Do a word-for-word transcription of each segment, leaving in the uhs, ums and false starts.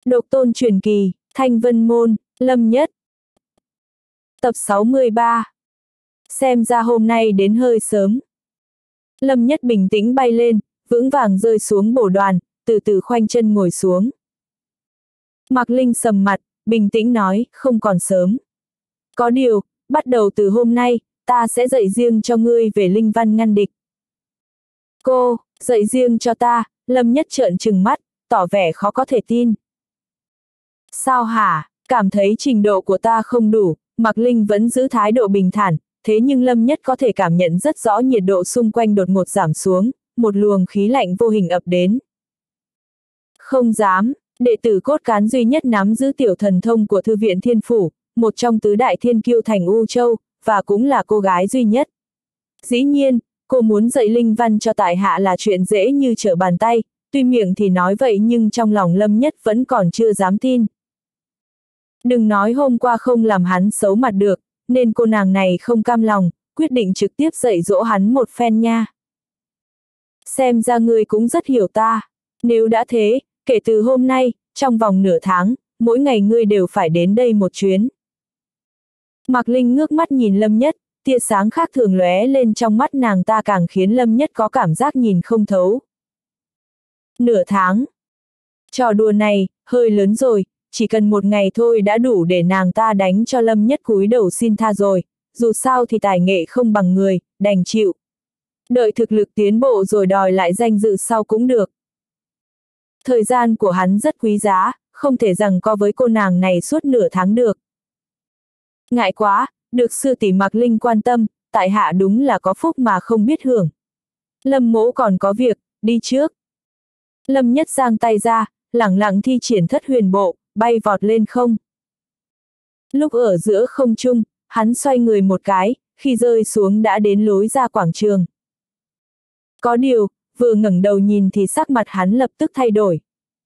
Độc tôn truyền kỳ, Thanh Vân Môn, Lâm Nhất. Tập sáu mươi ba. Xem ra hôm nay đến hơi sớm. Lâm Nhất bình tĩnh bay lên, vững vàng rơi xuống bồ đoàn, từ từ khoanh chân ngồi xuống. Mạc Linh sầm mặt, bình tĩnh nói, không còn sớm. Có điều, bắt đầu từ hôm nay, ta sẽ dạy riêng cho ngươi về linh văn ngăn địch. Cô, dạy riêng cho ta, Lâm Nhất trợn trừng mắt, tỏ vẻ khó có thể tin. Sao hả, cảm thấy trình độ của ta không đủ, Mạc Linh vẫn giữ thái độ bình thản, thế nhưng Lâm Nhất có thể cảm nhận rất rõ nhiệt độ xung quanh đột ngột giảm xuống, một luồng khí lạnh vô hình ập đến. Không dám, đệ tử cốt cán duy nhất nắm giữ tiểu thần thông của Thư viện Thiên Phủ, một trong tứ đại thiên kiêu thành U Châu, và cũng là cô gái duy nhất. Dĩ nhiên, cô muốn dạy linh văn cho tại hạ là chuyện dễ như trở bàn tay, tuy miệng thì nói vậy nhưng trong lòng Lâm Nhất vẫn còn chưa dám tin. Đừng nói hôm qua không làm hắn xấu mặt được, nên cô nàng này không cam lòng, quyết định trực tiếp dạy dỗ hắn một phen nha. Xem ra ngươi cũng rất hiểu ta. Nếu đã thế, kể từ hôm nay, trong vòng nửa tháng, mỗi ngày ngươi đều phải đến đây một chuyến. Mạc Linh ngước mắt nhìn Lâm Nhất, tia sáng khác thường lóe lên trong mắt nàng ta càng khiến Lâm Nhất có cảm giác nhìn không thấu. Nửa tháng. Trò đùa này, hơi lớn rồi, chỉ cần một ngày thôi đã đủ để nàng ta đánh cho Lâm Nhất cúi đầu xin tha rồi, dù sao thì tài nghệ không bằng người, đành chịu. Đợi thực lực tiến bộ rồi đòi lại danh dự sau cũng được. Thời gian của hắn rất quý giá, không thể rằng co với cô nàng này suốt nửa tháng được. Ngại quá, được sư tỷ Mạc Linh quan tâm, tại hạ đúng là có phúc mà không biết hưởng. Lâm mỗ còn có việc, đi trước. Lâm Nhất giang tay ra, lẳng lặng thi triển thất huyền bộ, bay vọt lên không. Lúc ở giữa không trung, hắn xoay người một cái, khi rơi xuống đã đến lối ra quảng trường. Có điều, vừa ngẩng đầu nhìn thì sắc mặt hắn lập tức thay đổi.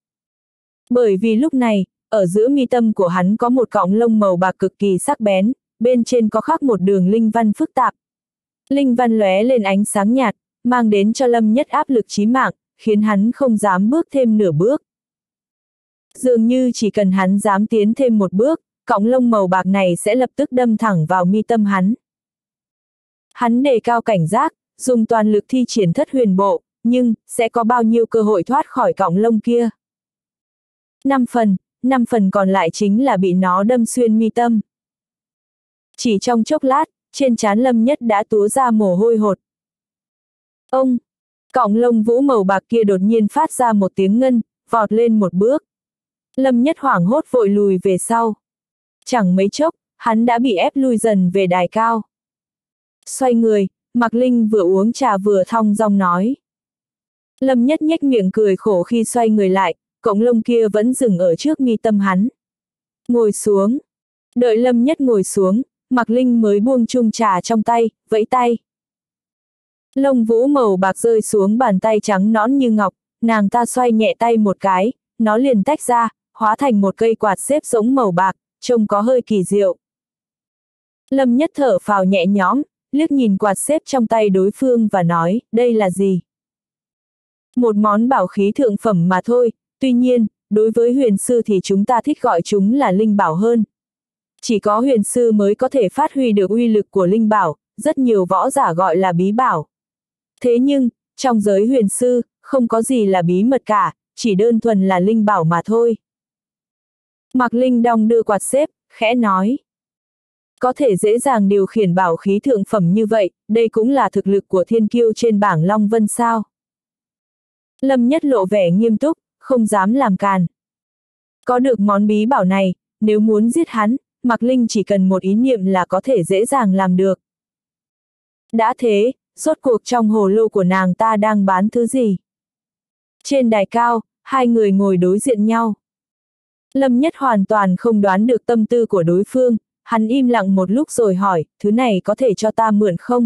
Bởi vì lúc này, ở giữa mi tâm của hắn có một cọng lông màu bạc cực kỳ sắc bén, bên trên có khắc một đường linh văn phức tạp. Linh văn lóe lên ánh sáng nhạt, mang đến cho Lâm Nhất áp lực chí mạng, khiến hắn không dám bước thêm nửa bước. Dường như chỉ cần hắn dám tiến thêm một bước, cọng lông màu bạc này sẽ lập tức đâm thẳng vào mi tâm hắn. Hắn đề cao cảnh giác, dùng toàn lực thi triển thất huyền bộ, nhưng, sẽ có bao nhiêu cơ hội thoát khỏi cọng lông kia? Năm phần, năm phần còn lại chính là bị nó đâm xuyên mi tâm. Chỉ trong chốc lát, trên trán Lâm Nhất đã túa ra mồ hôi hột. Ông! Cọng lông vũ màu bạc kia đột nhiên phát ra một tiếng ngân, vọt lên một bước. Lâm Nhất hoảng hốt vội lùi về sau. Chẳng mấy chốc, hắn đã bị ép lui dần về đài cao. Xoay người, Mạc Linh vừa uống trà vừa thong dong nói. Lâm Nhất nhếch miệng cười khổ khi xoay người lại, cọng lông kia vẫn dừng ở trước mi tâm hắn. Ngồi xuống. Đợi Lâm Nhất ngồi xuống, Mạc Linh mới buông chung trà trong tay, vẫy tay. Lông vũ màu bạc rơi xuống bàn tay trắng nõn như ngọc, nàng ta xoay nhẹ tay một cái, nó liền tách ra, hóa thành một cây quạt xếp giống màu bạc, trông có hơi kỳ diệu. Lâm Nhất thở phào nhẹ nhõm, liếc nhìn quạt xếp trong tay đối phương và nói, đây là gì? Một món bảo khí thượng phẩm mà thôi, tuy nhiên, đối với huyền sư thì chúng ta thích gọi chúng là linh bảo hơn. Chỉ có huyền sư mới có thể phát huy được uy lực của linh bảo, rất nhiều võ giả gọi là bí bảo. Thế nhưng, trong giới huyền sư, không có gì là bí mật cả, chỉ đơn thuần là linh bảo mà thôi. Mạc Linh đong đưa quạt xếp, khẽ nói. Có thể dễ dàng điều khiển bảo khí thượng phẩm như vậy, đây cũng là thực lực của thiên kiêu trên bảng Long Vân sao. Lâm Nhất lộ vẻ nghiêm túc, không dám làm càn. Có được món bí bảo này, nếu muốn giết hắn, Mạc Linh chỉ cần một ý niệm là có thể dễ dàng làm được. Đã thế, rốt cuộc trong hồ lô của nàng ta đang bán thứ gì? Trên đài cao, hai người ngồi đối diện nhau. Lâm Nhất hoàn toàn không đoán được tâm tư của đối phương, hắn im lặng một lúc rồi hỏi, thứ này có thể cho ta mượn không?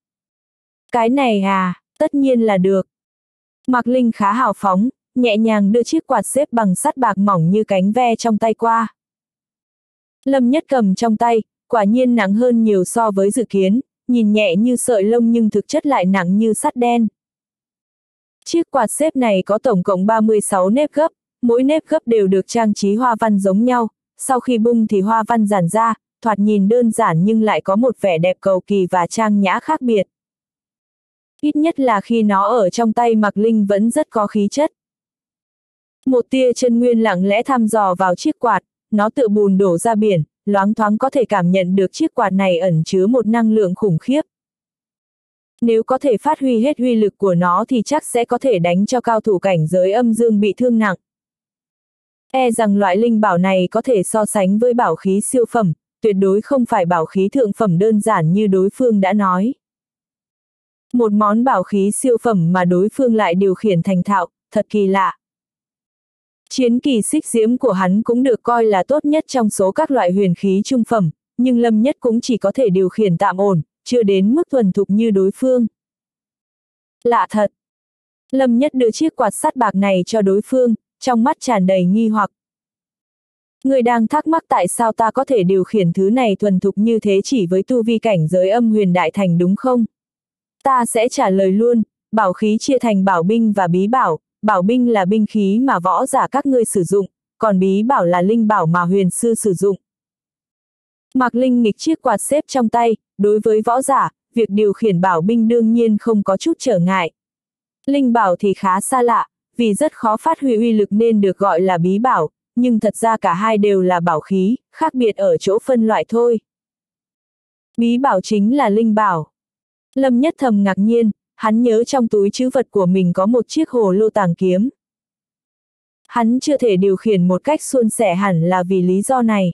Cái này à, tất nhiên là được. Mạc Linh khá hào phóng, nhẹ nhàng đưa chiếc quạt xếp bằng sắt bạc mỏng như cánh ve trong tay qua. Lâm Nhất cầm trong tay, quả nhiên nặng hơn nhiều so với dự kiến, nhìn nhẹ như sợi lông nhưng thực chất lại nặng như sắt đen. Chiếc quạt xếp này có tổng cộng ba mươi sáu nếp gấp, mỗi nếp gấp đều được trang trí hoa văn giống nhau, sau khi bung thì hoa văn giản ra, thoạt nhìn đơn giản nhưng lại có một vẻ đẹp cầu kỳ và trang nhã khác biệt. Ít nhất là khi nó ở trong tay Mạc Linh vẫn rất có khí chất. Một tia chân nguyên lặng lẽ thăm dò vào chiếc quạt, nó tựa bùn đổ ra biển, loáng thoáng có thể cảm nhận được chiếc quạt này ẩn chứa một năng lượng khủng khiếp. Nếu có thể phát huy hết uy lực của nó thì chắc sẽ có thể đánh cho cao thủ cảnh giới âm dương bị thương nặng. E rằng loại linh bảo này có thể so sánh với bảo khí siêu phẩm, tuyệt đối không phải bảo khí thượng phẩm đơn giản như đối phương đã nói. Một món bảo khí siêu phẩm mà đối phương lại điều khiển thành thạo, thật kỳ lạ. Chiến kỳ xích diễm của hắn cũng được coi là tốt nhất trong số các loại huyền khí trung phẩm, nhưng Lâm Nhất cũng chỉ có thể điều khiển tạm ổn, chưa đến mức thuần thục như đối phương. Lạ thật! Lâm Nhất đưa chiếc quạt sắt bạc này cho đối phương, trong mắt tràn đầy nghi hoặc. Người đang thắc mắc tại sao ta có thể điều khiển thứ này thuần thục như thế chỉ với tu vi cảnh giới âm huyền đại thành đúng không? Ta sẽ trả lời luôn, bảo khí chia thành bảo binh và bí bảo, bảo binh là binh khí mà võ giả các ngươi sử dụng, còn bí bảo là linh bảo mà huyền sư sử dụng. Mạc Linh nghịch chiếc quạt xếp trong tay, đối với võ giả, việc điều khiển bảo binh đương nhiên không có chút trở ngại. Linh bảo thì khá xa lạ, vì rất khó phát huy uy lực nên được gọi là bí bảo, nhưng thật ra cả hai đều là bảo khí, khác biệt ở chỗ phân loại thôi. Bí bảo chính là linh bảo. Lâm Nhất thầm ngạc nhiên, hắn nhớ trong túi trữ vật của mình có một chiếc hồ lô tàng kiếm. Hắn chưa thể điều khiển một cách suôn sẻ hẳn là vì lý do này.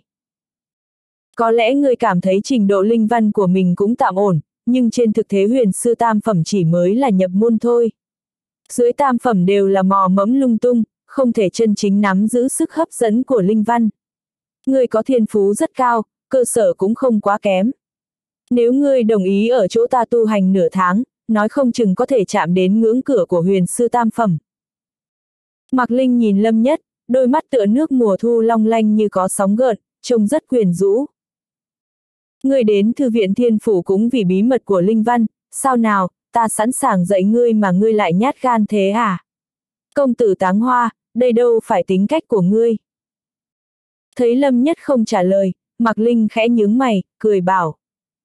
Có lẽ người cảm thấy trình độ linh văn của mình cũng tạm ổn, nhưng trên thực tế huyền sư tam phẩm chỉ mới là nhập môn thôi. Dưới tam phẩm đều là mò mẫm lung tung, không thể chân chính nắm giữ sức hấp dẫn của linh văn. Người có thiên phú rất cao, cơ sở cũng không quá kém. Nếu ngươi đồng ý ở chỗ ta tu hành nửa tháng, nói không chừng có thể chạm đến ngưỡng cửa của huyền sư tam phẩm. Mạc Linh nhìn Lâm Nhất, đôi mắt tựa nước mùa thu long lanh như có sóng gợn, trông rất quyến rũ. Ngươi đến thư viện thiên phủ cũng vì bí mật của linh văn, sao nào, ta sẵn sàng dạy ngươi mà ngươi lại nhát gan thế à? Công tử Táng Hoa, đây đâu phải tính cách của ngươi. Thấy Lâm Nhất không trả lời, Mạc Linh khẽ nhướng mày, cười bảo.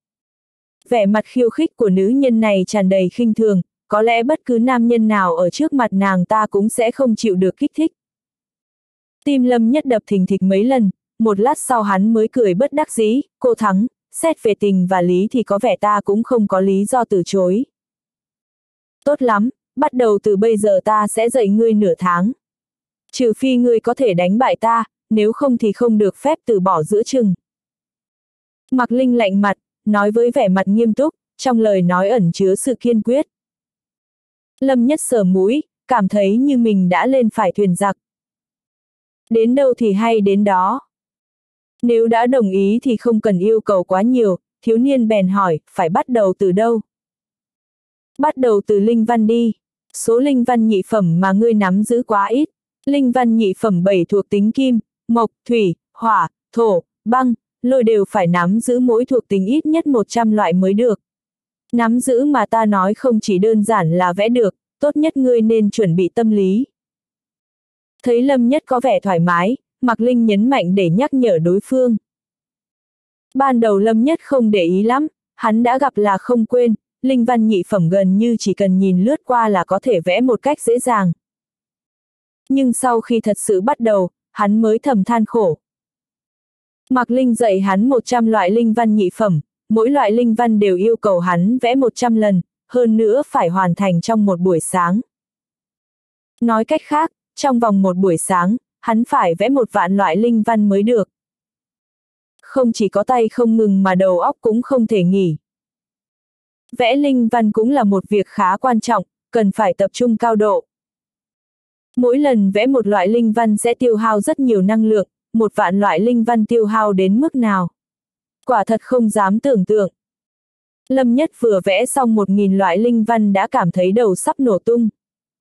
Vẻ mặt khiêu khích của nữ nhân này tràn đầy khinh thường, có lẽ bất cứ nam nhân nào ở trước mặt nàng ta cũng sẽ không chịu được kích thích. Tim Lâm Nhất đập thình thịch mấy lần, một lát sau hắn mới cười bất đắc dĩ, cô thắng, xét về tình và lý thì có vẻ ta cũng không có lý do từ chối. Tốt lắm, bắt đầu từ bây giờ ta sẽ dạy ngươi nửa tháng. Trừ phi ngươi có thể đánh bại ta, nếu không thì không được phép từ bỏ giữa chừng. Mạc Linh lạnh mặt, nói với vẻ mặt nghiêm túc, trong lời nói ẩn chứa sự kiên quyết. Lâm Nhất sờ mũi, cảm thấy như mình đã lên phải thuyền giặc. Đến đâu thì hay đến đó. Nếu đã đồng ý thì không cần yêu cầu quá nhiều, thiếu niên bèn hỏi, phải bắt đầu từ đâu? Bắt đầu từ linh văn đi. Số linh văn nhị phẩm mà ngươi nắm giữ quá ít. Linh văn nhị phẩm bảy thuộc tính kim, mộc, thủy, hỏa, thổ, băng, lôi đều phải nắm giữ mỗi thuộc tính ít nhất một trăm loại mới được. Nắm giữ mà ta nói không chỉ đơn giản là vẽ được, tốt nhất ngươi nên chuẩn bị tâm lý. Thấy Lâm Nhất có vẻ thoải mái, Mạc Linh nhấn mạnh để nhắc nhở đối phương. Ban đầu Lâm Nhất không để ý lắm, hắn đã gặp là không quên, linh văn nhị phẩm gần như chỉ cần nhìn lướt qua là có thể vẽ một cách dễ dàng. Nhưng sau khi thật sự bắt đầu, hắn mới thầm than khổ. Mạc Linh dạy hắn một trăm loại linh văn nhị phẩm, mỗi loại linh văn đều yêu cầu hắn vẽ một trăm lần, hơn nữa phải hoàn thành trong một buổi sáng. Nói cách khác, trong vòng một buổi sáng, hắn phải vẽ một vạn loại linh văn mới được. Không chỉ có tay không ngừng mà đầu óc cũng không thể nghỉ. Vẽ linh văn cũng là một việc khá quan trọng, cần phải tập trung cao độ. Mỗi lần vẽ một loại linh văn sẽ tiêu hao rất nhiều năng lượng, một vạn loại linh văn tiêu hao đến mức nào. Quả thật không dám tưởng tượng. Lâm Nhất vừa vẽ xong một nghìn loại linh văn đã cảm thấy đầu sắp nổ tung.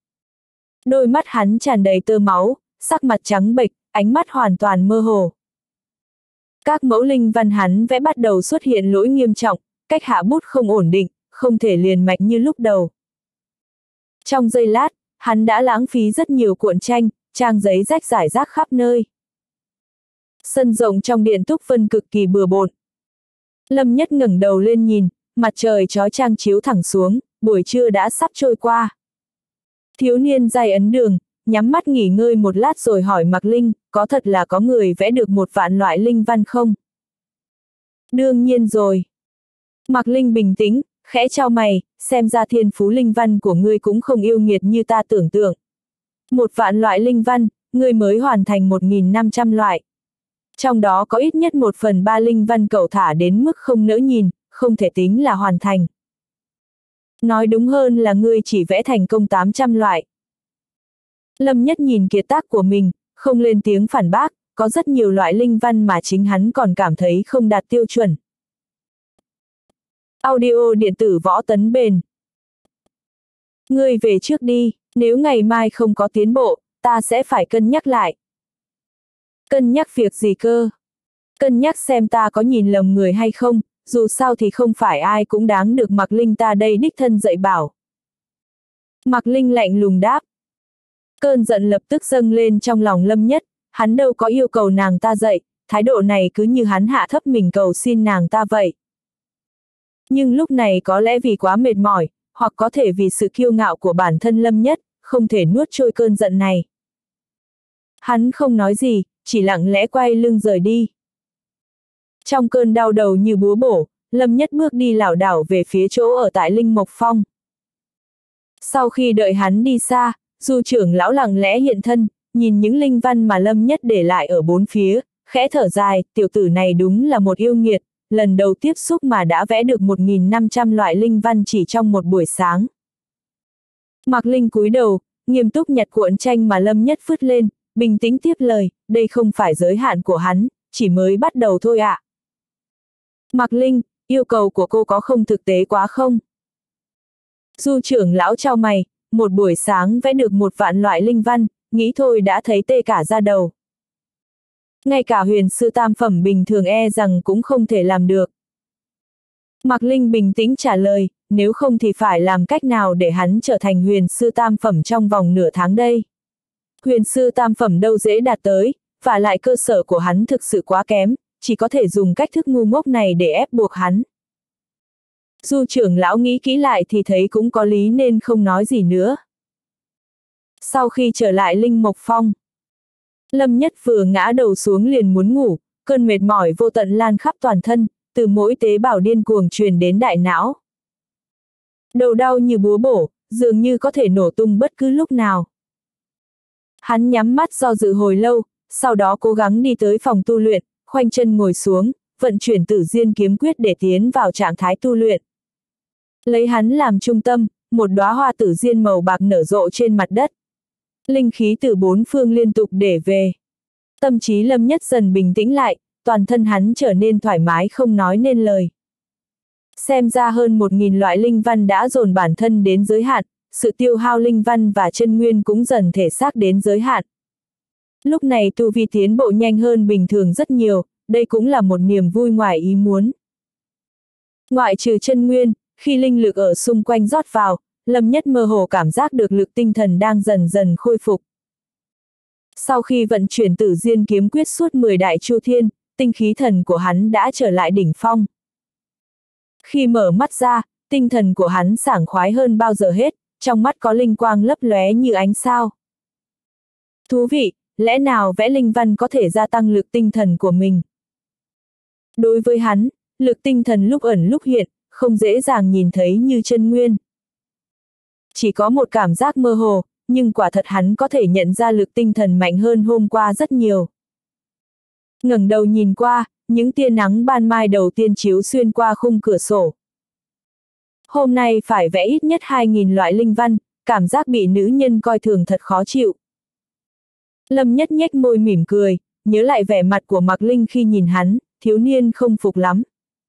Đôi mắt hắn tràn đầy tơ máu, sắc mặt trắng bệch, ánh mắt hoàn toàn mơ hồ. Các mẫu linh văn hắn vẽ bắt đầu xuất hiện lỗi nghiêm trọng, cách hạ bút không ổn định, không thể liền mạch như lúc đầu. Trong giây lát, hắn đã lãng phí rất nhiều cuộn tranh, trang giấy rách rải rác khắp nơi. Sân rộng trong điện Túc Vân cực kỳ bừa bộn. Lâm Nhất ngẩng đầu lên nhìn, mặt trời chói chang chiếu thẳng xuống, buổi trưa đã sắp trôi qua. Thiếu niên giai ấn đường, nhắm mắt nghỉ ngơi một lát rồi hỏi Mạc Linh, có thật là có người vẽ được một vạn loại linh văn không? Đương nhiên rồi. Mạc Linh bình tĩnh, khẽ chau mày, xem ra thiên phú linh văn của ngươi cũng không yêu nghiệt như ta tưởng tượng. Một vạn loại linh văn, ngươi mới hoàn thành một nghìn năm trăm loại. Trong đó có ít nhất một phần ba linh văn cậu thả đến mức không nỡ nhìn, không thể tính là hoàn thành. Nói đúng hơn là ngươi chỉ vẽ thành công tám trăm loại. Lâm Nhất nhìn kiệt tác của mình, không lên tiếng phản bác, có rất nhiều loại linh văn mà chính hắn còn cảm thấy không đạt tiêu chuẩn. Audio điện tử Võ Tấn Bền. Ngươi về trước đi, nếu ngày mai không có tiến bộ, ta sẽ phải cân nhắc lại. Cân nhắc việc gì cơ? Cân nhắc xem ta có nhìn lầm người hay không, dù sao thì không phải ai cũng đáng được Mạc Linh ta đây đích thân dạy bảo. Mạc Linh lạnh lùng đáp. Cơn giận lập tức dâng lên trong lòng Lâm Nhất, hắn đâu có yêu cầu nàng ta dạy, thái độ này cứ như hắn hạ thấp mình cầu xin nàng ta vậy. Nhưng lúc này có lẽ vì quá mệt mỏi, hoặc có thể vì sự kiêu ngạo của bản thân Lâm Nhất, không thể nuốt trôi cơn giận này. Hắn không nói gì, chỉ lặng lẽ quay lưng rời đi. Trong cơn đau đầu như búa bổ, Lâm Nhất bước đi lảo đảo về phía chỗ ở tại Linh Mộc Phong. Sau khi đợi hắn đi xa, Du trưởng lão lặng lẽ hiện thân, nhìn những linh văn mà Lâm Nhất để lại ở bốn phía, khẽ thở dài, tiểu tử này đúng là một yêu nghiệt, lần đầu tiếp xúc mà đã vẽ được một nghìn năm trăm loại linh văn chỉ trong một buổi sáng. Mạc Linh cúi đầu, nghiêm túc nhặt cuộn tranh mà Lâm Nhất vứt lên, bình tĩnh tiếp lời, đây không phải giới hạn của hắn, chỉ mới bắt đầu thôi ạ. À. Mạc Linh, yêu cầu của cô có không thực tế quá không? Du trưởng lão chau mày, một buổi sáng vẽ được một vạn loại linh văn, nghĩ thôi đã thấy tê cả da đầu. Ngay cả huyền sư tam phẩm bình thường e rằng cũng không thể làm được. Mạc Linh bình tĩnh trả lời, nếu không thì phải làm cách nào để hắn trở thành huyền sư tam phẩm trong vòng nửa tháng đây. Huyền sư tam phẩm đâu dễ đạt tới, và lại cơ sở của hắn thực sự quá kém, chỉ có thể dùng cách thức ngu ngốc này để ép buộc hắn. Du trưởng lão nghĩ kỹ lại thì thấy cũng có lý nên không nói gì nữa. Sau khi trở lại Linh Mộc Phong, Lâm Nhất vừa ngã đầu xuống liền muốn ngủ, cơn mệt mỏi vô tận lan khắp toàn thân, từ mỗi tế bào điên cuồng truyền đến đại não. Đầu đau như búa bổ, dường như có thể nổ tung bất cứ lúc nào. Hắn nhắm mắt do dự hồi lâu, sau đó cố gắng đi tới phòng tu luyện, khoanh chân ngồi xuống, vận chuyển Tử Diên kiếm quyết để tiến vào trạng thái tu luyện. Lấy hắn làm trung tâm, một đóa hoa tử diên màu bạc nở rộ trên mặt đất. Linh khí từ bốn phương liên tục để về. Tâm trí Lâm Nhất dần bình tĩnh lại, toàn thân hắn trở nên thoải mái không nói nên lời. Xem ra hơn một nghìn loại linh văn đã dồn bản thân đến giới hạn, sự tiêu hao linh văn và chân nguyên cũng dần thể xác đến giới hạn. Lúc này tu vi tiến bộ nhanh hơn bình thường rất nhiều, đây cũng là một niềm vui ngoài ý muốn. Ngoại trừ chân nguyên, khi linh lực ở xung quanh rót vào, Lâm Nhất mơ hồ cảm giác được lực tinh thần đang dần dần khôi phục. Sau khi vận chuyển Tử Diên kiếm quyết suốt mười đại chu thiên, tinh khí thần của hắn đã trở lại đỉnh phong. Khi mở mắt ra, tinh thần của hắn sảng khoái hơn bao giờ hết, trong mắt có linh quang lấp lóe như ánh sao. Thú vị, lẽ nào vẽ linh văn có thể gia tăng lực tinh thần của mình? Đối với hắn, lực tinh thần lúc ẩn lúc hiện, không dễ dàng nhìn thấy như chân nguyên. Chỉ có một cảm giác mơ hồ, nhưng quả thật hắn có thể nhận ra lực tinh thần mạnh hơn hôm qua rất nhiều. Ngẩng đầu nhìn qua, những tia nắng ban mai đầu tiên chiếu xuyên qua khung cửa sổ. Hôm nay phải vẽ ít nhất hai nghìn loại linh văn, cảm giác bị nữ nhân coi thường thật khó chịu. Lâm Nhất nhếch môi mỉm cười, nhớ lại vẻ mặt của Mạc Linh khi nhìn hắn, thiếu niên không phục lắm.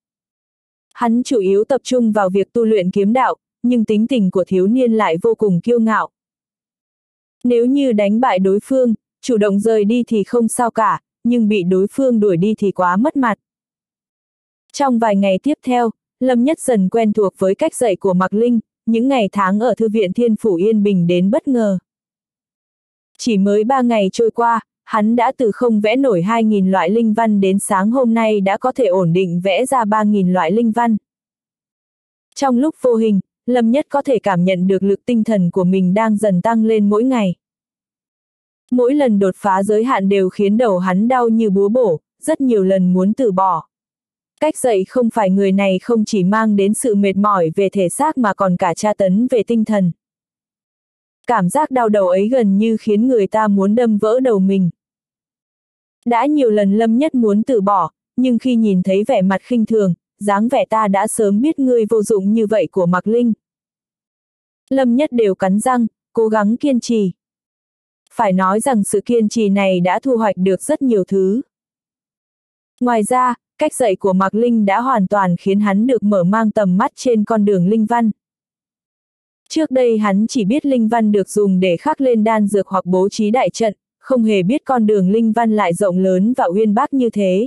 Hắn chủ yếu tập trung vào việc tu luyện kiếm đạo, nhưng tính tình của thiếu niên lại vô cùng kiêu ngạo. Nếu như đánh bại đối phương, chủ động rời đi thì không sao cả, nhưng bị đối phương đuổi đi thì quá mất mặt. Trong vài ngày tiếp theo, Lâm Nhất dần quen thuộc với cách dạy của Mạc Linh, những ngày tháng ở thư viện Thiên Phủ yên bình đến bất ngờ. Chỉ mới ba ngày trôi qua, hắn đã từ không vẽ nổi hai nghìn loại linh văn đến sáng hôm nay đã có thể ổn định vẽ ra ba nghìn loại linh văn. Trong lúc vô hình, Lâm Nhất có thể cảm nhận được lực tinh thần của mình đang dần tăng lên mỗi ngày. Mỗi lần đột phá giới hạn đều khiến đầu hắn đau như búa bổ, rất nhiều lần muốn từ bỏ. Cách dạy không phải người này không chỉ mang đến sự mệt mỏi về thể xác mà còn cả tra tấn về tinh thần. Cảm giác đau đầu ấy gần như khiến người ta muốn đâm vỡ đầu mình. Đã nhiều lần Lâm Nhất muốn từ bỏ, nhưng khi nhìn thấy vẻ mặt khinh thường, dáng vẻ ta đã sớm biết ngươi vô dụng như vậy của Mạc Linh. Lâm Nhất đều cắn răng, cố gắng kiên trì. Phải nói rằng sự kiên trì này đã thu hoạch được rất nhiều thứ. Ngoài ra, cách dạy của Mạc Linh đã hoàn toàn khiến hắn được mở mang tầm mắt trên con đường linh văn. Trước đây hắn chỉ biết linh văn được dùng để khắc lên đan dược hoặc bố trí đại trận, không hề biết con đường linh văn lại rộng lớn và uyên bác như thế.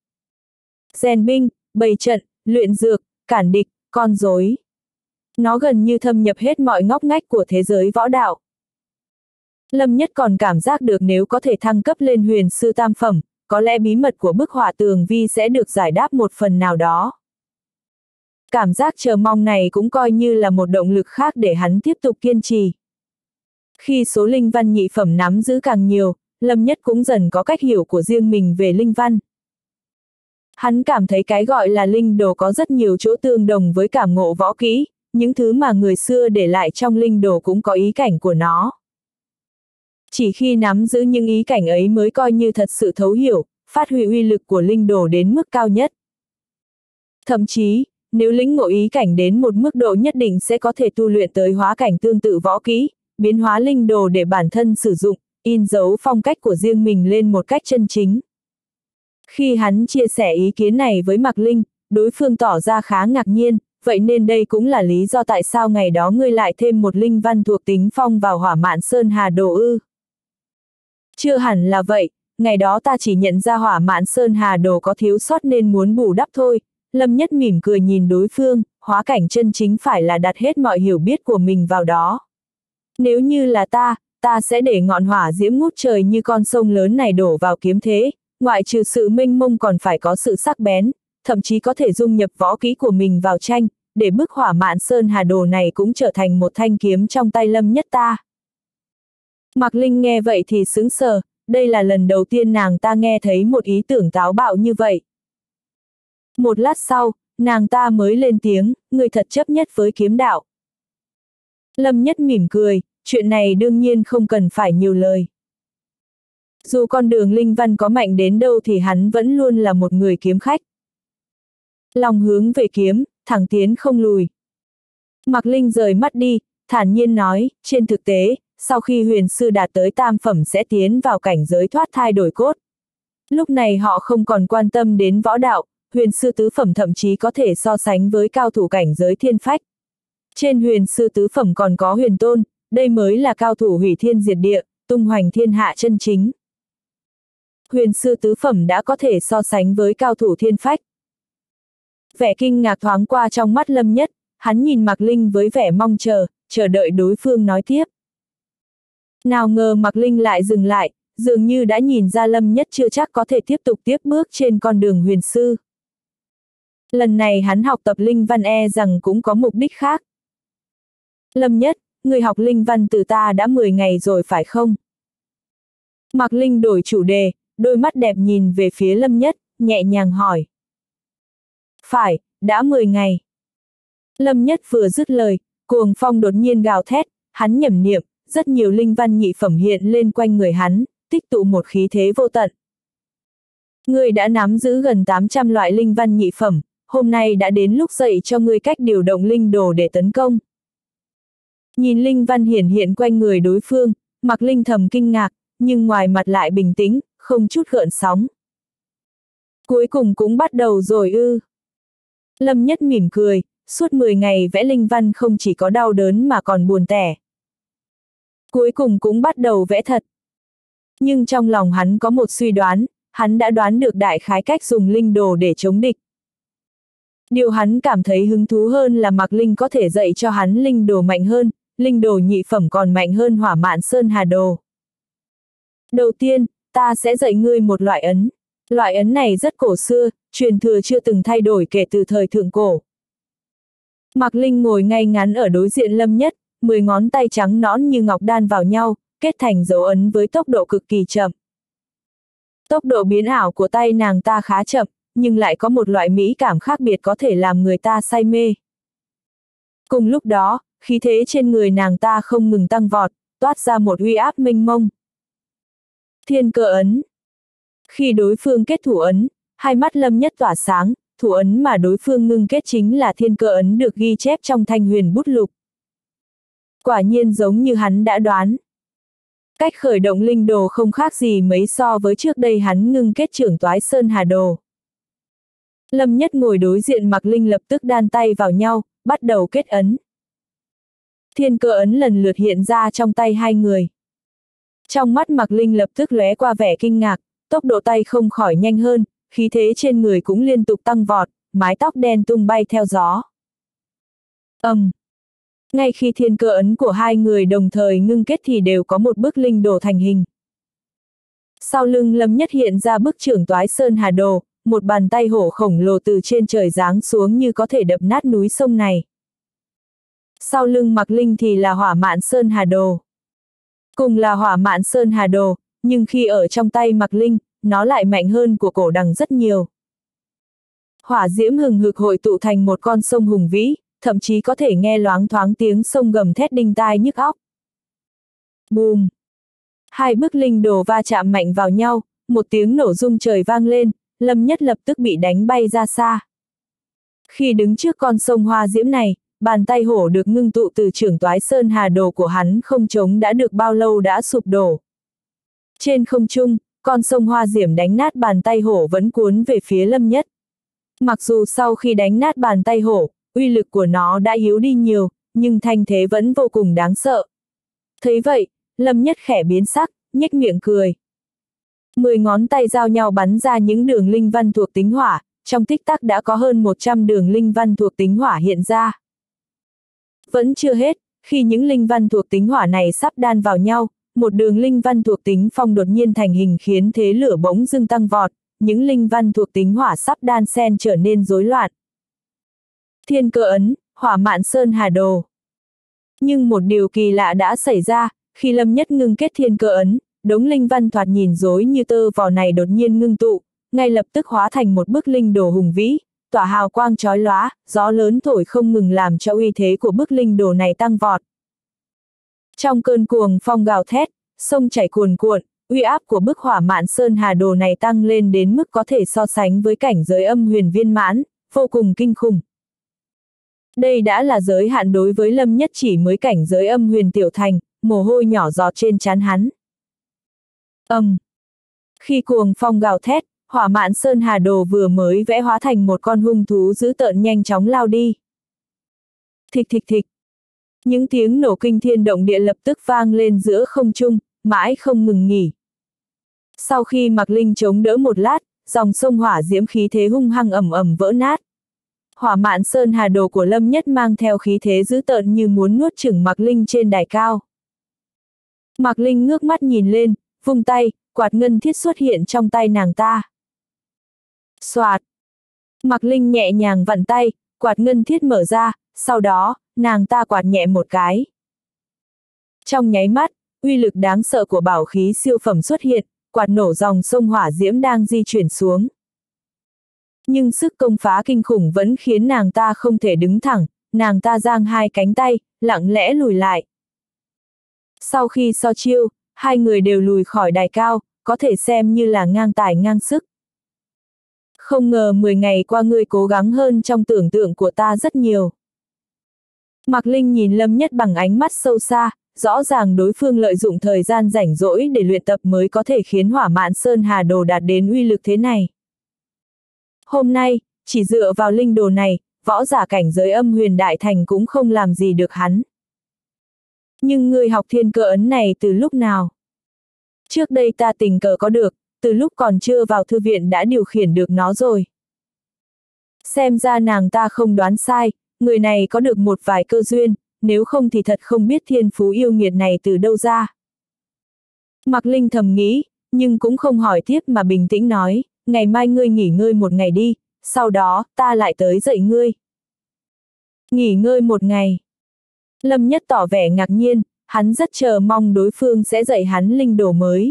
Rèn binh, bày trận, luyện dược, cản địch, con rối. Nó gần như thâm nhập hết mọi ngóc ngách của thế giới võ đạo. Lâm Nhất còn cảm giác được nếu có thể thăng cấp lên huyền sư tam phẩm, có lẽ bí mật của bức họa tường vi sẽ được giải đáp một phần nào đó. Cảm giác chờ mong này cũng coi như là một động lực khác để hắn tiếp tục kiên trì. Khi số linh văn nhị phẩm nắm giữ càng nhiều, Lâm Nhất cũng dần có cách hiểu của riêng mình về linh văn. Hắn cảm thấy cái gọi là linh đồ có rất nhiều chỗ tương đồng với cảm ngộ võ kỹ, những thứ mà người xưa để lại trong linh đồ cũng có ý cảnh của nó. Chỉ khi nắm giữ những ý cảnh ấy mới coi như thật sự thấu hiểu, phát huy uy lực của linh đồ đến mức cao nhất. Thậm chí, nếu lĩnh ngộ ý cảnh đến một mức độ nhất định sẽ có thể tu luyện tới hóa cảnh tương tự võ kỹ, biến hóa linh đồ để bản thân sử dụng, in dấu phong cách của riêng mình lên một cách chân chính. Khi hắn chia sẻ ý kiến này với Mạc Linh, đối phương tỏ ra khá ngạc nhiên, vậy nên đây cũng là lý do tại sao ngày đó ngươi lại thêm một linh văn thuộc tính phong vào Hỏa Mạn Sơn Hà Đồ ư? Chưa hẳn là vậy, ngày đó ta chỉ nhận ra Hỏa Mạn Sơn Hà Đồ có thiếu sót nên muốn bù đắp thôi. Lâm Nhất mỉm cười nhìn đối phương, hóa cảnh chân chính phải là đặt hết mọi hiểu biết của mình vào đó. Nếu như là ta, ta sẽ để ngọn hỏa diễm ngút trời như con sông lớn này đổ vào kiếm thế, ngoại trừ sự mênh mông còn phải có sự sắc bén, thậm chí có thể dung nhập võ kỹ của mình vào tranh, để bức Hỏa Mạn Sơn Hà Đồ này cũng trở thành một thanh kiếm trong tay Lâm Nhất ta. Mạc Linh nghe vậy thì sững sờ, đây là lần đầu tiên nàng ta nghe thấy một ý tưởng táo bạo như vậy. Một lát sau, nàng ta mới lên tiếng, người thật chấp nhất với kiếm đạo. Lâm Nhất mỉm cười, chuyện này đương nhiên không cần phải nhiều lời. Dù con đường linh văn có mạnh đến đâu thì hắn vẫn luôn là một người kiếm khách. Lòng hướng về kiếm, thẳng tiến không lùi. Mạc Linh rời mắt đi, thản nhiên nói, trên thực tế, sau khi huyền sư đạt tới tam phẩm sẽ tiến vào cảnh giới thoát thai đổi cốt. Lúc này họ không còn quan tâm đến võ đạo, huyền sư tứ phẩm thậm chí có thể so sánh với cao thủ cảnh giới thiên phách. Trên huyền sư tứ phẩm còn có huyền tôn, đây mới là cao thủ hủy thiên diệt địa, tung hoành thiên hạ chân chính. Huyền sư tứ phẩm đã có thể so sánh với cao thủ thiên phách. Vẻ kinh ngạc thoáng qua trong mắt Lâm Nhất, hắn nhìn Mạc Linh với vẻ mong chờ, chờ đợi đối phương nói tiếp. Nào ngờ Mạc Linh lại dừng lại, dường như đã nhìn ra Lâm Nhất chưa chắc có thể tiếp tục tiếp bước trên con đường huyền sư. Lần này hắn học tập linh văn e rằng cũng có mục đích khác. Lâm Nhất, người học linh văn từ ta đã mười ngày rồi phải không? Mạc Linh đổi chủ đề, đôi mắt đẹp nhìn về phía Lâm Nhất, nhẹ nhàng hỏi. Phải, đã mười ngày. Lâm Nhất vừa dứt lời, cuồng phong đột nhiên gào thét, hắn nhẩm niệm, rất nhiều linh văn nhị phẩm hiện lên quanh người hắn, tích tụ một khí thế vô tận. Ngươi đã nắm giữ gần tám trăm loại linh văn nhị phẩm, hôm nay đã đến lúc dạy cho ngươi cách điều động linh đồ để tấn công. Nhìn linh văn hiển hiện quanh người đối phương, Mạc Linh thầm kinh ngạc, nhưng ngoài mặt lại bình tĩnh, không chút gợn sóng. Cuối cùng cũng bắt đầu rồi ư. Lâm Nhất mỉm cười, suốt mười ngày vẽ linh văn không chỉ có đau đớn mà còn buồn tẻ. Cuối cùng cũng bắt đầu vẽ thật. Nhưng trong lòng hắn có một suy đoán, hắn đã đoán được đại khái cách dùng linh đồ để chống địch. Điều hắn cảm thấy hứng thú hơn là Mạc Linh có thể dạy cho hắn linh đồ mạnh hơn, linh đồ nhị phẩm còn mạnh hơn Hỏa Mạn Sơn Hà Đồ. Đầu tiên, ta sẽ dạy ngươi một loại ấn. Loại ấn này rất cổ xưa, truyền thừa chưa từng thay đổi kể từ thời thượng cổ. Mạc Linh ngồi ngay ngắn ở đối diện Lâm Nhất, mười ngón tay trắng nõn như ngọc đan vào nhau, kết thành dấu ấn với tốc độ cực kỳ chậm. Tốc độ biến ảo của tay nàng ta khá chậm, nhưng lại có một loại mỹ cảm khác biệt có thể làm người ta say mê. Cùng lúc đó, khí thế trên người nàng ta không ngừng tăng vọt, toát ra một uy áp mênh mông. Thiên cơ ấn. Khi đối phương kết thủ ấn, hai mắt Lâm Nhất tỏa sáng, thủ ấn mà đối phương ngưng kết chính là thiên cơ ấn được ghi chép trong Thanh Huyền bút lục. Quả nhiên giống như hắn đã đoán. Cách khởi động linh đồ không khác gì mấy so với trước đây hắn ngưng kết trưởng toái Sơn Hà Đồ. Lâm Nhất ngồi đối diện Mạc Linh lập tức đan tay vào nhau, bắt đầu kết ấn. Thiên cơ ấn lần lượt hiện ra trong tay hai người. Trong mắt Mạc Linh lập tức lóe qua vẻ kinh ngạc, tốc độ tay không khỏi nhanh hơn, khí thế trên người cũng liên tục tăng vọt, mái tóc đen tung bay theo gió. Ầm. Um. Ngay khi thiên cơ ấn của hai người đồng thời ngưng kết thì đều có một bức linh đồ thành hình. Sau lưng Lâm Nhất hiện ra bức trưởng toái Sơn Hà Đồ, một bàn tay hổ khổng lồ từ trên trời giáng xuống như có thể đập nát núi sông này. Sau lưng Mạc Linh thì là Hỏa Mạn Sơn Hà Đồ. Cùng là Hỏa Mạn Sơn Hà Đồ, nhưng khi ở trong tay Mạc Linh, nó lại mạnh hơn của cổ đằng rất nhiều. Hỏa diễm hừng hực hội tụ thành một con sông hùng vĩ, thậm chí có thể nghe loáng thoáng tiếng sông gầm thét đinh tai nhức óc. Bùm! Hai bức linh đồ va chạm mạnh vào nhau, một tiếng nổ rung trời vang lên, Lâm Nhất lập tức bị đánh bay ra xa. Khi đứng trước con sông hoa diễm này, bàn tay hổ được ngưng tụ từ trưởng toái Sơn Hà Đồ của hắn không chống đã được bao lâu đã sụp đổ. Trên không trung, con sông hoa diễm đánh nát bàn tay hổ vẫn cuốn về phía Lâm Nhất. Mặc dù sau khi đánh nát bàn tay hổ, uy lực của nó đã yếu đi nhiều, nhưng thanh thế vẫn vô cùng đáng sợ. Thấy vậy, Lâm Nhất khẽ biến sắc, nhếch miệng cười. Mười ngón tay giao nhau bắn ra những đường linh văn thuộc tính hỏa, trong tích tắc đã có hơn một trăm đường linh văn thuộc tính hỏa hiện ra. Vẫn chưa hết, khi những linh văn thuộc tính hỏa này sắp đan vào nhau, một đường linh văn thuộc tính phong đột nhiên thành hình khiến thế lửa bỗng dưng tăng vọt, những linh văn thuộc tính hỏa sắp đan xen trở nên rối loạn. Thiên cơ ấn, Hỏa Mạn Sơn Hà Đồ. Nhưng một điều kỳ lạ đã xảy ra, khi Lâm Nhất ngưng kết thiên cơ ấn, đống linh văn thoạt nhìn rối như tơ vò này đột nhiên ngưng tụ, ngay lập tức hóa thành một bức linh đồ hùng vĩ, tỏa hào quang chói lóa, gió lớn thổi không ngừng làm cho uy thế của bức linh đồ này tăng vọt. Trong cơn cuồng phong gào thét, sông chảy cuồn cuộn, uy áp của bức Hỏa Mạn Sơn Hà Đồ này tăng lên đến mức có thể so sánh với cảnh giới âm huyền viên mãn, vô cùng kinh khủng. Đây đã là giới hạn đối với Lâm Nhất, chỉ mới cảnh giới âm huyền tiểu thành, mồ hôi nhỏ giọt trên trán hắn. Ầm. Um. Khi cuồng phong gào thét, Hỏa Mạn Sơn Hà Đồ vừa mới vẽ hóa thành một con hung thú dữ tợn nhanh chóng lao đi. Thịch thịch thịch. Những tiếng nổ kinh thiên động địa lập tức vang lên giữa không trung, mãi không ngừng nghỉ. Sau khi Mạc Linh chống đỡ một lát, dòng sông hỏa diễm khí thế hung hăng ầm ầm vỡ nát. Hỏa Mạn Sơn Hà Đồ của Lâm Nhất mang theo khí thế dữ tợn như muốn nuốt chửng Mạc Linh trên đài cao. Mạc Linh ngước mắt nhìn lên, vung tay, quạt ngân thiết xuất hiện trong tay nàng ta. Xoạt. Mạc Linh nhẹ nhàng vặn tay, quạt ngân thiết mở ra, sau đó, nàng ta quạt nhẹ một cái. Trong nháy mắt, uy lực đáng sợ của bảo khí siêu phẩm xuất hiện, quạt nổ dòng sông hỏa diễm đang di chuyển xuống. Nhưng sức công phá kinh khủng vẫn khiến nàng ta không thể đứng thẳng, nàng ta giang hai cánh tay, lặng lẽ lùi lại. Sau khi so chiêu, hai người đều lùi khỏi đài cao, có thể xem như là ngang tài ngang sức. Không ngờ mười ngày qua ngươi cố gắng hơn trong tưởng tượng của ta rất nhiều. Mạc Linh nhìn Lâm Nhất bằng ánh mắt sâu xa, rõ ràng đối phương lợi dụng thời gian rảnh rỗi để luyện tập mới có thể khiến Hỏa Mạn Sơn Hà Đồ đạt đến uy lực thế này. Hôm nay, chỉ dựa vào linh đồ này, võ giả cảnh giới âm huyền đại thành cũng không làm gì được hắn. Nhưng ngươi học thiên cơ ấn này từ lúc nào? Trước đây ta tình cờ có được, từ lúc còn chưa vào thư viện đã điều khiển được nó rồi. Xem ra nàng ta không đoán sai, người này có được một vài cơ duyên, nếu không thì thật không biết thiên phú yêu nghiệt này từ đâu ra. Mạc Linh thầm nghĩ, nhưng cũng không hỏi tiếp mà bình tĩnh nói, ngày mai ngươi nghỉ ngơi một ngày đi, sau đó, ta lại tới dạy ngươi. Nghỉ ngơi một ngày. Lâm Nhất tỏ vẻ ngạc nhiên, hắn rất chờ mong đối phương sẽ dạy hắn linh đồ mới.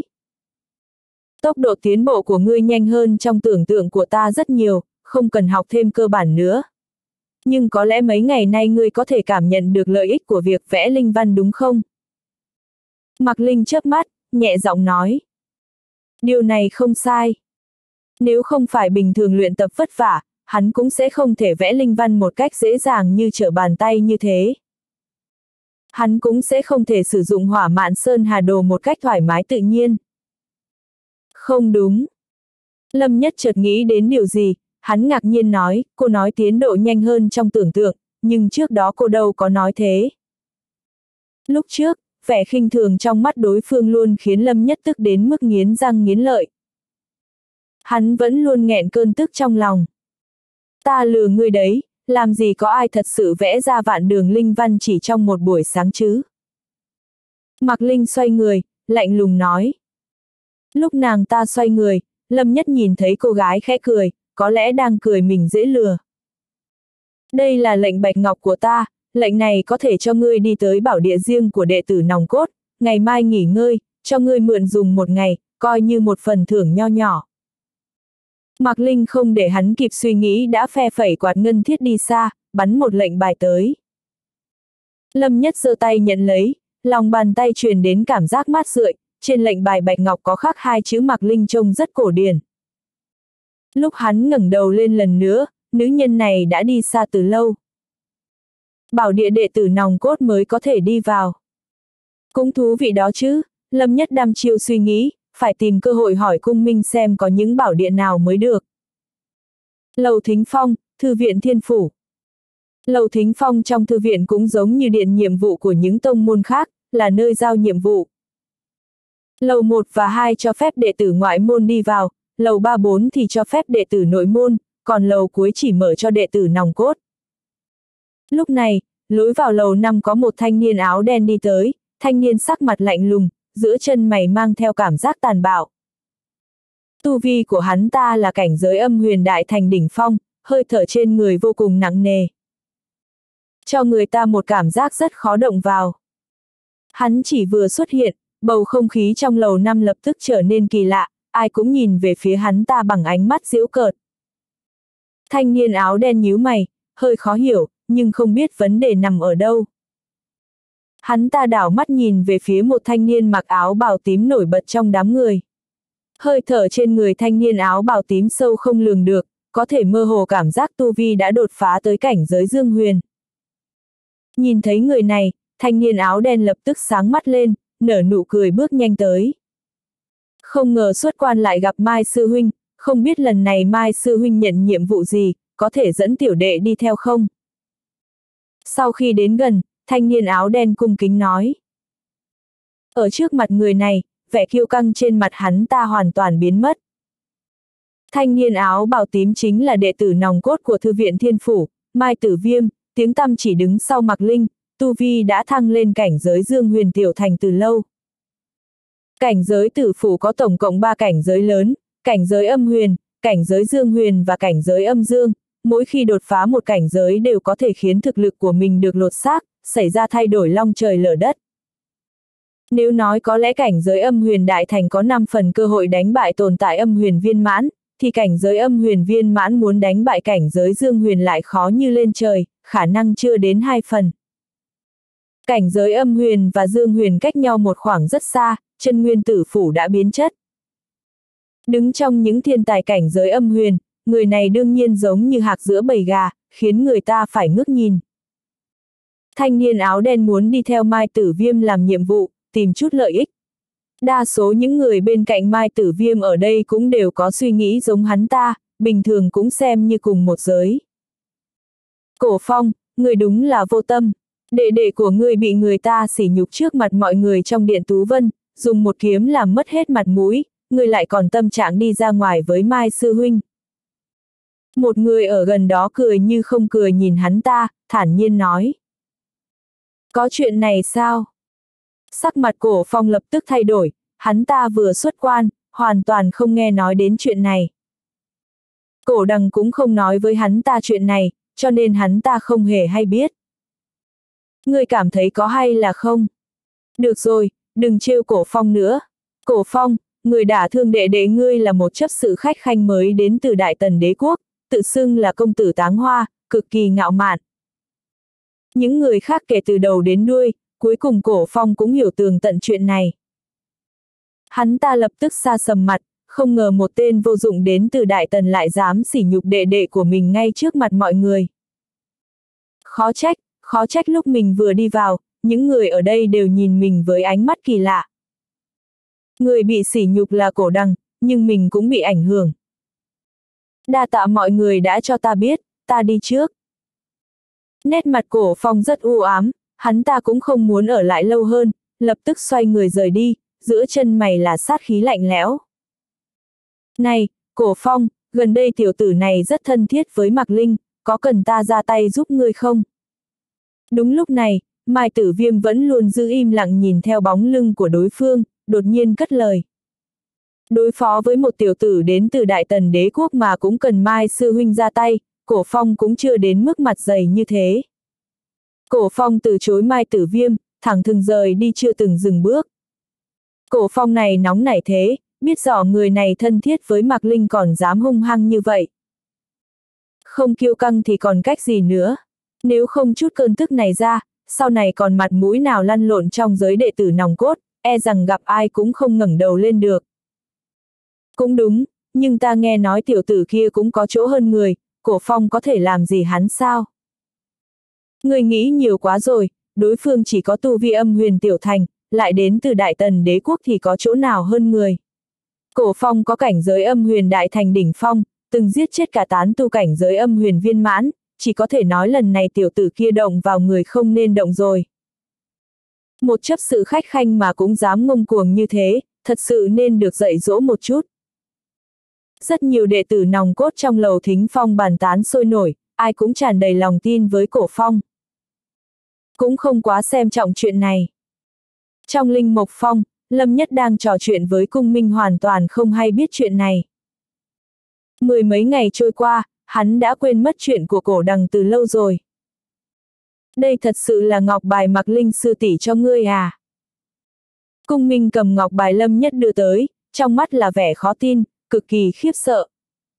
Tốc độ tiến bộ của ngươi nhanh hơn trong tưởng tượng của ta rất nhiều, không cần học thêm cơ bản nữa. Nhưng có lẽ mấy ngày nay ngươi có thể cảm nhận được lợi ích của việc vẽ linh văn đúng không? Mạc Linh chớp mắt, nhẹ giọng nói. Điều này không sai. Nếu không phải bình thường luyện tập vất vả, hắn cũng sẽ không thể vẽ linh văn một cách dễ dàng như trở bàn tay như thế. Hắn cũng sẽ không thể sử dụng hỏa mạn sơn hà đồ một cách thoải mái tự nhiên. Không đúng. Lâm Nhất chợt nghĩ đến điều gì, hắn ngạc nhiên nói, cô nói tiến độ nhanh hơn trong tưởng tượng, nhưng trước đó cô đâu có nói thế. Lúc trước, vẻ khinh thường trong mắt đối phương luôn khiến Lâm Nhất tức đến mức nghiến răng nghiến lợi. Hắn vẫn luôn nghẹn cơn tức trong lòng. Ta lừa ngươi đấy, làm gì có ai thật sự vẽ ra vạn đường linh văn chỉ trong một buổi sáng chứ? Mạc Linh xoay người, lạnh lùng nói. Lúc nàng ta xoay người, Lâm Nhất nhìn thấy cô gái khẽ cười, có lẽ đang cười mình dễ lừa. Đây là lệnh bạch ngọc của ta, lệnh này có thể cho ngươi đi tới bảo địa riêng của đệ tử nòng cốt, ngày mai nghỉ ngơi, cho ngươi mượn dùng một ngày, coi như một phần thưởng nho nhỏ. Mạc Linh không để hắn kịp suy nghĩ đã phe phẩy quạt ngân thiết đi xa, bắn một lệnh bài tới. Lâm Nhất giơ tay nhận lấy, lòng bàn tay truyền đến cảm giác mát rượi, trên lệnh bài bạch ngọc có khắc hai chữ Mạc Linh trông rất cổ điển. Lúc hắn ngẩng đầu lên lần nữa, nữ nhân này đã đi xa từ lâu. Bảo địa đệ tử nòng cốt mới có thể đi vào. Cũng thú vị đó chứ, Lâm Nhất đăm chiêu suy nghĩ, phải tìm cơ hội hỏi cung minh xem có những bảo địa nào mới được. Lầu Thính Phong, Thư viện Thiên Phủ. Lầu Thính Phong trong thư viện cũng giống như điện nhiệm vụ của những tông môn khác, là nơi giao nhiệm vụ. Lầu một và hai cho phép đệ tử ngoại môn đi vào, lầu ba bốn thì cho phép đệ tử nội môn, còn lầu cuối chỉ mở cho đệ tử nòng cốt. Lúc này, lối vào lầu năm có một thanh niên áo đen đi tới, thanh niên sắc mặt lạnh lùng, giữa chân mày mang theo cảm giác tàn bạo. Tu vi của hắn ta là cảnh giới âm huyền đại thành đỉnh phong, hơi thở trên người vô cùng nặng nề. Cho người ta một cảm giác rất khó động vào. Hắn chỉ vừa xuất hiện, bầu không khí trong lầu năm lập tức trở nên kỳ lạ, ai cũng nhìn về phía hắn ta bằng ánh mắt giễu cợt. Thanh niên áo đen nhíu mày, hơi khó hiểu, nhưng không biết vấn đề nằm ở đâu. Hắn ta đảo mắt nhìn về phía một thanh niên mặc áo bào tím nổi bật trong đám người. Hơi thở trên người thanh niên áo bào tím sâu không lường được, có thể mơ hồ cảm giác tu vi đã đột phá tới cảnh giới dương huyền. Nhìn thấy người này, thanh niên áo đen lập tức sáng mắt lên, nở nụ cười bước nhanh tới. Không ngờ xuất quan lại gặp Mai Sư Huynh, không biết lần này Mai Sư Huynh nhận nhiệm vụ gì, có thể dẫn tiểu đệ đi theo không? Sau khi đến gần, thanh niên áo đen cung kính nói. Ở trước mặt người này, vẻ kiêu căng trên mặt hắn ta hoàn toàn biến mất. Thanh niên áo bào tím chính là đệ tử nòng cốt của Thư viện Thiên Phủ, Mai Tử Viêm, tiếng tăm chỉ đứng sau Mạc Linh, tu vi đã thăng lên cảnh giới dương huyền tiểu thành từ lâu. Cảnh giới tử phủ có tổng cộng ba cảnh giới lớn, cảnh giới âm huyền, cảnh giới dương huyền và cảnh giới âm dương, mỗi khi đột phá một cảnh giới đều có thể khiến thực lực của mình được lột xác, xảy ra thay đổi long trời lở đất. Nếu nói có lẽ cảnh giới âm huyền đại thành có năm phần cơ hội đánh bại tồn tại âm huyền viên mãn, thì cảnh giới âm huyền viên mãn muốn đánh bại cảnh giới dương huyền lại khó như lên trời, khả năng chưa đến hai phần. Cảnh giới âm huyền và dương huyền cách nhau một khoảng rất xa, chân nguyên tử phủ đã biến chất. Đứng trong những thiên tài cảnh giới âm huyền, người này đương nhiên giống như hạc giữa bầy gà, khiến người ta phải ngước nhìn. Thanh niên áo đen muốn đi theo Mai Tử Viêm làm nhiệm vụ, tìm chút lợi ích. Đa số những người bên cạnh Mai Tử Viêm ở đây cũng đều có suy nghĩ giống hắn ta, bình thường cũng xem như cùng một giới. Cổ Phong, người đúng là vô tâm. Đệ đệ của ngươi bị người ta sỉ nhục trước mặt mọi người trong điện Tú Vân, dùng một kiếm làm mất hết mặt mũi, ngươi lại còn tâm trạng đi ra ngoài với Mai Sư Huynh. Một người ở gần đó cười như không cười nhìn hắn ta, thản nhiên nói. Có chuyện này sao? Sắc mặt Cổ Phong lập tức thay đổi, hắn ta vừa xuất quan, hoàn toàn không nghe nói đến chuyện này. Cổ Đằng cũng không nói với hắn ta chuyện này, cho nên hắn ta không hề hay biết. Ngươi cảm thấy có hay là không? Được rồi, đừng trêu Cổ Phong nữa. Cổ Phong, người đả thương đệ đệ ngươi là một chấp sự khách khanh mới đến từ Đại Tần đế quốc, tự xưng là công tử Táng Hoa, cực kỳ ngạo mạn. Những người khác kể từ đầu đến đuôi, cuối cùng Cổ Phong cũng hiểu tường tận chuyện này. Hắn ta lập tức sa sầm mặt, không ngờ một tên vô dụng đến từ Đại Tần lại dám sỉ nhục đệ đệ của mình ngay trước mặt mọi người. Khó trách, khó trách lúc mình vừa đi vào, những người ở đây đều nhìn mình với ánh mắt kỳ lạ. Người bị sỉ nhục là Cổ Đằng, nhưng mình cũng bị ảnh hưởng. Đa tạ mọi người đã cho ta biết, ta đi trước. Nét mặt Cổ Phong rất u ám, hắn ta cũng không muốn ở lại lâu hơn, lập tức xoay người rời đi, giữa chân mày là sát khí lạnh lẽo. Này, Cổ Phong, gần đây tiểu tử này rất thân thiết với Mạc Linh, có cần ta ra tay giúp ngươi không? Đúng lúc này, Mai Tử Viêm vẫn luôn giữ im lặng nhìn theo bóng lưng của đối phương, đột nhiên cất lời. Đối phó với một tiểu tử đến từ Đại Tần đế quốc mà cũng cần Mai sư huynh ra tay, Cổ Phong cũng chưa đến mức mặt dày như thế. Cổ Phong từ chối Mai Tử Viêm, thẳng thừng rời đi chưa từng dừng bước. Cổ Phong này nóng nảy thế, biết rõ người này thân thiết với Mạc Linh còn dám hung hăng như vậy. Không kiêu căng thì còn cách gì nữa. Nếu không chút cơn tức này ra, sau này còn mặt mũi nào lăn lộn trong giới đệ tử nòng cốt, e rằng gặp ai cũng không ngẩng đầu lên được. Cũng đúng, nhưng ta nghe nói tiểu tử kia cũng có chỗ hơn người, Cổ Phong có thể làm gì hắn sao? Người nghĩ nhiều quá rồi, đối phương chỉ có tu vi âm huyền tiểu thành, lại đến từ Đại Tần đế quốc thì có chỗ nào hơn người. Cổ Phong có cảnh giới âm huyền đại thành đỉnh phong, từng giết chết cả tán tu cảnh giới âm huyền viên mãn, chỉ có thể nói lần này tiểu tử kia động vào người không nên động rồi. Một chấp sự khách khanh mà cũng dám ngông cuồng như thế, thật sự nên được dạy dỗ một chút. Rất nhiều đệ tử nòng cốt trong lầu Thính Phong bàn tán sôi nổi, ai cũng tràn đầy lòng tin với Cổ Phong. Cũng không quá xem trọng chuyện này. Trong Linh Mộc Phong, Lâm Nhất đang trò chuyện với Cung Minh hoàn toàn không hay biết chuyện này. Mười mấy ngày trôi qua, hắn đã quên mất chuyện của Cổ Đằng từ lâu rồi. Đây thật sự là ngọc bài Mạc Linh sư tỷ cho ngươi à? Cung Minh cầm ngọc bài Lâm Nhất đưa tới, trong mắt là vẻ khó tin, cực kỳ khiếp sợ.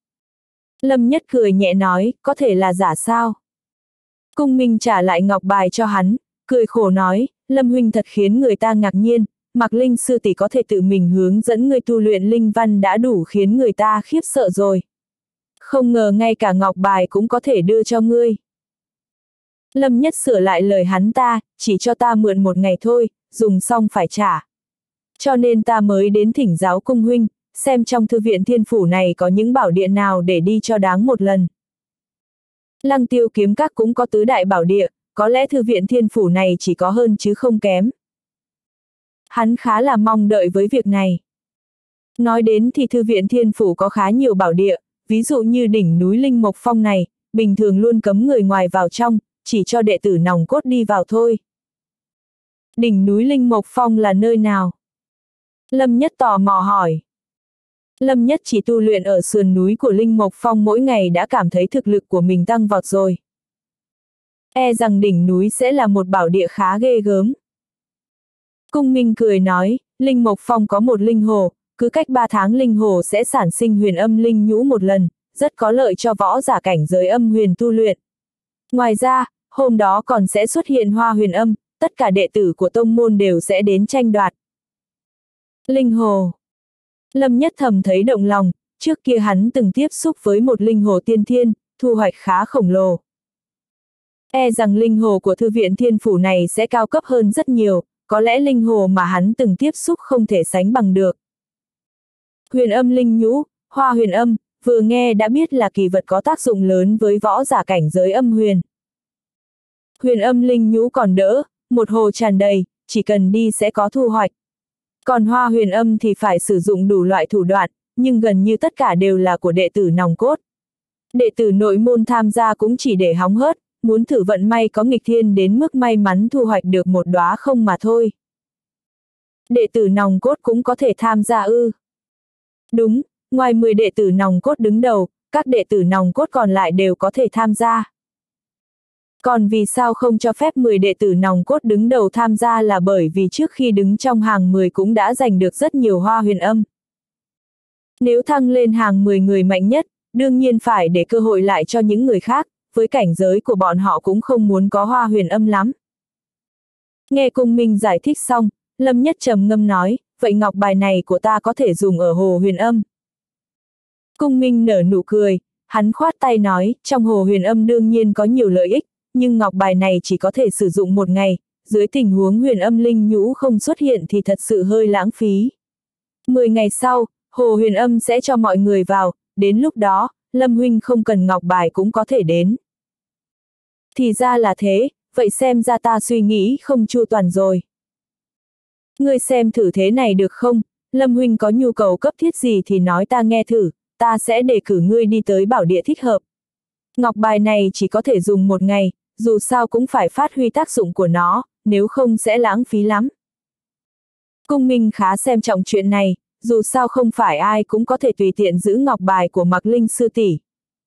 Lâm Nhất cười nhẹ nói, có thể là giả sao? Cung Minh trả lại ngọc bài cho hắn, cười khổ nói, Lâm huynh thật khiến người ta ngạc nhiên, Mạc Linh sư tỷ có thể tự mình hướng dẫn người tu luyện linh văn đã đủ khiến người ta khiếp sợ rồi. Không ngờ ngay cả ngọc bài cũng có thể đưa cho ngươi. Lâm Nhất sửa lại lời hắn ta, chỉ cho ta mượn một ngày thôi, dùng xong phải trả. Cho nên ta mới đến thỉnh giáo cung huynh, xem trong thư viện thiên phủ này có những bảo địa nào để đi cho đáng một lần. Lăng Tiêu kiếm các cũng có tứ đại bảo địa, có lẽ thư viện thiên phủ này chỉ có hơn chứ không kém. Hắn khá là mong đợi với việc này. Nói đến thì thư viện thiên phủ có khá nhiều bảo địa, ví dụ như đỉnh núi Linh Mộc Phong này, bình thường luôn cấm người ngoài vào trong, chỉ cho đệ tử nòng cốt đi vào thôi. Đỉnh núi Linh Mộc Phong là nơi nào? Lâm Nhất tò mò hỏi. Lâm Nhất chỉ tu luyện ở sườn núi của Linh Mộc Phong mỗi ngày đã cảm thấy thực lực của mình tăng vọt rồi. E rằng đỉnh núi sẽ là một bảo địa khá ghê gớm. Cung Minh cười nói, Linh Mộc Phong có một linh hồ, cứ cách ba tháng linh hồ sẽ sản sinh huyền âm linh nhũ một lần, rất có lợi cho võ giả cảnh giới âm huyền tu luyện. Ngoài ra, hôm đó còn sẽ xuất hiện hoa huyền âm, tất cả đệ tử của tông môn đều sẽ đến tranh đoạt. Linh hồ. Lâm Nhất thầm thấy động lòng, trước kia hắn từng tiếp xúc với một linh hồ tiên thiên, thu hoạch khá khổng lồ. E rằng linh hồ của thư viện thiên phủ này sẽ cao cấp hơn rất nhiều, có lẽ linh hồ mà hắn từng tiếp xúc không thể sánh bằng được. Huyền âm linh nhũ, hoa huyền âm, vừa nghe đã biết là kỳ vật có tác dụng lớn với võ giả cảnh giới âm huyền. Huyền âm linh nhũ còn đỡ, một hồ tràn đầy, chỉ cần đi sẽ có thu hoạch. Còn hoa huyền âm thì phải sử dụng đủ loại thủ đoạn, nhưng gần như tất cả đều là của đệ tử nòng cốt. Đệ tử nội môn tham gia cũng chỉ để hóng hớt, muốn thử vận may có nghịch thiên đến mức may mắn thu hoạch được một đóa không mà thôi. Đệ tử nòng cốt cũng có thể tham gia ư? Đúng, ngoài mười đệ tử nòng cốt đứng đầu, các đệ tử nòng cốt còn lại đều có thể tham gia. Còn vì sao không cho phép mười đệ tử nòng cốt đứng đầu tham gia là bởi vì trước khi đứng trong hàng mười cũng đã giành được rất nhiều hoa huyền âm. Nếu thăng lên hàng mười người mạnh nhất, đương nhiên phải để cơ hội lại cho những người khác, với cảnh giới của bọn họ cũng không muốn có hoa huyền âm lắm. Nghe Cung Minh giải thích xong, Lâm Nhất trầm ngâm nói, vậy ngọc bài này của ta có thể dùng ở hồ huyền âm. Cung Minh nở nụ cười, hắn khoát tay nói, trong hồ huyền âm đương nhiên có nhiều lợi ích, nhưng ngọc bài này chỉ có thể sử dụng một ngày, dưới tình huống huyền âm linh nhũ không xuất hiện thì thật sự hơi lãng phí. Mười ngày sau, hồ huyền âm sẽ cho mọi người vào, đến lúc đó, Lâm huynh không cần ngọc bài cũng có thể đến. Thì ra là thế, vậy xem ra ta suy nghĩ không chu toàn rồi. Ngươi xem thử thế này được không, Lâm huynh có nhu cầu cấp thiết gì thì nói ta nghe thử, ta sẽ đề cử ngươi đi tới bảo địa thích hợp. Ngọc bài này chỉ có thể dùng một ngày, dù sao cũng phải phát huy tác dụng của nó, nếu không sẽ lãng phí lắm. Cung Minh khá xem trọng chuyện này, dù sao không phải ai cũng có thể tùy tiện giữ ngọc bài của Mạc Linh sư tỷ.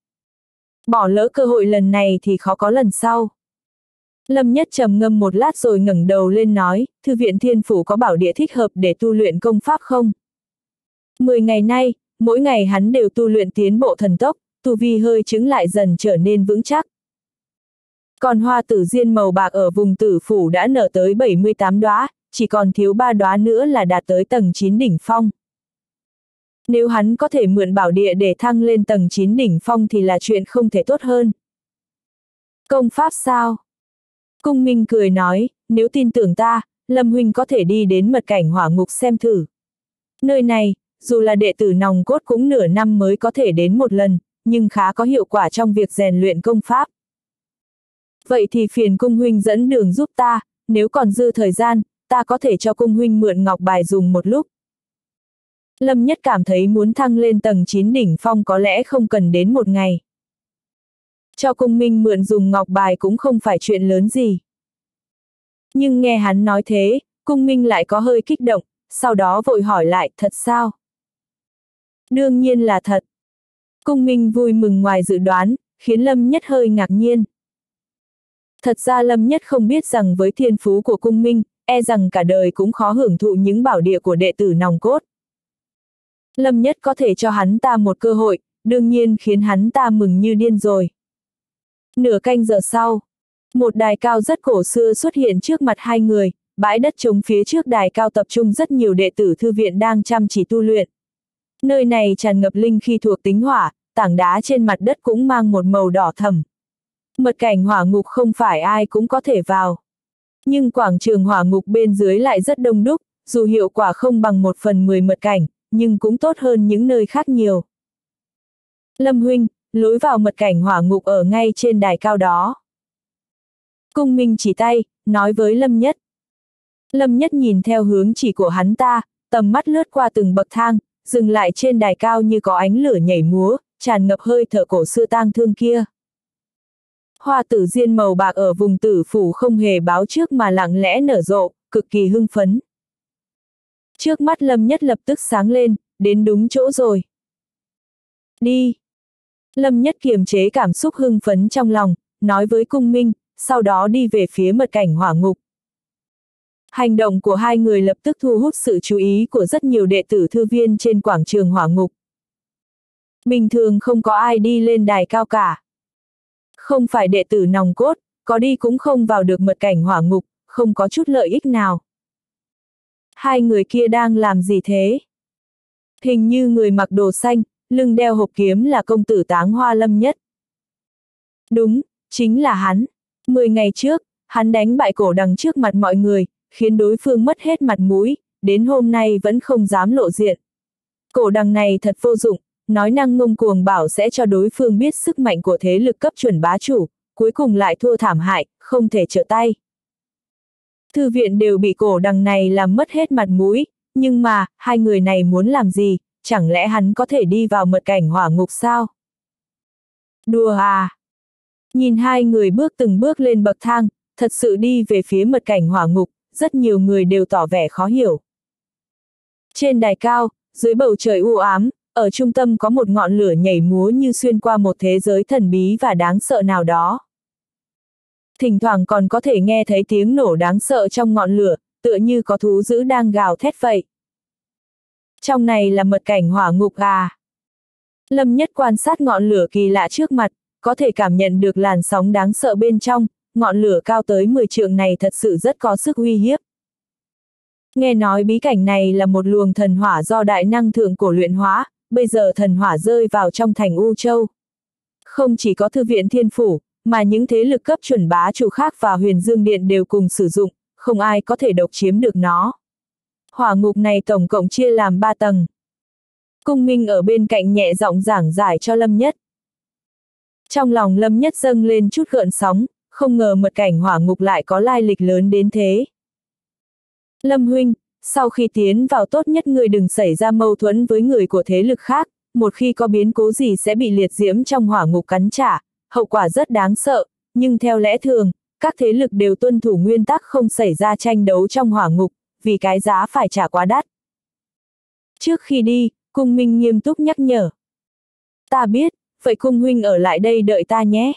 Bỏ lỡ cơ hội lần này thì khó có lần sau. Lâm Nhất trầm ngâm một lát rồi ngẩng đầu lên nói, Thư viện Thiên Phủ có bảo địa thích hợp để tu luyện công pháp không? Mười ngày nay, mỗi ngày hắn đều tu luyện tiến bộ thần tốc, tu vi hơi chững lại dần trở nên vững chắc. Còn hoa tử diên màu bạc ở vùng Tử Phủ đã nở tới bảy mươi tám đóa, chỉ còn thiếu ba đóa nữa là đạt tới tầng chín đỉnh phong. Nếu hắn có thể mượn bảo địa để thăng lên tầng chín đỉnh phong thì là chuyện không thể tốt hơn. Công pháp sao? Cung Minh cười nói, nếu tin tưởng ta, Lâm huynh có thể đi đến mật cảnh hỏa ngục xem thử. Nơi này, dù là đệ tử nòng cốt cũng nửa năm mới có thể đến một lần, nhưng khá có hiệu quả trong việc rèn luyện công pháp. Vậy thì phiền Cung huynh dẫn đường giúp ta, nếu còn dư thời gian, ta có thể cho Cung huynh mượn ngọc bài dùng một lúc. Lâm Nhất cảm thấy muốn thăng lên tầng chín đỉnh phong có lẽ không cần đến một ngày. Cho Cung Minh mượn dùng ngọc bài cũng không phải chuyện lớn gì. Nhưng nghe hắn nói thế, Cung Minh lại có hơi kích động, sau đó vội hỏi lại, thật sao? Đương nhiên là thật. Cung Minh vui mừng ngoài dự đoán, khiến Lâm Nhất hơi ngạc nhiên. Thật ra Lâm Nhất không biết rằng với thiên phú của Cung Minh, e rằng cả đời cũng khó hưởng thụ những bảo địa của đệ tử nòng cốt. Lâm Nhất có thể cho hắn ta một cơ hội, đương nhiên khiến hắn ta mừng như điên rồi. Nửa canh giờ sau, một đài cao rất cổ xưa xuất hiện trước mặt hai người, bãi đất trống phía trước đài cao tập trung rất nhiều đệ tử thư viện đang chăm chỉ tu luyện. Nơi này tràn ngập linh khí thuộc tính hỏa, tảng đá trên mặt đất cũng mang một màu đỏ thẫm. Mật cảnh hỏa ngục không phải ai cũng có thể vào. Nhưng quảng trường hỏa ngục bên dưới lại rất đông đúc, dù hiệu quả không bằng một phần mười mật cảnh, nhưng cũng tốt hơn những nơi khác nhiều. Lâm huynh, lối vào mật cảnh hỏa ngục ở ngay trên đài cao đó. Cung Minh chỉ tay, nói với Lâm Nhất. Lâm Nhất nhìn theo hướng chỉ của hắn ta, tầm mắt lướt qua từng bậc thang, dừng lại trên đài cao như có ánh lửa nhảy múa, tràn ngập hơi thở cổ xưa tang thương kia. Hoa tử diên màu bạc ở vùng Tử Phủ không hề báo trước mà lặng lẽ nở rộ, cực kỳ hưng phấn. Trước mắt Lâm Nhất lập tức sáng lên, đến đúng chỗ rồi. Đi. Lâm Nhất kiềm chế cảm xúc hưng phấn trong lòng, nói với Cung Minh, sau đó đi về phía mật cảnh hỏa ngục. Hành động của hai người lập tức thu hút sự chú ý của rất nhiều đệ tử thư viên trên quảng trường hỏa ngục. Bình thường không có ai đi lên đài cao cả. Không phải đệ tử nòng cốt, có đi cũng không vào được mật cảnh hỏa ngục, không có chút lợi ích nào. Hai người kia đang làm gì thế? Hình như người mặc đồ xanh, lưng đeo hộp kiếm là công tử Táng Hoa Lâm Nhất. Đúng, chính là hắn. Mười ngày trước, hắn đánh bại Cổ Đằng trước mặt mọi người, khiến đối phương mất hết mặt mũi, đến hôm nay vẫn không dám lộ diện. Cổ Đằng này thật vô dụng, nói năng ngông cuồng bảo sẽ cho đối phương biết sức mạnh của thế lực cấp chuẩn bá chủ, cuối cùng lại thua thảm hại, không thể trở tay. Thư viện đều bị Cổ Đằng này làm mất hết mặt mũi, nhưng mà, hai người này muốn làm gì, chẳng lẽ hắn có thể đi vào mật cảnh hỏa ngục sao? Đùa à! Nhìn hai người bước từng bước lên bậc thang, thật sự đi về phía mật cảnh hỏa ngục, rất nhiều người đều tỏ vẻ khó hiểu. Trên đài cao, dưới bầu trời u ám, ở trung tâm có một ngọn lửa nhảy múa như xuyên qua một thế giới thần bí và đáng sợ nào đó. Thỉnh thoảng còn có thể nghe thấy tiếng nổ đáng sợ trong ngọn lửa, tựa như có thú dữ đang gào thét vậy. Trong này là mật cảnh hỏa ngục à? Lâm Nhất quan sát ngọn lửa kỳ lạ trước mặt, có thể cảm nhận được làn sóng đáng sợ bên trong, ngọn lửa cao tới mười trượng này thật sự rất có sức uy hiếp. Nghe nói bí cảnh này là một luồng thần hỏa do đại năng thượng cổ luyện hóa, bây giờ thần hỏa rơi vào trong thành U Châu. Không chỉ có Thư viện Thiên Phủ, mà những thế lực cấp chuẩn bá chủ khác và Huyền Dương Điện đều cùng sử dụng, không ai có thể độc chiếm được nó. Hỏa ngục này tổng cộng chia làm ba tầng. Cung Minh ở bên cạnh nhẹ giọng giảng giải cho Lâm Nhất. Trong lòng Lâm Nhất dâng lên chút gợn sóng, không ngờ mật cảnh hỏa ngục lại có lai lịch lớn đến thế. Lâm huynh, sau khi tiến vào tốt nhất người đừng xảy ra mâu thuẫn với người của thế lực khác, một khi có biến cố gì sẽ bị liệt diễm trong hỏa ngục cắn trả, hậu quả rất đáng sợ, nhưng theo lẽ thường, các thế lực đều tuân thủ nguyên tắc không xảy ra tranh đấu trong hỏa ngục, vì cái giá phải trả quá đắt. Trước khi đi, Cung Minh nghiêm túc nhắc nhở. Ta biết, vậy Cung huynh ở lại đây đợi ta nhé.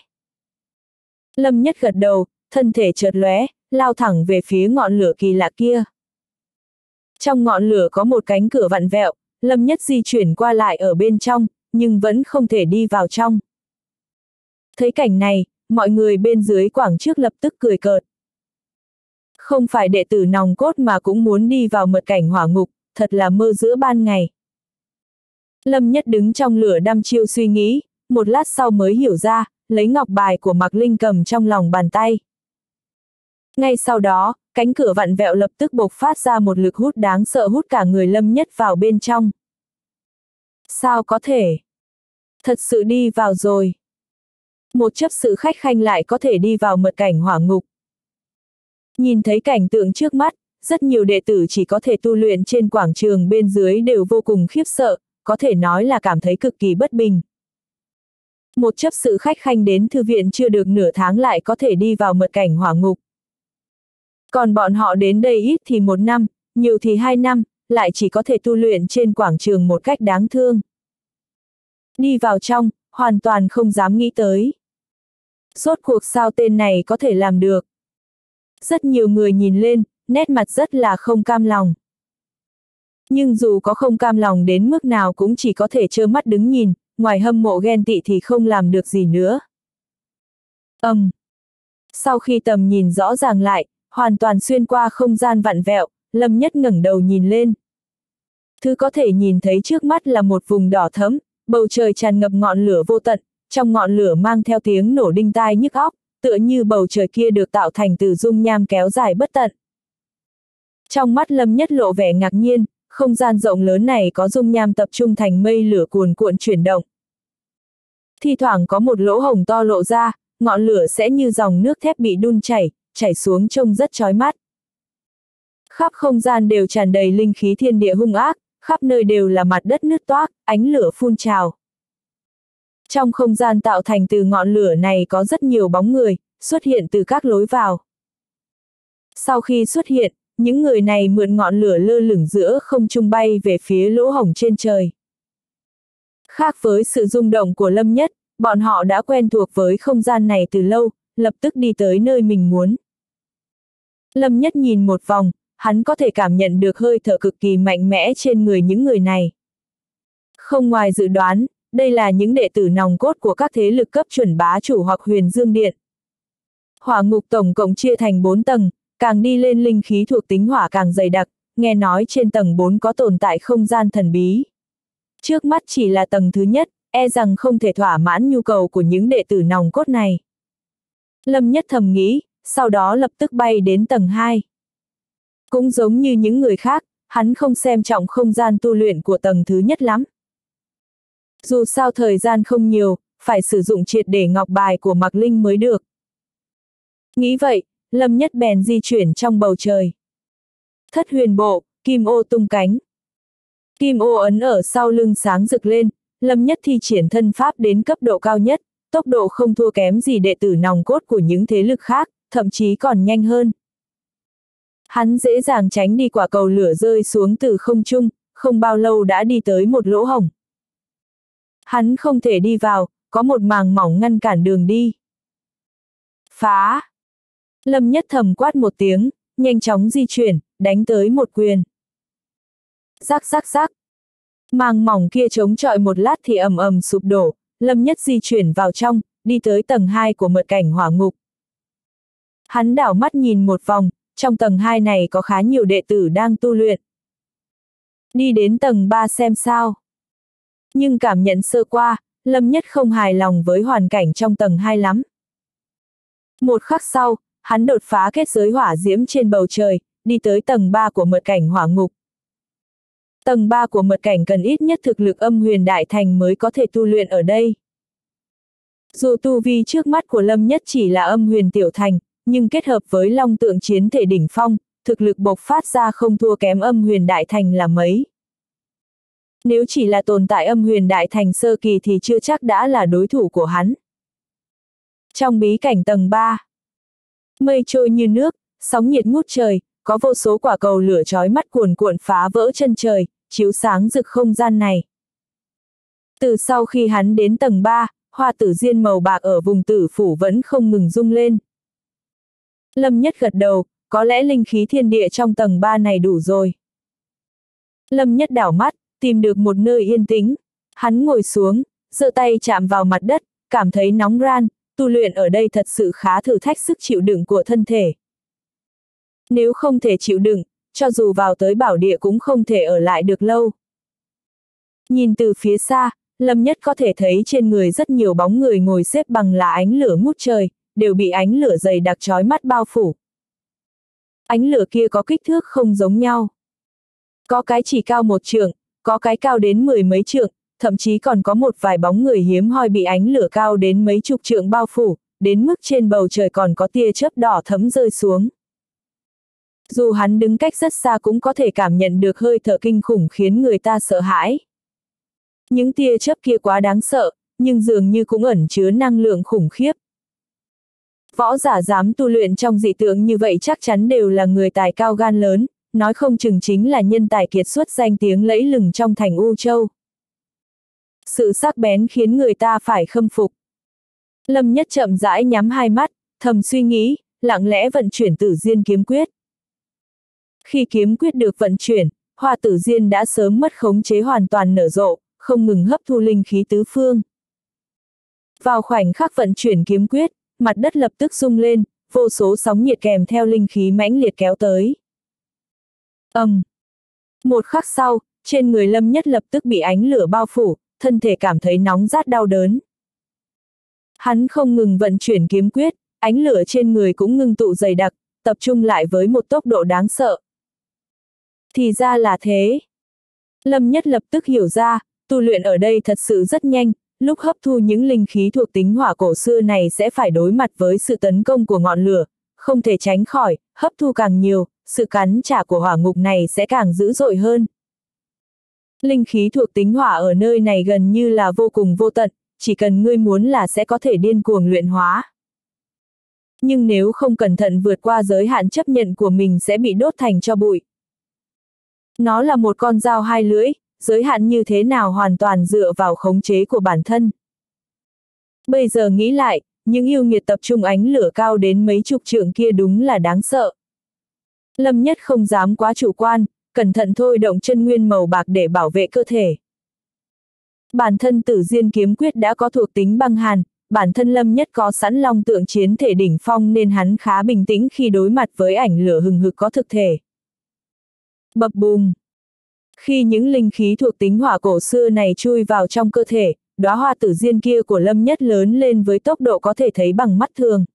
Lâm Nhất gật đầu, thân thể chợt lóe, lao thẳng về phía ngọn lửa kỳ lạ kia. Trong ngọn lửa có một cánh cửa vặn vẹo, Lâm Nhất di chuyển qua lại ở bên trong, nhưng vẫn không thể đi vào trong. Thấy cảnh này, mọi người bên dưới quảng trước lập tức cười cợt. Không phải đệ tử nòng cốt mà cũng muốn đi vào mật cảnh hỏa ngục, thật là mơ giữa ban ngày. Lâm Nhất đứng trong lửa đăm chiêu suy nghĩ, một lát sau mới hiểu ra, lấy ngọc bài của Mạc Linh cầm trong lòng bàn tay. Ngay sau đó, cánh cửa vặn vẹo lập tức bộc phát ra một lực hút đáng sợ hút cả người Lâm Nhất vào bên trong. Sao có thể? Thật sự đi vào rồi. Một chấp sự khách khanh lại có thể đi vào mật cảnh hỏa ngục. Nhìn thấy cảnh tượng trước mắt, rất nhiều đệ tử chỉ có thể tu luyện trên quảng trường bên dưới đều vô cùng khiếp sợ, có thể nói là cảm thấy cực kỳ bất bình. Một chấp sự khách khanh đến thư viện chưa được nửa tháng lại có thể đi vào mật cảnh hỏa ngục. Còn bọn họ đến đây ít thì một năm, nhiều thì hai năm, lại chỉ có thể tu luyện trên quảng trường một cách đáng thương. Đi vào trong, hoàn toàn không dám nghĩ tới. Rốt cuộc sao tên này có thể làm được? Rất nhiều người nhìn lên, nét mặt rất là không cam lòng. Nhưng dù có không cam lòng đến mức nào cũng chỉ có thể trơ mắt đứng nhìn, ngoài hâm mộ ghen tị thì không làm được gì nữa. Ầm. Um. Sau khi tầm nhìn rõ ràng lại, hoàn toàn xuyên qua không gian vặn vẹo, Lâm Nhất ngẩng đầu nhìn lên. Thứ có thể nhìn thấy trước mắt là một vùng đỏ thẫm, bầu trời tràn ngập ngọn lửa vô tận, trong ngọn lửa mang theo tiếng nổ đinh tai nhức óc, tựa như bầu trời kia được tạo thành từ dung nham kéo dài bất tận. Trong mắt Lâm Nhất lộ vẻ ngạc nhiên, không gian rộng lớn này có dung nham tập trung thành mây lửa cuồn cuộn chuyển động. Thi thoảng có một lỗ hổng to lộ ra, ngọn lửa sẽ như dòng nước thép bị đun chảy, chảy xuống trông rất chói mắt. Khắp không gian đều tràn đầy linh khí thiên địa hung ác, khắp nơi đều là mặt đất nứt toác, ánh lửa phun trào. Trong không gian tạo thành từ ngọn lửa này có rất nhiều bóng người, xuất hiện từ các lối vào. Sau khi xuất hiện, những người này mượn ngọn lửa lơ lửng giữa không trung bay về phía lỗ hổng trên trời. Khác với sự rung động của Lâm Nhất, bọn họ đã quen thuộc với không gian này từ lâu, lập tức đi tới nơi mình muốn. Lâm Nhất nhìn một vòng, hắn có thể cảm nhận được hơi thở cực kỳ mạnh mẽ trên người những người này. Không ngoài dự đoán, đây là những đệ tử nòng cốt của các thế lực cấp chuẩn bá chủ hoặc Huyền Dương Điện. Hỏa ngục tổng cộng chia thành bốn tầng, càng đi lên linh khí thuộc tính hỏa càng dày đặc, nghe nói trên tầng bốn có tồn tại không gian thần bí. Trước mắt chỉ là tầng thứ nhất, e rằng không thể thỏa mãn nhu cầu của những đệ tử nòng cốt này. Lâm Nhất thầm nghĩ, sau đó lập tức bay đến tầng hai. Cũng giống như những người khác, hắn không xem trọng không gian tu luyện của tầng thứ nhất lắm. Dù sao thời gian không nhiều, phải sử dụng triệt để ngọc bài của Mạc Linh mới được. Nghĩ vậy, Lâm Nhất bèn di chuyển trong bầu trời. Thất huyền bộ, kim ô tung cánh. Kim ô ấn ở sau lưng sáng rực lên, Lâm Nhất thi triển thân pháp đến cấp độ cao nhất, tốc độ không thua kém gì đệ tử nòng cốt của những thế lực khác, thậm chí còn nhanh hơn. Hắn dễ dàng tránh đi quả cầu lửa rơi xuống từ không trung, không bao lâu đã đi tới một lỗ hổng. Hắn không thể đi vào, có một màng mỏng ngăn cản đường đi. Phá! Lâm Nhất thầm quát một tiếng, nhanh chóng di chuyển, đánh tới một quyền. Rắc rắc rắc! Màng mỏng kia chống chọi một lát thì ầm ầm sụp đổ, Lâm Nhất di chuyển vào trong, đi tới tầng hai của mật cảnh hỏa ngục. Hắn đảo mắt nhìn một vòng, trong tầng hai này có khá nhiều đệ tử đang tu luyện. Đi đến tầng ba xem sao. Nhưng cảm nhận sơ qua, Lâm Nhất không hài lòng với hoàn cảnh trong tầng hai lắm. Một khắc sau, hắn đột phá kết giới hỏa diễm trên bầu trời, đi tới tầng ba của mật cảnh hỏa ngục. Tầng ba của mật cảnh cần ít nhất thực lực âm huyền đại thành mới có thể tu luyện ở đây. Dù tu vi trước mắt của Lâm Nhất chỉ là âm huyền tiểu thành, nhưng kết hợp với long tượng chiến thể đỉnh phong, thực lực bộc phát ra không thua kém âm huyền đại thành là mấy. Nếu chỉ là tồn tại âm huyền đại thành sơ kỳ thì chưa chắc đã là đối thủ của hắn. Trong bí cảnh tầng ba, mây trôi như nước, sóng nhiệt ngút trời, có vô số quả cầu lửa chói mắt cuồn cuộn phá vỡ chân trời, chiếu sáng rực không gian này. Từ sau khi hắn đến tầng ba, hoa tử diên màu bạc ở vùng tử phủ vẫn không ngừng rung lên. Lâm Nhất gật đầu, có lẽ linh khí thiên địa trong tầng ba này đủ rồi. Lâm Nhất đảo mắt, tìm được một nơi yên tĩnh. Hắn ngồi xuống, giơ tay chạm vào mặt đất, cảm thấy nóng ran, tu luyện ở đây thật sự khá thử thách sức chịu đựng của thân thể. Nếu không thể chịu đựng, cho dù vào tới bảo địa cũng không thể ở lại được lâu. Nhìn từ phía xa, Lâm Nhất có thể thấy trên người rất nhiều bóng người ngồi xếp bằng là ánh lửa ngút trời, đều bị ánh lửa dày đặc chói mắt bao phủ. Ánh lửa kia có kích thước không giống nhau. Có cái chỉ cao một trượng, có cái cao đến mười mấy trượng, thậm chí còn có một vài bóng người hiếm hoi bị ánh lửa cao đến mấy chục trượng bao phủ, đến mức trên bầu trời còn có tia chớp đỏ thẫm rơi xuống. Dù hắn đứng cách rất xa cũng có thể cảm nhận được hơi thở kinh khủng khiến người ta sợ hãi. Những tia chớp kia quá đáng sợ, nhưng dường như cũng ẩn chứa năng lượng khủng khiếp. Võ giả dám tu luyện trong dị tượng như vậy chắc chắn đều là người tài cao gan lớn, nói không chừng chính là nhân tài kiệt xuất danh tiếng lẫy lừng trong thành U Châu. Sự sắc bén khiến người ta phải khâm phục. Lâm Nhất chậm rãi nhắm hai mắt, thầm suy nghĩ, lặng lẽ vận chuyển Tử Diên kiếm quyết. Khi kiếm quyết được vận chuyển, hoa Tử Diên đã sớm mất khống chế hoàn toàn nở rộ, không ngừng hấp thu linh khí tứ phương. Vào khoảnh khắc vận chuyển kiếm quyết, mặt đất lập tức rung lên, vô số sóng nhiệt kèm theo linh khí mãnh liệt kéo tới. Ầm. Um. Một khắc sau, trên người Lâm Nhất lập tức bị ánh lửa bao phủ, thân thể cảm thấy nóng rát đau đớn. Hắn không ngừng vận chuyển kiếm quyết, ánh lửa trên người cũng ngưng tụ dày đặc, tập trung lại với một tốc độ đáng sợ. Thì ra là thế. Lâm Nhất lập tức hiểu ra, tu luyện ở đây thật sự rất nhanh, lúc hấp thu những linh khí thuộc tính hỏa cổ xưa này sẽ phải đối mặt với sự tấn công của ngọn lửa, không thể tránh khỏi, hấp thu càng nhiều, sự cắn trả của hỏa ngục này sẽ càng dữ dội hơn. Linh khí thuộc tính hỏa ở nơi này gần như là vô cùng vô tận, chỉ cần ngươi muốn là sẽ có thể điên cuồng luyện hóa. Nhưng nếu không cẩn thận vượt qua giới hạn chấp nhận của mình sẽ bị đốt thành tro bụi. Nó là một con dao hai lưỡi, giới hạn như thế nào hoàn toàn dựa vào khống chế của bản thân. Bây giờ nghĩ lại, những yêu nghiệt tập trung ánh lửa cao đến mấy chục trượng kia đúng là đáng sợ. Lâm Nhất không dám quá chủ quan, cẩn thận thôi động chân nguyên màu bạc để bảo vệ cơ thể. Bản thân Tử Diên kiếm quyết đã có thuộc tính băng hàn, bản thân Lâm Nhất có sẵn long tượng chiến thể đỉnh phong nên hắn khá bình tĩnh khi đối mặt với ảnh lửa hừng hực có thực thể. Bập bùng. Khi những linh khí thuộc tính hỏa cổ xưa này chui vào trong cơ thể, đóa hoa tử diên kia của Lâm Nhất lớn lên với tốc độ có thể thấy bằng mắt thường.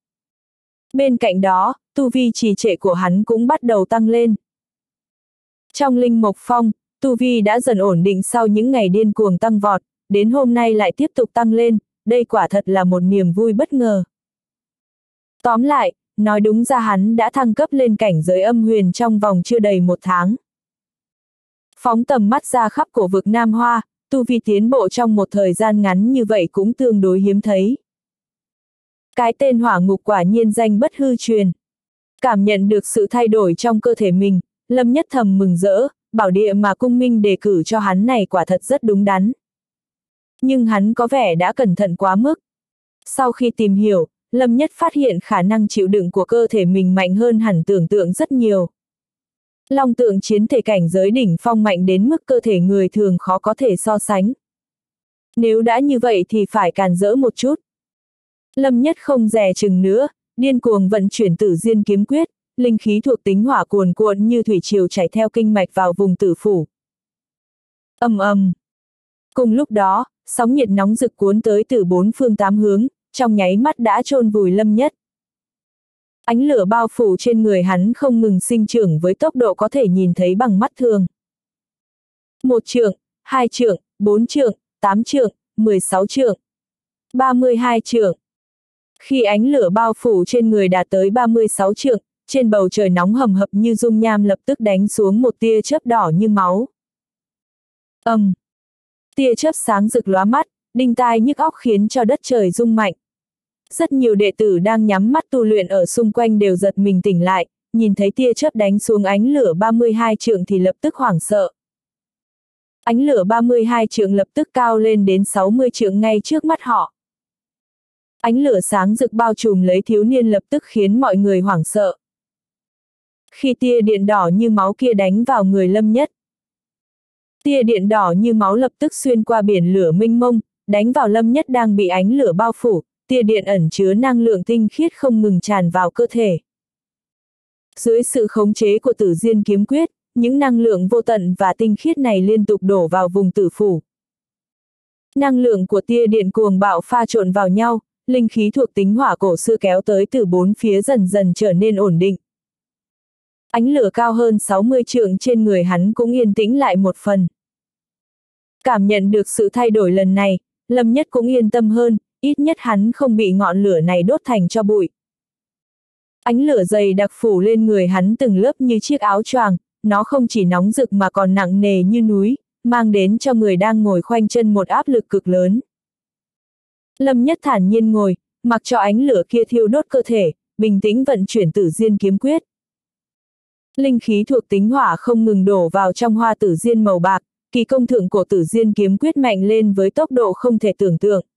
Bên cạnh đó, tu vi trì trệ của hắn cũng bắt đầu tăng lên. Trong linh mộc phong, tu vi đã dần ổn định sau những ngày điên cuồng tăng vọt, đến hôm nay lại tiếp tục tăng lên, đây quả thật là một niềm vui bất ngờ. Tóm lại, nói đúng ra hắn đã thăng cấp lên cảnh giới âm huyền trong vòng chưa đầy một tháng. Phóng tầm mắt ra khắp cổ vực Nam Hoa, tu vi tiến bộ trong một thời gian ngắn như vậy cũng tương đối hiếm thấy. Cái tên hỏa ngục quả nhiên danh bất hư truyền. Cảm nhận được sự thay đổi trong cơ thể mình, Lâm Nhất thầm mừng rỡ, bảo địa mà cung minh đề cử cho hắn này quả thật rất đúng đắn. Nhưng hắn có vẻ đã cẩn thận quá mức. Sau khi tìm hiểu, Lâm Nhất phát hiện khả năng chịu đựng của cơ thể mình mạnh hơn hẳn tưởng tượng rất nhiều. Long tượng chiến thể cảnh giới đỉnh phong mạnh đến mức cơ thể người thường khó có thể so sánh. Nếu đã như vậy thì phải càn rỡ một chút. Lâm Nhất không dè chừng nữa, điên cuồng vận chuyển Tử Diên kiếm quyết, linh khí thuộc tính hỏa cuồn cuộn như thủy triều chảy theo kinh mạch vào vùng tử phủ. Ầm ầm. Cùng lúc đó, sóng nhiệt nóng rực cuốn tới từ bốn phương tám hướng, trong nháy mắt đã chôn vùi Lâm Nhất. Ánh lửa bao phủ trên người hắn không ngừng sinh trưởng với tốc độ có thể nhìn thấy bằng mắt thường. Một trượng, hai trượng, bốn trượng, tám trượng, mười sáu trượng, ba mươi hai trượng. Khi ánh lửa bao phủ trên người đạt tới ba mươi sáu trượng, trên bầu trời nóng hầm hập như dung nham lập tức đánh xuống một tia chớp đỏ như máu. Ầm. Um. Tia chớp sáng rực lóa mắt, đinh tai nhức óc khiến cho đất trời rung mạnh. Rất nhiều đệ tử đang nhắm mắt tu luyện ở xung quanh đều giật mình tỉnh lại, nhìn thấy tia chớp đánh xuống ánh lửa ba mươi hai trượng thì lập tức hoảng sợ. Ánh lửa ba mươi hai trượng lập tức cao lên đến sáu mươi trượng ngay trước mắt họ. Ánh lửa sáng rực bao trùm lấy thiếu niên lập tức khiến mọi người hoảng sợ. Khi tia điện đỏ như máu kia đánh vào người Lâm Nhất, tia điện đỏ như máu lập tức xuyên qua biển lửa mênh mông, đánh vào Lâm Nhất đang bị ánh lửa bao phủ, tia điện ẩn chứa năng lượng tinh khiết không ngừng tràn vào cơ thể. Dưới sự khống chế của Tử Diên kiếm quyết, những năng lượng vô tận và tinh khiết này liên tục đổ vào vùng tử phủ. Năng lượng của tia điện cuồng bạo pha trộn vào nhau, linh khí thuộc tính hỏa cổ xưa kéo tới từ bốn phía dần dần trở nên ổn định. Ánh lửa cao hơn sáu mươi trượng trên người hắn cũng yên tĩnh lại một phần. Cảm nhận được sự thay đổi lần này, Lâm Nhất cũng yên tâm hơn, ít nhất hắn không bị ngọn lửa này đốt thành tro bụi. Ánh lửa dày đặc phủ lên người hắn từng lớp như chiếc áo choàng, nó không chỉ nóng rực mà còn nặng nề như núi, mang đến cho người đang ngồi khoanh chân một áp lực cực lớn. Lâm Nhất thản nhiên ngồi, mặc cho ánh lửa kia thiêu đốt cơ thể, bình tĩnh vận chuyển Tử Diên kiếm quyết. Linh khí thuộc tính hỏa không ngừng đổ vào trong hoa tử diên màu bạc, kỳ công thượng của Tử Diên kiếm quyết mạnh lên với tốc độ không thể tưởng tượng.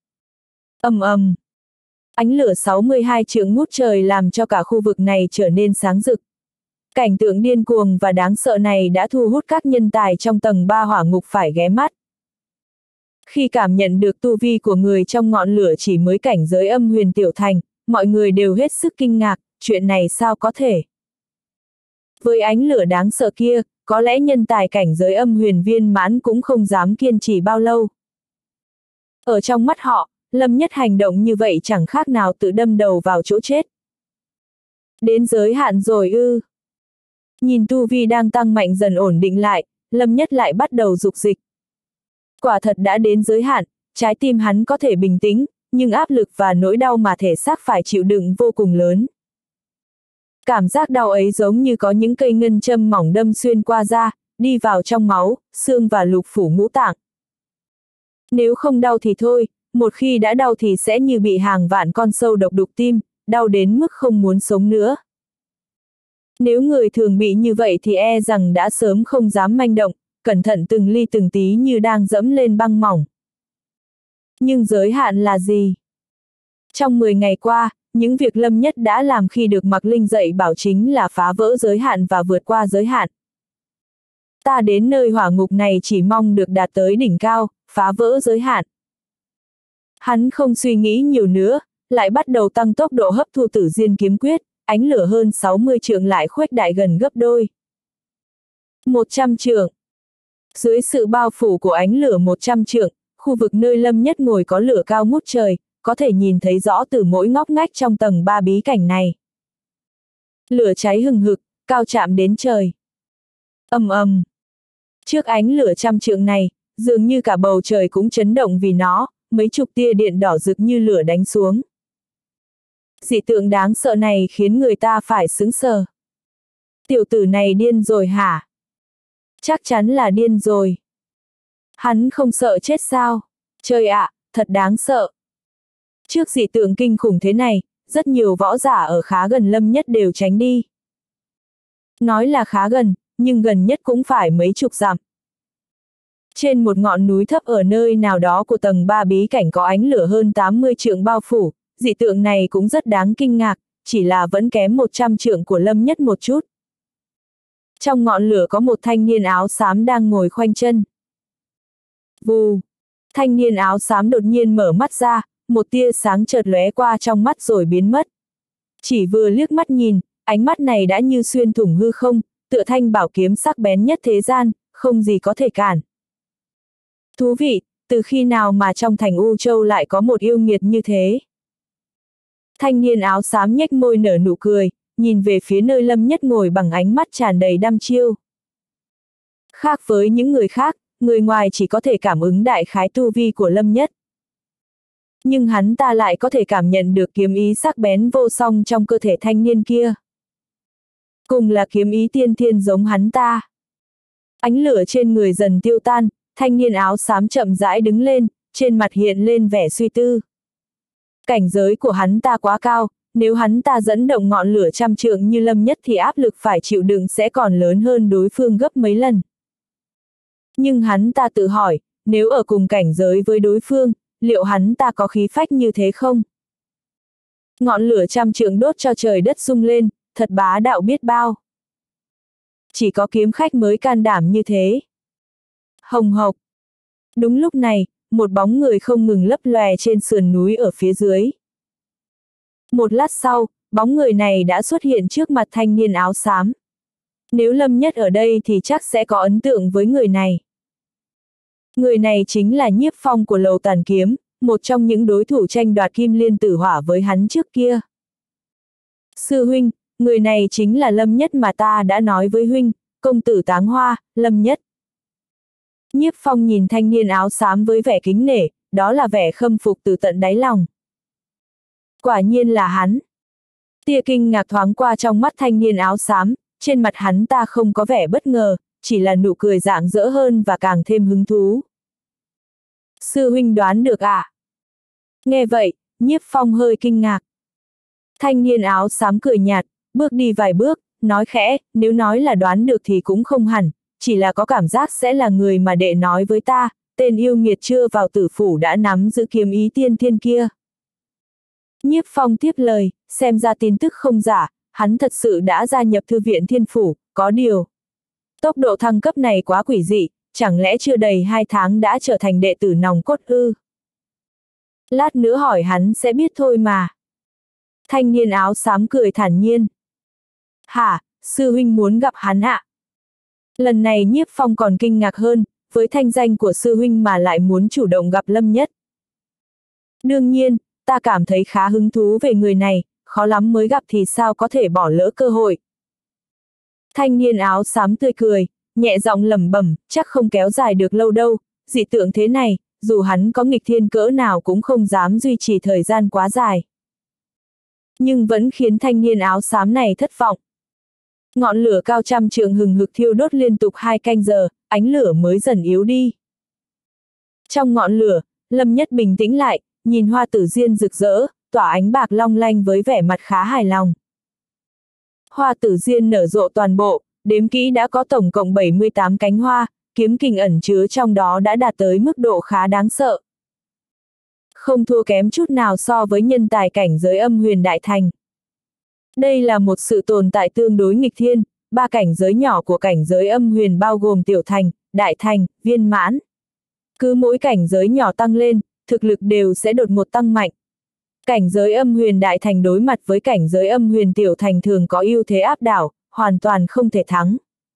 Ầm ầm. Ánh lửa sáu mươi hai trượng ngút trời làm cho cả khu vực này trở nên sáng rực. Cảnh tượng điên cuồng và đáng sợ này đã thu hút các nhân tài trong tầng ba hỏa ngục phải ghé mắt. Khi cảm nhận được tu vi của người trong ngọn lửa chỉ mới cảnh giới âm huyền tiểu thành, mọi người đều hết sức kinh ngạc, chuyện này sao có thể? Với ánh lửa đáng sợ kia, có lẽ nhân tài cảnh giới âm huyền viên mãn cũng không dám kiên trì bao lâu. Ở trong mắt họ, Lâm Nhất hành động như vậy chẳng khác nào tự đâm đầu vào chỗ chết. Đến giới hạn rồi ư. Nhìn tu vi đang tăng mạnh dần ổn định lại, Lâm Nhất lại bắt đầu dục dịch. Quả thật đã đến giới hạn, trái tim hắn có thể bình tĩnh, nhưng áp lực và nỗi đau mà thể xác phải chịu đựng vô cùng lớn. Cảm giác đau ấy giống như có những cây ngân châm mỏng đâm xuyên qua da, đi vào trong máu, xương và lục phủ ngũ tạng. Nếu không đau thì thôi, một khi đã đau thì sẽ như bị hàng vạn con sâu độc đục tim, đau đến mức không muốn sống nữa. Nếu người thường bị như vậy thì e rằng đã sớm không dám manh động, cẩn thận từng ly từng tí như đang dẫm lên băng mỏng. Nhưng giới hạn là gì? Trong mười ngày qua, những việc Lâm Nhất đã làm khi được Mặc Linh dạy bảo chính là phá vỡ giới hạn và vượt qua giới hạn. Ta đến nơi hỏa ngục này chỉ mong được đạt tới đỉnh cao, phá vỡ giới hạn. Hắn không suy nghĩ nhiều nữa, lại bắt đầu tăng tốc độ hấp thu Tử Diên kiếm quyết, ánh lửa hơn sáu mươi trượng lại khuếch đại gần gấp đôi. một trăm trượng. Dưới sự bao phủ của ánh lửa một trăm trượng, khu vực nơi Lâm Nhất ngồi có lửa cao ngút trời, có thể nhìn thấy rõ từ mỗi ngóc ngách trong tầng ba bí cảnh này. Lửa cháy hừng hực, cao chạm đến trời. Ầm ầm. Trước ánh lửa trăm trượng này, dường như cả bầu trời cũng chấn động vì nó, mấy chục tia điện đỏ rực như lửa đánh xuống. Dị tượng đáng sợ này khiến người ta phải sững sờ. Tiểu tử này điên rồi hả? Chắc chắn là điên rồi. Hắn không sợ chết sao? Trời ạ, thật đáng sợ. Trước dị tượng kinh khủng thế này, rất nhiều võ giả ở khá gần Lâm Nhất đều tránh đi. Nói là khá gần, nhưng gần nhất cũng phải mấy chục dặm. Trên một ngọn núi thấp ở nơi nào đó của tầng ba bí cảnh có ánh lửa hơn tám mươi trượng bao phủ, dị tượng này cũng rất đáng kinh ngạc, chỉ là vẫn kém một trăm trượng của Lâm Nhất một chút. Trong ngọn lửa có một thanh niên áo xám đang ngồi khoanh chân. Vù! Thanh niên áo xám đột nhiên mở mắt ra, một tia sáng chợt lóe qua trong mắt rồi biến mất. Chỉ vừa liếc mắt nhìn, ánh mắt này đã như xuyên thủng hư không, tựa thanh bảo kiếm sắc bén nhất thế gian, không gì có thể cản. Thú vị, từ khi nào mà trong thành U Châu lại có một yêu nghiệt như thế? Thanh niên áo xám nhếch môi nở nụ cười, nhìn về phía nơi Lâm Nhất ngồi bằng ánh mắt tràn đầy đăm chiêu. Khác với những người khác, người ngoài chỉ có thể cảm ứng đại khái tu vi của Lâm Nhất. Nhưng hắn ta lại có thể cảm nhận được kiếm ý sắc bén vô song trong cơ thể thanh niên kia. Cùng là kiếm ý tiên thiên giống hắn ta. Ánh lửa trên người dần tiêu tan, thanh niên áo xám chậm rãi đứng lên, trên mặt hiện lên vẻ suy tư. Cảnh giới của hắn ta quá cao, nếu hắn ta dẫn động ngọn lửa trăm trượng như Lâm Nhất thì áp lực phải chịu đựng sẽ còn lớn hơn đối phương gấp mấy lần. Nhưng hắn ta tự hỏi, nếu ở cùng cảnh giới với đối phương, liệu hắn ta có khí phách như thế không? Ngọn lửa trăm trượng đốt cho trời đất rung lên, thật bá đạo biết bao. Chỉ có kiếm khách mới can đảm như thế. Hồng hộc. Đúng lúc này, một bóng người không ngừng lấp lòe trên sườn núi ở phía dưới. Một lát sau, bóng người này đã xuất hiện trước mặt thanh niên áo xám. Nếu Lâm Nhất ở đây thì chắc sẽ có ấn tượng với người này. Người này chính là Nhiếp Phong của Lầu Tàn Kiếm, một trong những đối thủ tranh đoạt Kim Liên Tử Hỏa với hắn trước kia. Sư huynh, người này chính là Lâm Nhất mà ta đã nói với huynh, công tử Táng Hoa, Lâm Nhất. Nhiếp Phong nhìn thanh niên áo xám với vẻ kính nể, đó là vẻ khâm phục từ tận đáy lòng. Quả nhiên là hắn. Tia kinh ngạc thoáng qua trong mắt thanh niên áo xám, trên mặt hắn ta không có vẻ bất ngờ, chỉ là nụ cười rạng rỡ hơn và càng thêm hứng thú. Sư huynh đoán được à? Nghe vậy, Nhiếp Phong hơi kinh ngạc. Thanh niên áo xám cười nhạt, bước đi vài bước, nói khẽ, nếu nói là đoán được thì cũng không hẳn, chỉ là có cảm giác sẽ là người mà đệ nói với ta, tên yêu nghiệt chưa vào tử phủ đã nắm giữ kiếm ý tiên thiên kia. Nhiếp Phong tiếp lời, xem ra tin tức không giả, hắn thật sự đã gia nhập thư viện thiên phủ, có điều. Tốc độ thăng cấp này quá quỷ dị, chẳng lẽ chưa đầy hai tháng đã trở thành đệ tử nòng cốt ư? Lát nữa hỏi hắn sẽ biết thôi mà. Thanh niên áo xám cười thản nhiên. Hả, sư huynh muốn gặp hắn ạ? Lần này Nhiếp Phong còn kinh ngạc hơn, với thanh danh của sư huynh mà lại muốn chủ động gặp Lâm Nhất. Đương nhiên, ta cảm thấy khá hứng thú về người này, khó lắm mới gặp thì sao có thể bỏ lỡ cơ hội. Thanh niên áo xám tươi cười, nhẹ giọng lẩm bẩm, chắc không kéo dài được lâu đâu, dị tượng thế này, dù hắn có nghịch thiên cỡ nào cũng không dám duy trì thời gian quá dài. Nhưng vẫn khiến thanh niên áo xám này thất vọng. Ngọn lửa cao trăm trượng hừng hực thiêu đốt liên tục hai canh giờ, ánh lửa mới dần yếu đi. Trong ngọn lửa, Lâm Nhất bình tĩnh lại, nhìn hoa tử diên rực rỡ, tỏa ánh bạc long lanh với vẻ mặt khá hài lòng. Hoa tử diên nở rộ toàn bộ, đếm kỹ đã có tổng cộng bảy mươi tám cánh hoa, kiếm kình ẩn chứa trong đó đã đạt tới mức độ khá đáng sợ. Không thua kém chút nào so với nhân tài cảnh giới âm huyền đại thành. Đây là một sự tồn tại tương đối nghịch thiên, ba cảnh giới nhỏ của cảnh giới âm huyền bao gồm tiểu thành, đại thành, viên mãn. Cứ mỗi cảnh giới nhỏ tăng lên, thực lực đều sẽ đột ngột tăng mạnh. Cảnh giới âm huyền đại thành đối mặt với cảnh giới âm huyền tiểu thành thường có ưu thế áp đảo, hoàn toàn không thể thắng.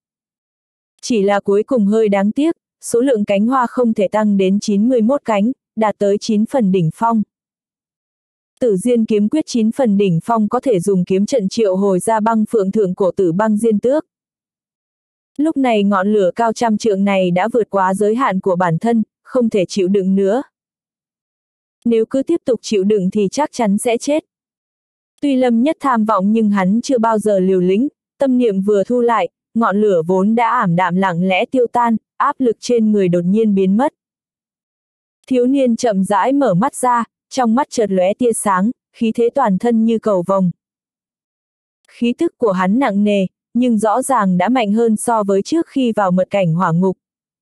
Chỉ là cuối cùng hơi đáng tiếc, số lượng cánh hoa không thể tăng đến chín mươi mốt cánh, đạt tới chín phần đỉnh phong. Tử Diên kiếm quyết chín phần đỉnh phong có thể dùng kiếm trận triệu hồi ra băng phượng thượng cổ tử băng diên tước. Lúc này ngọn lửa cao trăm trượng này đã vượt quá giới hạn của bản thân, không thể chịu đựng nữa. Nếu cứ tiếp tục chịu đựng thì chắc chắn sẽ chết. Tuy Lâm Nhất tham vọng nhưng hắn chưa bao giờ liều lĩnh, tâm niệm vừa thu lại, ngọn lửa vốn đã ảm đạm lặng lẽ tiêu tan, áp lực trên người đột nhiên biến mất. Thiếu niên chậm rãi mở mắt ra, trong mắt chợt lóe tia sáng, khí thế toàn thân như cầu vồng. Khí tức của hắn nặng nề, nhưng rõ ràng đã mạnh hơn so với trước khi vào mật cảnh hỏa ngục.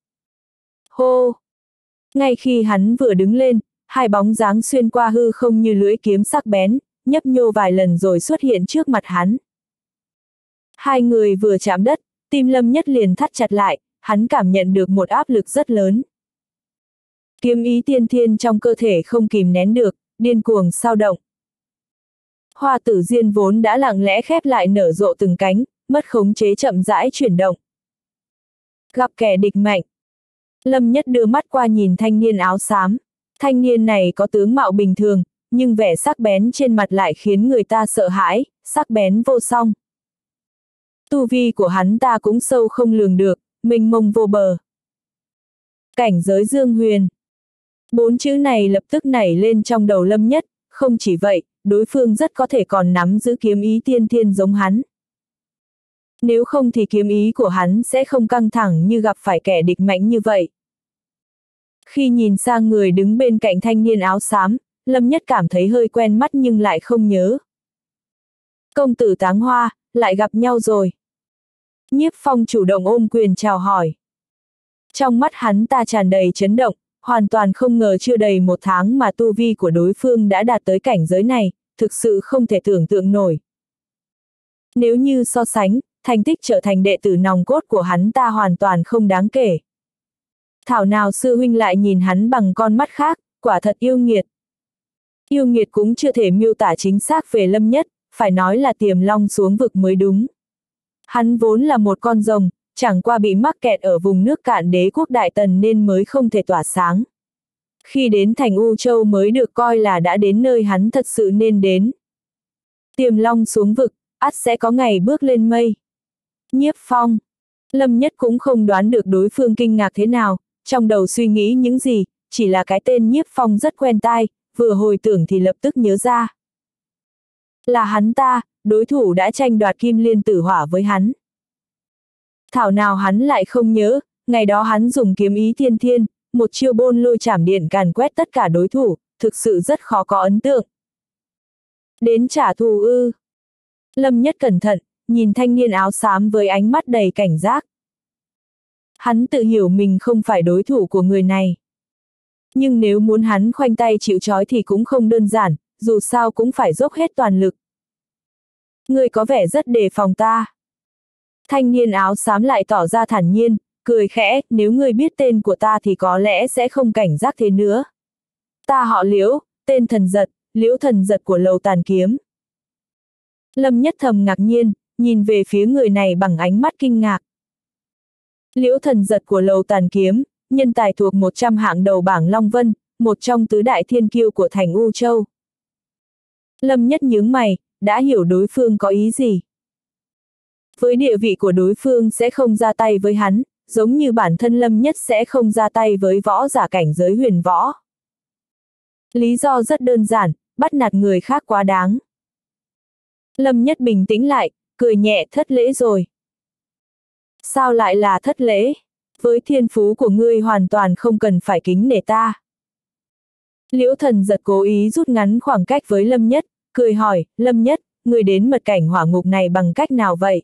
Hô! Ngay khi hắn vừa đứng lên, hai bóng dáng xuyên qua hư không như lưỡi kiếm sắc bén, nhấp nhô vài lần rồi xuất hiện trước mặt hắn. Hai người vừa chạm đất, tim Lâm Nhất liền thắt chặt lại, hắn cảm nhận được một áp lực rất lớn. Kiếm ý tiên thiên trong cơ thể không kìm nén được, điên cuồng sao động. Hoa tử diên vốn đã lặng lẽ khép lại nở rộ từng cánh, mất khống chế chậm rãi chuyển động. Gặp kẻ địch mạnh. Lâm Nhất đưa mắt qua nhìn thanh niên áo xám. Thanh niên này có tướng mạo bình thường, nhưng vẻ sắc bén trên mặt lại khiến người ta sợ hãi, sắc bén vô song. Tu vi của hắn ta cũng sâu không lường được, mênh mông vô bờ. Cảnh giới Dương Huyền. Bốn chữ này lập tức nảy lên trong đầu Lâm Nhất, không chỉ vậy, đối phương rất có thể còn nắm giữ kiếm ý tiên thiên giống hắn. Nếu không thì kiếm ý của hắn sẽ không căng thẳng như gặp phải kẻ địch mạnh như vậy. Khi nhìn sang người đứng bên cạnh thanh niên áo xám, Lâm Nhất cảm thấy hơi quen mắt nhưng lại không nhớ. Công tử Táng Hoa, lại gặp nhau rồi. Nhiếp Phong chủ động ôm quyền chào hỏi. Trong mắt hắn ta tràn đầy chấn động, hoàn toàn không ngờ chưa đầy một tháng mà tu vi của đối phương đã đạt tới cảnh giới này, thực sự không thể tưởng tượng nổi. Nếu như so sánh, thành tích trở thành đệ tử nòng cốt của hắn ta hoàn toàn không đáng kể. Thảo nào sư huynh lại nhìn hắn bằng con mắt khác, quả thật yêu nghiệt. Yêu nghiệt cũng chưa thể miêu tả chính xác về Lâm Nhất, phải nói là tiềm long xuống vực mới đúng. Hắn vốn là một con rồng, chẳng qua bị mắc kẹt ở vùng nước cạn đế quốc Đại Tần nên mới không thể tỏa sáng. Khi đến thành U Châu mới được coi là đã đến nơi hắn thật sự nên đến. Tiềm long xuống vực, ắt sẽ có ngày bước lên mây. Nhiếp Phong. Lâm Nhất cũng không đoán được đối phương kinh ngạc thế nào, trong đầu suy nghĩ những gì, chỉ là cái tên Nhiếp Phong rất quen tai, vừa hồi tưởng thì lập tức nhớ ra. Là hắn ta, đối thủ đã tranh đoạt Kim Liên Tử Hỏa với hắn. Thảo nào hắn lại không nhớ, ngày đó hắn dùng kiếm ý tiên thiên, một chiêu bôn lôi chảm điện càn quét tất cả đối thủ, thực sự rất khó có ấn tượng. Đến trả thù ư. Lâm Nhất cẩn thận, nhìn thanh niên áo xám với ánh mắt đầy cảnh giác. Hắn tự hiểu mình không phải đối thủ của người này. Nhưng nếu muốn hắn khoanh tay chịu trói thì cũng không đơn giản, dù sao cũng phải dốc hết toàn lực. Ngươi có vẻ rất đề phòng ta. Thanh niên áo xám lại tỏ ra thản nhiên, cười khẽ, nếu ngươi biết tên của ta thì có lẽ sẽ không cảnh giác thế nữa. Ta họ Liễu, tên Thần Giật, Liễu Thần Giật của Lầu Tàn Kiếm. Lâm Nhất thầm ngạc nhiên, nhìn về phía người này bằng ánh mắt kinh ngạc. Liễu Thần Giật của Lầu Tàn Kiếm, nhân tài thuộc một trăm hạng đầu bảng Long Vân, một trong tứ đại thiên kiêu của thành U Châu. Lâm Nhất nhướng mày, đã hiểu đối phương có ý gì. Với địa vị của đối phương sẽ không ra tay với hắn, giống như bản thân Lâm Nhất sẽ không ra tay với võ giả cảnh giới huyền võ. Lý do rất đơn giản, bắt nạt người khác quá đáng. Lâm Nhất bình tĩnh lại, cười nhẹ, thất lễ rồi. Sao lại là thất lễ? Với thiên phú của ngươi hoàn toàn không cần phải kính nể ta. Liễu Thần Giật cố ý rút ngắn khoảng cách với Lâm Nhất, cười hỏi, Lâm Nhất, ngươi đến mật cảnh hỏa ngục này bằng cách nào vậy?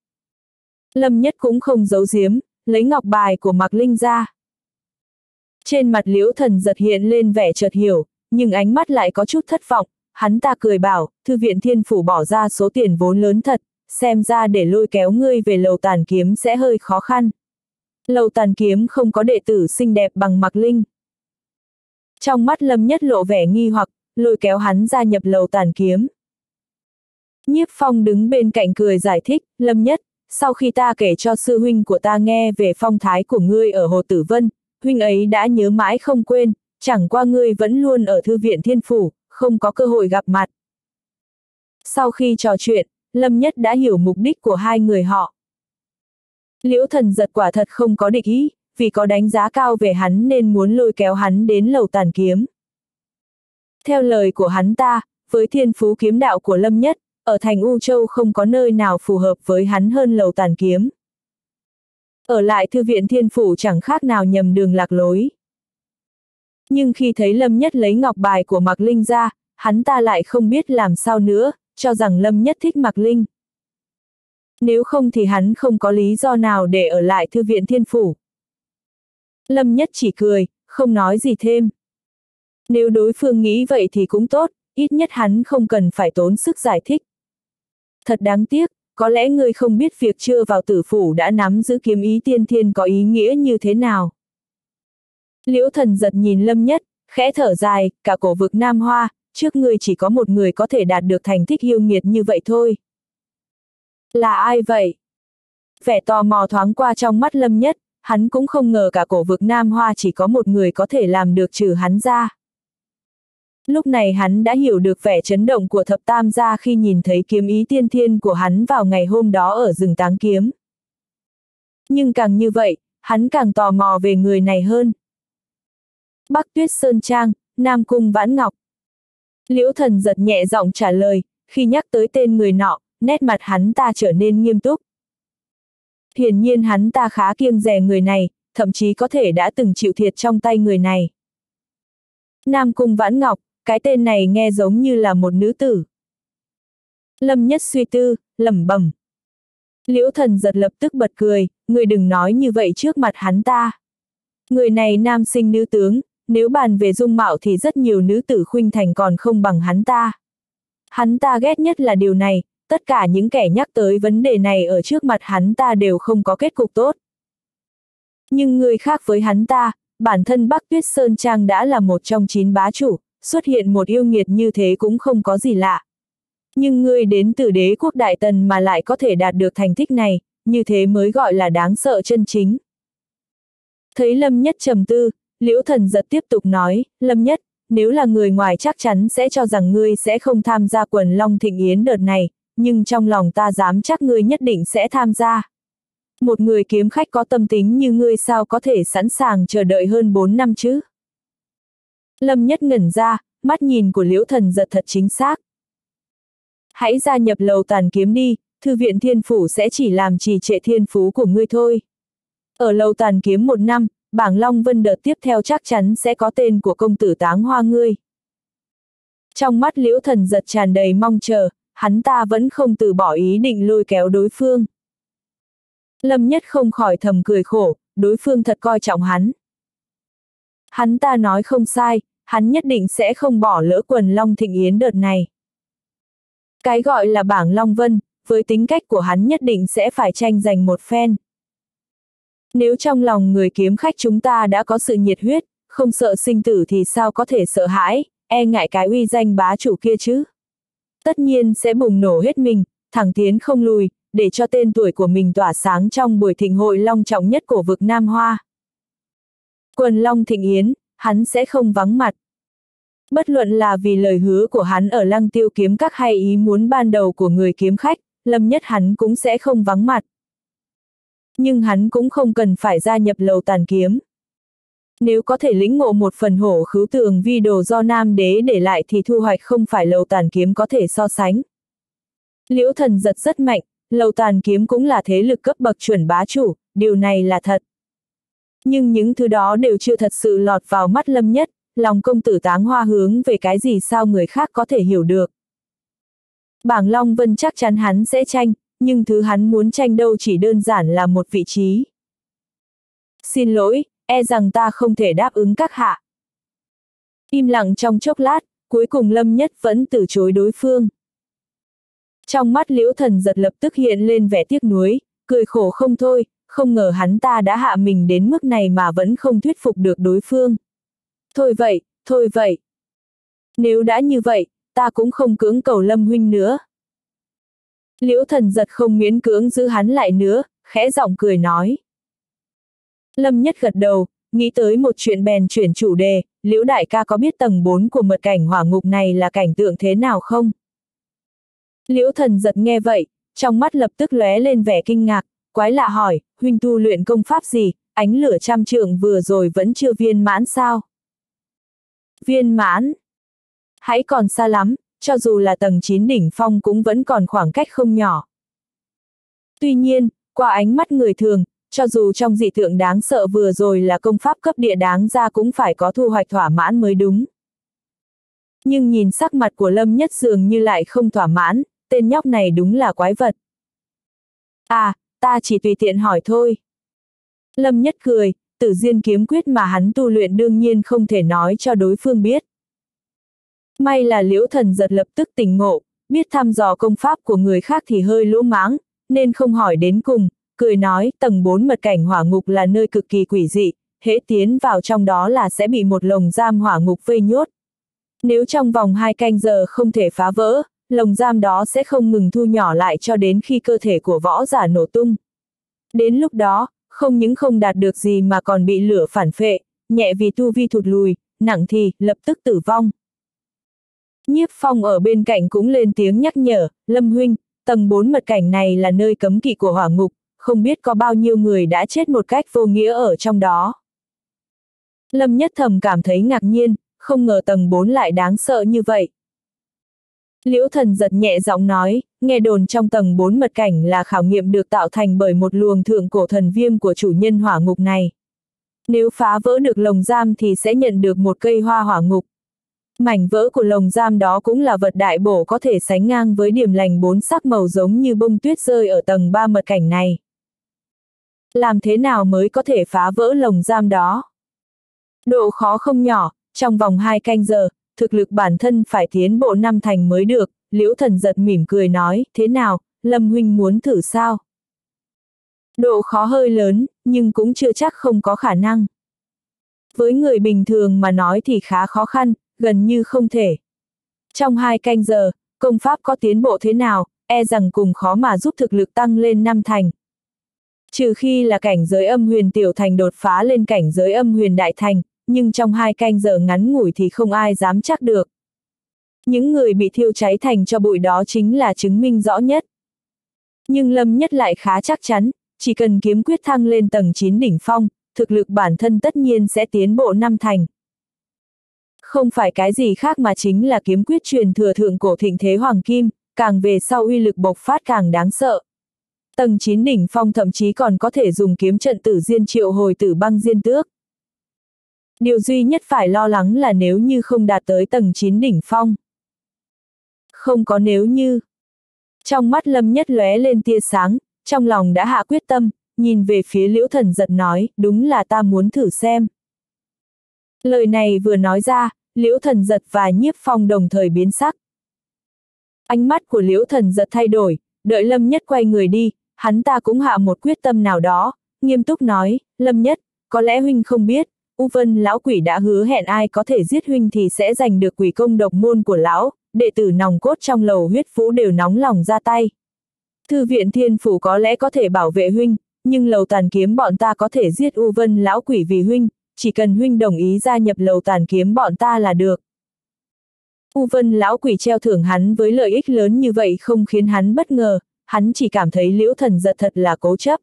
Lâm Nhất cũng không giấu giếm, lấy ngọc bài của Mạc Linh ra. Trên mặt Liễu Thần Giật hiện lên vẻ chợt hiểu, nhưng ánh mắt lại có chút thất vọng, hắn ta cười bảo, thư viện Thiên Phủ bỏ ra số tiền vốn lớn thật, xem ra để lôi kéo ngươi về Lầu Tàn Kiếm sẽ hơi khó khăn. Lầu Tàn Kiếm không có đệ tử xinh đẹp bằng Mạc Linh. Trong mắt Lâm Nhất lộ vẻ nghi hoặc, lôi kéo hắn gia nhập Lầu Tàn Kiếm. Nhiếp Phong đứng bên cạnh cười giải thích, Lâm Nhất, sau khi ta kể cho sư huynh của ta nghe về phong thái của ngươi ở Hồ Tử Vân, huynh ấy đã nhớ mãi không quên, chẳng qua ngươi vẫn luôn ở thư viện Thiên Phủ, không có cơ hội gặp mặt. Sau khi trò chuyện, Lâm Nhất đã hiểu mục đích của hai người họ. Liễu Thần Giật quả thật không có địch ý, vì có đánh giá cao về hắn nên muốn lôi kéo hắn đến Lầu Tàn Kiếm. Theo lời của hắn ta, với thiên phú kiếm đạo của Lâm Nhất, ở thành U Châu không có nơi nào phù hợp với hắn hơn Lầu Tàn Kiếm. Ở lại thư viện Thiên Phủ chẳng khác nào nhầm đường lạc lối. Nhưng khi thấy Lâm Nhất lấy ngọc bài của Mạc Linh ra, hắn ta lại không biết làm sao nữa, cho rằng Lâm Nhất thích Mạc Linh. Nếu không thì hắn không có lý do nào để ở lại thư viện Thiên Phủ. Lâm Nhất chỉ cười, không nói gì thêm. Nếu đối phương nghĩ vậy thì cũng tốt, ít nhất hắn không cần phải tốn sức giải thích. Thật đáng tiếc, có lẽ ngươi không biết việc chưa vào tử phủ đã nắm giữ kiếm ý tiên thiên có ý nghĩa như thế nào. Liễu Thần Giật nhìn Lâm Nhất, khẽ thở dài, cả cổ vực Nam Hoa, trước ngươi chỉ có một người có thể đạt được thành tích yêu nghiệt như vậy thôi. Là ai vậy? Vẻ tò mò thoáng qua trong mắt Lâm Nhất, hắn cũng không ngờ cả cổ vực Nam Hoa chỉ có một người có thể làm được trừ hắn ra. Lúc này hắn đã hiểu được vẻ chấn động của thập tam gia khi nhìn thấy kiếm ý tiên thiên của hắn vào ngày hôm đó ở rừng Táng Kiếm. Nhưng càng như vậy, hắn càng tò mò về người này hơn. Bắc Tuyết Sơn Trang, Nam Cung Vãn Ngọc. Liễu Thần Giật nhẹ giọng trả lời, khi nhắc tới tên người nọ, nét mặt hắn ta trở nên nghiêm túc. Hiển nhiên hắn ta khá kiêng dè người này, thậm chí có thể đã từng chịu thiệt trong tay người này. Nam Cung Vãn Ngọc, cái tên này nghe giống như là một nữ tử. Lâm Nhất suy tư, lẩm bẩm. Liễu Thần Giật lập tức bật cười, người đừng nói như vậy trước mặt hắn ta. Người này nam sinh nữ tướng, nếu bàn về dung mạo thì rất nhiều nữ tử khuynh thành còn không bằng hắn ta. Hắn ta ghét nhất là điều này, tất cả những kẻ nhắc tới vấn đề này ở trước mặt hắn ta đều không có kết cục tốt. Nhưng người khác với hắn ta, bản thân Bắc Tuyết Sơn Trang đã là một trong chín bá chủ, xuất hiện một yêu nghiệt như thế cũng không có gì lạ. Nhưng ngươi đến từ đế quốc Đại Tần mà lại có thể đạt được thành tích này, như thế mới gọi là đáng sợ chân chính. Thấy Lâm Nhất trầm tư, Liễu Thần Giật tiếp tục nói, Lâm Nhất, nếu là người ngoài chắc chắn sẽ cho rằng ngươi sẽ không tham gia quần Long Thịnh Yến đợt này, nhưng trong lòng ta dám chắc ngươi nhất định sẽ tham gia. Một người kiếm khách có tâm tính như ngươi sao có thể sẵn sàng chờ đợi hơn bốn năm chứ? Lâm Nhất ngẩn ra, mắt nhìn của Liễu Thần Giật thật chính xác. Hãy gia nhập lầu tàn kiếm đi, thư viện Thiên Phủ sẽ chỉ làm trì trệ thiên phú của ngươi thôi. Ở lầu tàn kiếm một năm, bảng Long Vân đợt tiếp theo chắc chắn sẽ có tên của công tử Táng Hoa ngươi. Trong mắt Liễu Thần Giật tràn đầy mong chờ, hắn ta vẫn không từ bỏ ý định lôi kéo đối phương. Lâm Nhất không khỏi thầm cười khổ, đối phương thật coi trọng hắn. Hắn ta nói không sai, hắn nhất định sẽ không bỏ lỡ quần Long Thịnh Yến đợt này. Cái gọi là bảng Long Vân, với tính cách của hắn nhất định sẽ phải tranh giành một phen. Nếu trong lòng người kiếm khách chúng ta đã có sự nhiệt huyết, không sợ sinh tử thì sao có thể sợ hãi, e ngại cái uy danh bá chủ kia chứ. Tất nhiên sẽ bùng nổ hết mình, thẳng tiến không lùi, để cho tên tuổi của mình tỏa sáng trong buổi thịnh hội long trọng nhất của vực Nam Hoa. Quần Long Thịnh Yến, hắn sẽ không vắng mặt. Bất luận là vì lời hứa của hắn ở Lăng Tiêu Kiếm Các hay ý muốn ban đầu của người kiếm khách, Lâm Nhất hắn cũng sẽ không vắng mặt. Nhưng hắn cũng không cần phải gia nhập lầu tàn kiếm. Nếu có thể lĩnh ngộ một phần hổ khứu tường vi đồ do Nam Đế để lại thì thu hoạch không phải lầu tàn kiếm có thể so sánh. Liễu Thần Giật rất mạnh, lầu tàn kiếm cũng là thế lực cấp bậc chuẩn bá chủ, điều này là thật. Nhưng những thứ đó đều chưa thật sự lọt vào mắt Lâm Nhất, lòng công tử Táng Hoa hướng về cái gì sao người khác có thể hiểu được. Bảng Long Vân chắc chắn hắn sẽ tranh, nhưng thứ hắn muốn tranh đâu chỉ đơn giản là một vị trí. Xin lỗi, e rằng ta không thể đáp ứng các hạ. Im lặng trong chốc lát, cuối cùng Lâm Nhất vẫn từ chối đối phương. Trong mắt Liễu Thần Giật lập tức hiện lên vẻ tiếc nuối, cười khổ không thôi, không ngờ hắn ta đã hạ mình đến mức này mà vẫn không thuyết phục được đối phương. Thôi vậy, thôi vậy. Nếu đã như vậy, ta cũng không cưỡng cầu Lâm huynh nữa. Liễu Thần Giật không miễn cưỡng giữ hắn lại nữa, khẽ giọng cười nói. Lâm Nhất gật đầu, nghĩ tới một chuyện bèn chuyển chủ đề, Liễu đại ca có biết tầng bốn của mật cảnh hỏa ngục này là cảnh tượng thế nào không? Liễu Thần Giật nghe vậy, trong mắt lập tức lóe lên vẻ kinh ngạc, quái lạ hỏi, huynh tu luyện công pháp gì, ánh lửa trăm trượng vừa rồi vẫn chưa viên mãn sao? Viên mãn? Hãy còn xa lắm, cho dù là tầng chín đỉnh phong cũng vẫn còn khoảng cách không nhỏ. Tuy nhiên, qua ánh mắt người thường, cho dù trong dị tượng đáng sợ vừa rồi là công pháp cấp địa đáng ra cũng phải có thu hoạch thỏa mãn mới đúng. Nhưng nhìn sắc mặt của Lâm Nhất dường như lại không thỏa mãn, tên nhóc này đúng là quái vật. À, ta chỉ tùy tiện hỏi thôi. Lâm Nhất cười, Tử Diên kiếm quyết mà hắn tu luyện đương nhiên không thể nói cho đối phương biết. May là Liễu Thần Giật lập tức tỉnh ngộ, biết thăm dò công pháp của người khác thì hơi lỗ mãng, nên không hỏi đến cùng, cười nói tầng bốn mật cảnh hỏa ngục là nơi cực kỳ quỷ dị, hễ tiến vào trong đó là sẽ bị một lồng giam hỏa ngục vây nhốt. Nếu trong vòng hai canh giờ không thể phá vỡ, lồng giam đó sẽ không ngừng thu nhỏ lại cho đến khi cơ thể của võ giả nổ tung. Đến lúc đó, không những không đạt được gì mà còn bị lửa phản phệ, nhẹ vì tu vi thụt lùi, nặng thì lập tức tử vong. Nhiếp Phong ở bên cạnh cũng lên tiếng nhắc nhở, Lâm huynh, tầng bốn mật cảnh này là nơi cấm kỵ của hỏa ngục, không biết có bao nhiêu người đã chết một cách vô nghĩa ở trong đó. Lâm Nhất thầm cảm thấy ngạc nhiên, không ngờ tầng bốn lại đáng sợ như vậy. Liễu Thần Giật nhẹ giọng nói, nghe đồn trong tầng bốn mật cảnh là khảo nghiệm được tạo thành bởi một luồng thượng cổ thần viêm của chủ nhân hỏa ngục này. Nếu phá vỡ được lồng giam thì sẽ nhận được một cây hoa hỏa ngục. Mảnh vỡ của lồng giam đó cũng là vật đại bổ có thể sánh ngang với điểm lành bốn sắc màu giống như bông tuyết rơi ở tầng ba mật cảnh này. Làm thế nào mới có thể phá vỡ lồng giam đó? Độ khó không nhỏ, trong vòng hai canh giờ, thực lực bản thân phải tiến bộ năm thành mới được. Liễu Thần Giật mỉm cười nói, thế nào, Lâm huynh muốn thử sao? Độ khó hơi lớn, nhưng cũng chưa chắc không có khả năng. Với người bình thường mà nói thì khá khó khăn, gần như không thể. Trong hai canh giờ, công pháp có tiến bộ thế nào, e rằng cùng khó mà giúp thực lực tăng lên năm thành. Trừ khi là cảnh giới âm huyền tiểu thành đột phá lên cảnh giới âm huyền đại thành, nhưng trong hai canh giờ ngắn ngủi thì không ai dám chắc được. Những người bị thiêu cháy thành cho bụi đó chính là chứng minh rõ nhất. Nhưng Lâm Nhất lại khá chắc chắn, chỉ cần kiếm quyết thăng lên tầng chín đỉnh phong, thực lực bản thân tất nhiên sẽ tiến bộ năm thành. Không phải cái gì khác mà chính là kiếm quyết truyền thừa thượng cổ thịnh thế hoàng kim, càng về sau uy lực bộc phát càng đáng sợ. Tầng chín đỉnh phong thậm chí còn có thể dùng kiếm trận Tử Diên triệu hồi Tử Băng Diên Tước. Điều duy nhất phải lo lắng là nếu như không đạt tới tầng chín đỉnh phong. Không có nếu như. Trong mắt Lâm Nhất lóe lên tia sáng, trong lòng đã hạ quyết tâm, nhìn về phía Liễu Thần Giật nói, đúng là ta muốn thử xem. Lời này vừa nói ra, Liễu Thần Giật và Nhiếp Phong đồng thời biến sắc. Ánh mắt của Liễu Thần Giật thay đổi, đợi Lâm Nhất quay người đi, hắn ta cũng hạ một quyết tâm nào đó, nghiêm túc nói, Lâm Nhất, có lẽ huynh không biết, U Vân lão quỷ đã hứa hẹn ai có thể giết huynh thì sẽ giành được quỷ công độc môn của lão, đệ tử nòng cốt trong lầu huyết vũ đều nóng lòng ra tay. Thư viện Thiên Phủ có lẽ có thể bảo vệ huynh, nhưng lầu tàn kiếm bọn ta có thể giết U Vân lão quỷ vì huynh, chỉ cần huynh đồng ý gia nhập lầu tàn kiếm bọn ta là được. U Vân lão quỷ treo thưởng hắn với lợi ích lớn như vậy không khiến hắn bất ngờ, hắn chỉ cảm thấy Liễu Thần Giật thật là cố chấp.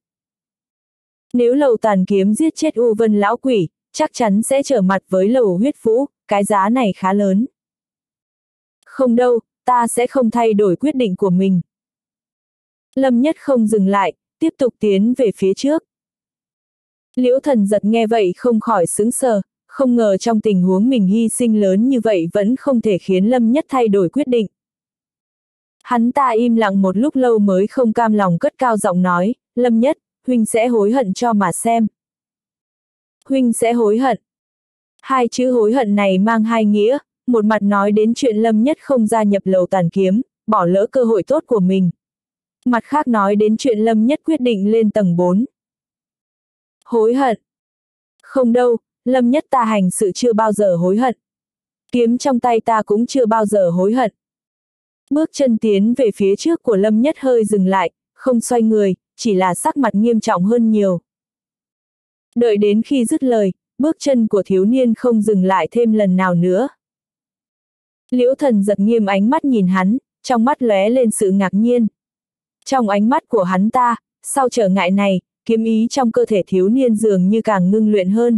Nếu lầu tàn kiếm giết chết U Vân lão quỷ, chắc chắn sẽ trở mặt với lầu huyết vũ, cái giá này khá lớn. Không đâu, ta sẽ không thay đổi quyết định của mình. Lâm Nhất không dừng lại, tiếp tục tiến về phía trước. Liễu Thần Giật nghe vậy không khỏi sững sờ, không ngờ trong tình huống mình hy sinh lớn như vậy vẫn không thể khiến Lâm Nhất thay đổi quyết định. Hắn ta im lặng một lúc lâu mới không cam lòng cất cao giọng nói, Lâm Nhất, huynh sẽ hối hận cho mà xem. Huynh sẽ hối hận. Hai chữ hối hận này mang hai nghĩa, một mặt nói đến chuyện Lâm Nhất không gia nhập lầu tàn kiếm, bỏ lỡ cơ hội tốt của mình. Mặt khác nói đến chuyện Lâm Nhất quyết định lên tầng bốn. Hối hận. Không đâu, Lâm Nhất ta hành sự chưa bao giờ hối hận. Kiếm trong tay ta cũng chưa bao giờ hối hận. Bước chân tiến về phía trước của Lâm Nhất hơi dừng lại, không xoay người, chỉ là sắc mặt nghiêm trọng hơn nhiều. Đợi đến khi dứt lời, bước chân của thiếu niên không dừng lại thêm lần nào nữa. Liễu Thần Giật nghiêm ánh mắt nhìn hắn, trong mắt lóe lên sự ngạc nhiên. Trong ánh mắt của hắn ta, sau trở ngại này, kiếm ý trong cơ thể thiếu niên dường như càng ngưng luyện hơn.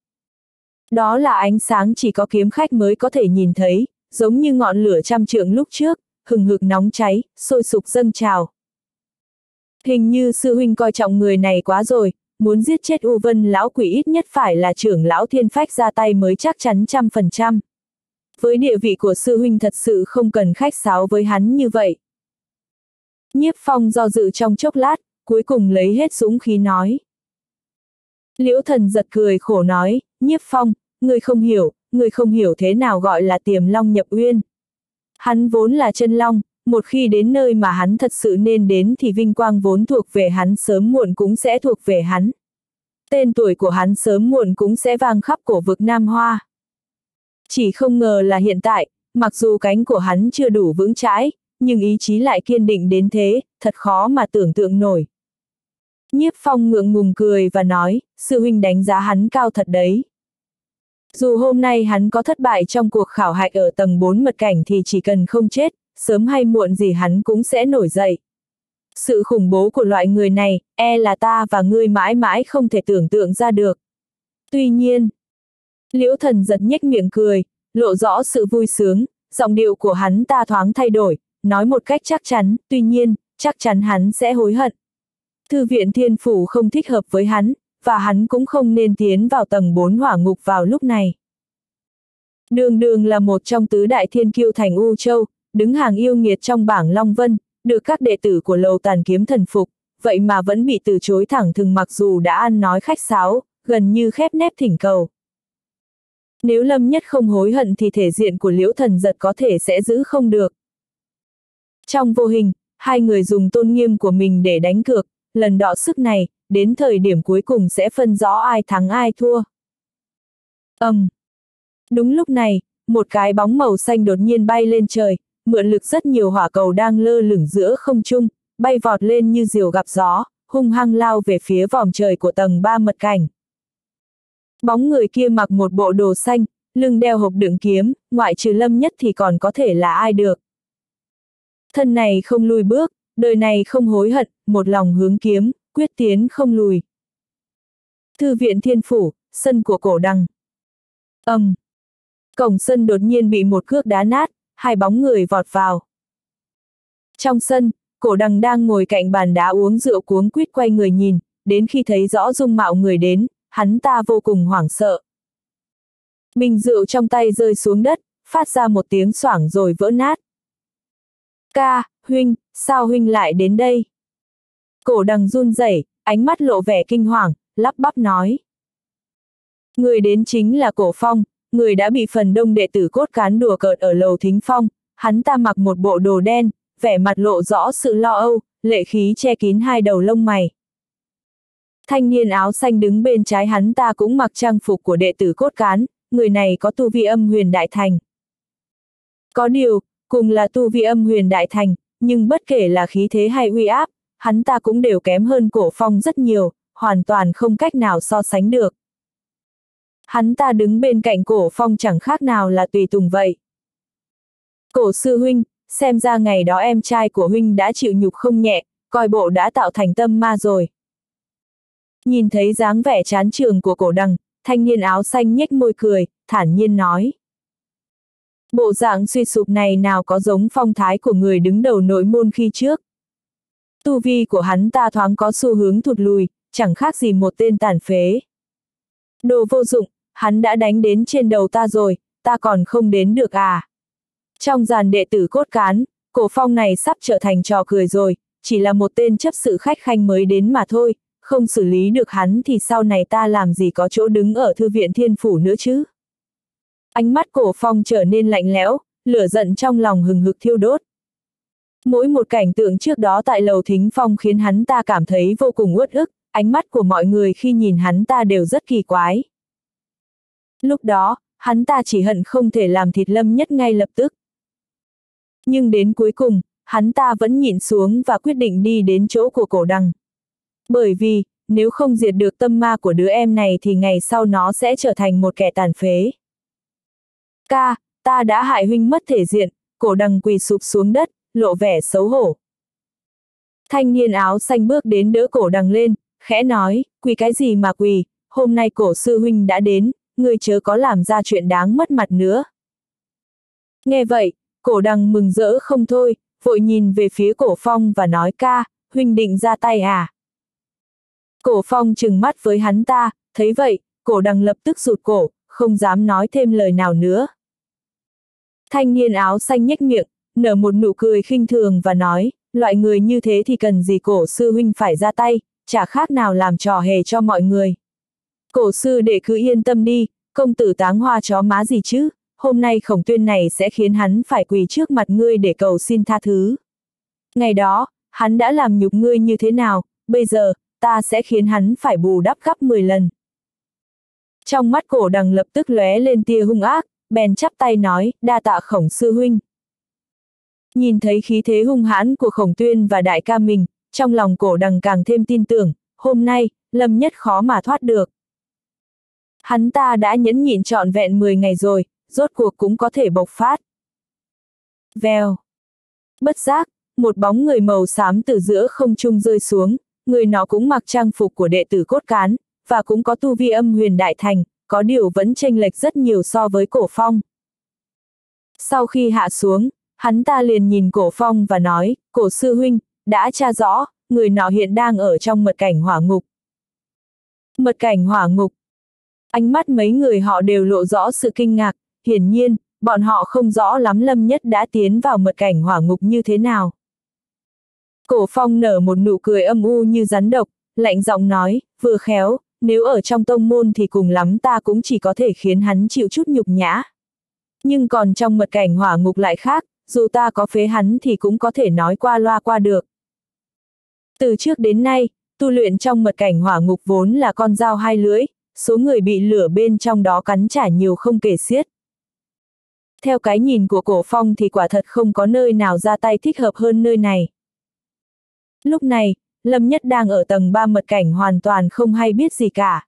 Đó là ánh sáng chỉ có kiếm khách mới có thể nhìn thấy, giống như ngọn lửa trăm trượng lúc trước, hừng hực nóng cháy, sôi sục dâng trào. Hình như sư huynh coi trọng người này quá rồi, muốn giết chết U Vân lão quỷ ít nhất phải là trưởng lão Thiên Phách ra tay mới chắc chắn trăm phần trăm. Với địa vị của sư huynh thật sự không cần khách sáo với hắn như vậy. Nhiếp Phong do dự trong chốc lát, cuối cùng lấy hết dũng khí nói. Liễu Thần Giật cười khổ nói, Nhiếp Phong, người không hiểu, người không hiểu thế nào gọi là tiềm long nhập uyên. Hắn vốn là chân long, một khi đến nơi mà hắn thật sự nên đến thì vinh quang vốn thuộc về hắn sớm muộn cũng sẽ thuộc về hắn. Tên tuổi của hắn sớm muộn cũng sẽ vang khắp cổ vực Nam Hoa. Chỉ không ngờ là hiện tại, mặc dù cánh của hắn chưa đủ vững chãi, nhưng ý chí lại kiên định đến thế, thật khó mà tưởng tượng nổi. Nhiếp Phong ngượng ngùng cười và nói, sư huynh đánh giá hắn cao thật đấy. Dù hôm nay hắn có thất bại trong cuộc khảo hạch ở tầng bốn mật cảnh thì chỉ cần không chết, sớm hay muộn gì hắn cũng sẽ nổi dậy. Sự khủng bố của loại người này, e là ta và ngươi mãi mãi không thể tưởng tượng ra được. Tuy nhiên, Liễu Thần Giật nhếch miệng cười, lộ rõ sự vui sướng, giọng điệu của hắn ta thoáng thay đổi, nói một cách chắc chắn, tuy nhiên, chắc chắn hắn sẽ hối hận. Thư viện Thiên Phủ không thích hợp với hắn, và hắn cũng không nên tiến vào tầng bốn hỏa ngục vào lúc này. Đường Đường là một trong tứ đại thiên kiêu thành U Châu, đứng hàng yêu nghiệt trong bảng Long Vân, được các đệ tử của Lầu Tàn Kiếm thần phục, vậy mà vẫn bị từ chối thẳng thừng mặc dù đã ăn nói khách sáo, gần như khép nép thỉnh cầu. Nếu Lâm Nhất không hối hận thì thể diện của Liễu Thần Giật có thể sẽ giữ không được. Trong vô hình, hai người dùng tôn nghiêm của mình để đánh cược, lần đọ sức này, đến thời điểm cuối cùng sẽ phân rõ ai thắng ai thua. Ầm. Um. Đúng lúc này, một cái bóng màu xanh đột nhiên bay lên trời, mượn lực rất nhiều hỏa cầu đang lơ lửng giữa không trung, bay vọt lên như diều gặp gió, hung hăng lao về phía vòm trời của tầng ba mật cảnh. Bóng người kia mặc một bộ đồ xanh, lưng đeo hộp đựng kiếm, ngoại trừ Lâm Nhất thì còn có thể là ai được. Thân này không lùi bước, đời này không hối hận, một lòng hướng kiếm, quyết tiến không lùi. Thư viện Thiên Phủ, sân của Cổ Đằng. Ầm. Um. Cổng sân đột nhiên bị một cước đá nát, hai bóng người vọt vào. Trong sân, Cổ Đằng đang ngồi cạnh bàn đá uống rượu cuống quýt quay người nhìn, đến khi thấy rõ dung mạo người đến, hắn ta vô cùng hoảng sợ. Bình rượu trong tay rơi xuống đất, phát ra một tiếng xoảng rồi vỡ nát. Ca, huynh, sao huynh lại đến đây? Cổ Đằng run rẩy, ánh mắt lộ vẻ kinh hoàng, lắp bắp nói. Người đến chính là Cổ Phong, người đã bị phần đông đệ tử cốt cán đùa cợt ở Lầu Thính Phong, hắn ta mặc một bộ đồ đen, vẻ mặt lộ rõ sự lo âu, lệ khí che kín hai đầu lông mày. Thanh niên áo xanh đứng bên trái hắn ta cũng mặc trang phục của đệ tử cốt cán, người này có tu vi âm huyền đại thành. Có điều, cùng là tu vi âm huyền đại thành, nhưng bất kể là khí thế hay uy áp, hắn ta cũng đều kém hơn Cổ Phong rất nhiều, hoàn toàn không cách nào so sánh được. Hắn ta đứng bên cạnh Cổ Phong chẳng khác nào là tùy tùng vậy. Cổ sư huynh, xem ra ngày đó em trai của huynh đã chịu nhục không nhẹ, coi bộ đã tạo thành tâm ma rồi. Nhìn thấy dáng vẻ chán chường của Cổ Đằng, thanh niên áo xanh nhếch môi cười, thản nhiên nói. Bộ dạng suy sụp này nào có giống phong thái của người đứng đầu nội môn khi trước. Tu vi của hắn ta thoáng có xu hướng thụt lùi, chẳng khác gì một tên tàn phế. Đồ vô dụng, hắn đã đánh đến trên đầu ta rồi, ta còn không đến được à. Trong dàn đệ tử cốt cán, Cổ Phong này sắp trở thành trò cười rồi, chỉ là một tên chấp sự khách khanh mới đến mà thôi, không xử lý được hắn thì sau này ta làm gì có chỗ đứng ở Thư viện Thiên Phủ nữa chứ. Ánh mắt Cổ Phong trở nên lạnh lẽo, lửa giận trong lòng hừng hực thiêu đốt. Mỗi một cảnh tượng trước đó tại Lầu Thính Phong khiến hắn ta cảm thấy vô cùng uất ức, ánh mắt của mọi người khi nhìn hắn ta đều rất kỳ quái. Lúc đó, hắn ta chỉ hận không thể làm thịt Lâm Nhất ngay lập tức. Nhưng đến cuối cùng, hắn ta vẫn nhịn xuống và quyết định đi đến chỗ của Cổ Đằng. Bởi vì, nếu không diệt được tâm ma của đứa em này thì ngày sau nó sẽ trở thành một kẻ tàn phế. Ca, ta đã hại huynh mất thể diện, Cổ Đằng quỳ sụp xuống đất, lộ vẻ xấu hổ. Thanh niên áo xanh bước đến đỡ Cổ Đằng lên, khẽ nói, quỳ cái gì mà quỳ, hôm nay Cổ sư huynh đã đến, ngươi chớ có làm ra chuyện đáng mất mặt nữa. Nghe vậy, Cổ Đằng mừng rỡ không thôi, vội nhìn về phía Cổ Phong và nói ca, huynh định ra tay à? Cổ Phong trừng mắt với hắn ta, thấy vậy, Cổ Đằng lập tức rụt cổ, không dám nói thêm lời nào nữa. Thanh niên áo xanh nhếch miệng, nở một nụ cười khinh thường và nói, loại người như thế thì cần gì cổ sư huynh phải ra tay, chả khác nào làm trò hề cho mọi người. Cổ sư đệ cứ yên tâm đi, công tử táng hoa chó má gì chứ, hôm nay Khổng Tuyên này sẽ khiến hắn phải quỳ trước mặt ngươi để cầu xin tha thứ. Ngày đó, hắn đã làm nhục ngươi như thế nào, bây giờ, ta sẽ khiến hắn phải bù đắp gấp mười lần. Trong mắt Cổ Đằng lập tức lóe lên tia hung ác, bèn chắp tay nói, đa tạ Khổng sư huynh. Nhìn thấy khí thế hung hãn của Khổng Tuyên và đại ca mình, trong lòng Cổ Đằng càng thêm tin tưởng, hôm nay, Lâm Nhất khó mà thoát được. Hắn ta đã nhẫn nhịn trọn vẹn mười ngày rồi, rốt cuộc cũng có thể bộc phát. Vèo. Bất giác, một bóng người màu xám từ giữa không trung rơi xuống, người nó cũng mặc trang phục của đệ tử cốt cán, và cũng có tu vi âm huyền đại thành, có điều vẫn chênh lệch rất nhiều so với Cổ Phong. Sau khi hạ xuống, hắn ta liền nhìn Cổ Phong và nói, Cổ sư huynh, đã tra rõ, người nọ hiện đang ở trong mật cảnh hỏa ngục. Mật cảnh hỏa ngục. Ánh mắt mấy người họ đều lộ rõ sự kinh ngạc, hiển nhiên, bọn họ không rõ lắm Lâm Nhất đã tiến vào mật cảnh hỏa ngục như thế nào. Cổ Phong nở một nụ cười âm u như rắn độc, lạnh giọng nói, vừa khéo, nếu ở trong tông môn thì cùng lắm ta cũng chỉ có thể khiến hắn chịu chút nhục nhã. Nhưng còn trong mật cảnh hỏa ngục lại khác, dù ta có phế hắn thì cũng có thể nói qua loa qua được. Từ trước đến nay, tu luyện trong mật cảnh hỏa ngục vốn là con dao hai lưỡi, số người bị lửa bên trong đó cắn trả nhiều không kể xiết. Theo cái nhìn của Cổ Phong thì quả thật không có nơi nào ra tay thích hợp hơn nơi này. Lúc này, Lâm Nhất đang ở tầng ba mật cảnh hoàn toàn không hay biết gì cả.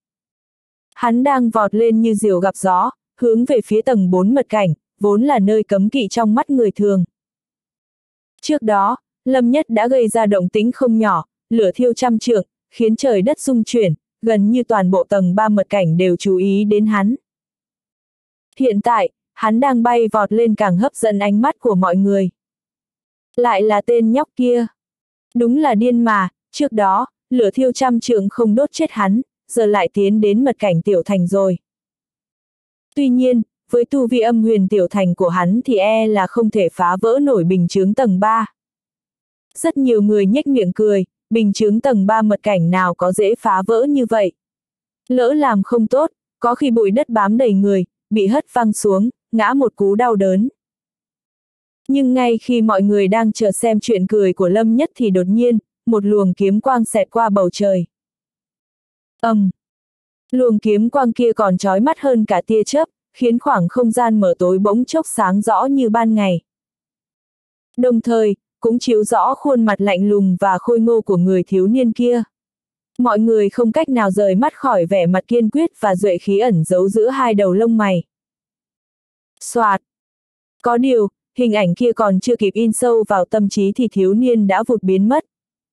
Hắn đang vọt lên như diều gặp gió, hướng về phía tầng bốn mật cảnh, vốn là nơi cấm kỵ trong mắt người thường. Trước đó, Lâm Nhất đã gây ra động tĩnh không nhỏ, lửa thiêu trăm trượng, khiến trời đất rung chuyển, gần như toàn bộ tầng ba mật cảnh đều chú ý đến hắn. Hiện tại, hắn đang bay vọt lên càng hấp dẫn ánh mắt của mọi người. Lại là tên nhóc kia. Đúng là điên mà, trước đó, lửa thiêu trăm trượng không đốt chết hắn, giờ lại tiến đến mật cảnh tiểu thành rồi. Tuy nhiên, với tu vi âm huyền tiểu thành của hắn thì e là không thể phá vỡ nổi bình chướng tầng ba. Rất nhiều người nhếch miệng cười, bình chướng tầng ba mật cảnh nào có dễ phá vỡ như vậy. Lỡ làm không tốt, có khi bụi đất bám đầy người, bị hất văng xuống, ngã một cú đau đớn. Nhưng ngay khi mọi người đang chờ xem chuyện cười của Lâm Nhất thì đột nhiên, một luồng kiếm quang xẹt qua bầu trời. Ầm! Um, luồng kiếm quang kia còn chói mắt hơn cả tia chớp, khiến khoảng không gian mờ tối bỗng chốc sáng rõ như ban ngày. Đồng thời, cũng chiếu rõ khuôn mặt lạnh lùng và khôi ngô của người thiếu niên kia. Mọi người không cách nào rời mắt khỏi vẻ mặt kiên quyết và duệ khí ẩn giấu giữa hai đầu lông mày. Soạt! Có điều, hình ảnh kia còn chưa kịp in sâu vào tâm trí thì thiếu niên đã vụt biến mất.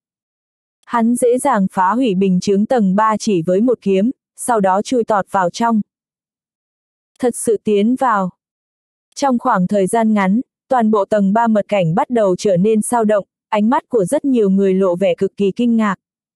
Hắn dễ dàng phá hủy bình chướng tầng ba chỉ với một kiếm, sau đó chui tọt vào trong. Thật sự tiến vào. Trong khoảng thời gian ngắn, toàn bộ tầng ba mật cảnh bắt đầu trở nên sao động, ánh mắt của rất nhiều người lộ vẻ cực kỳ kinh ngạc.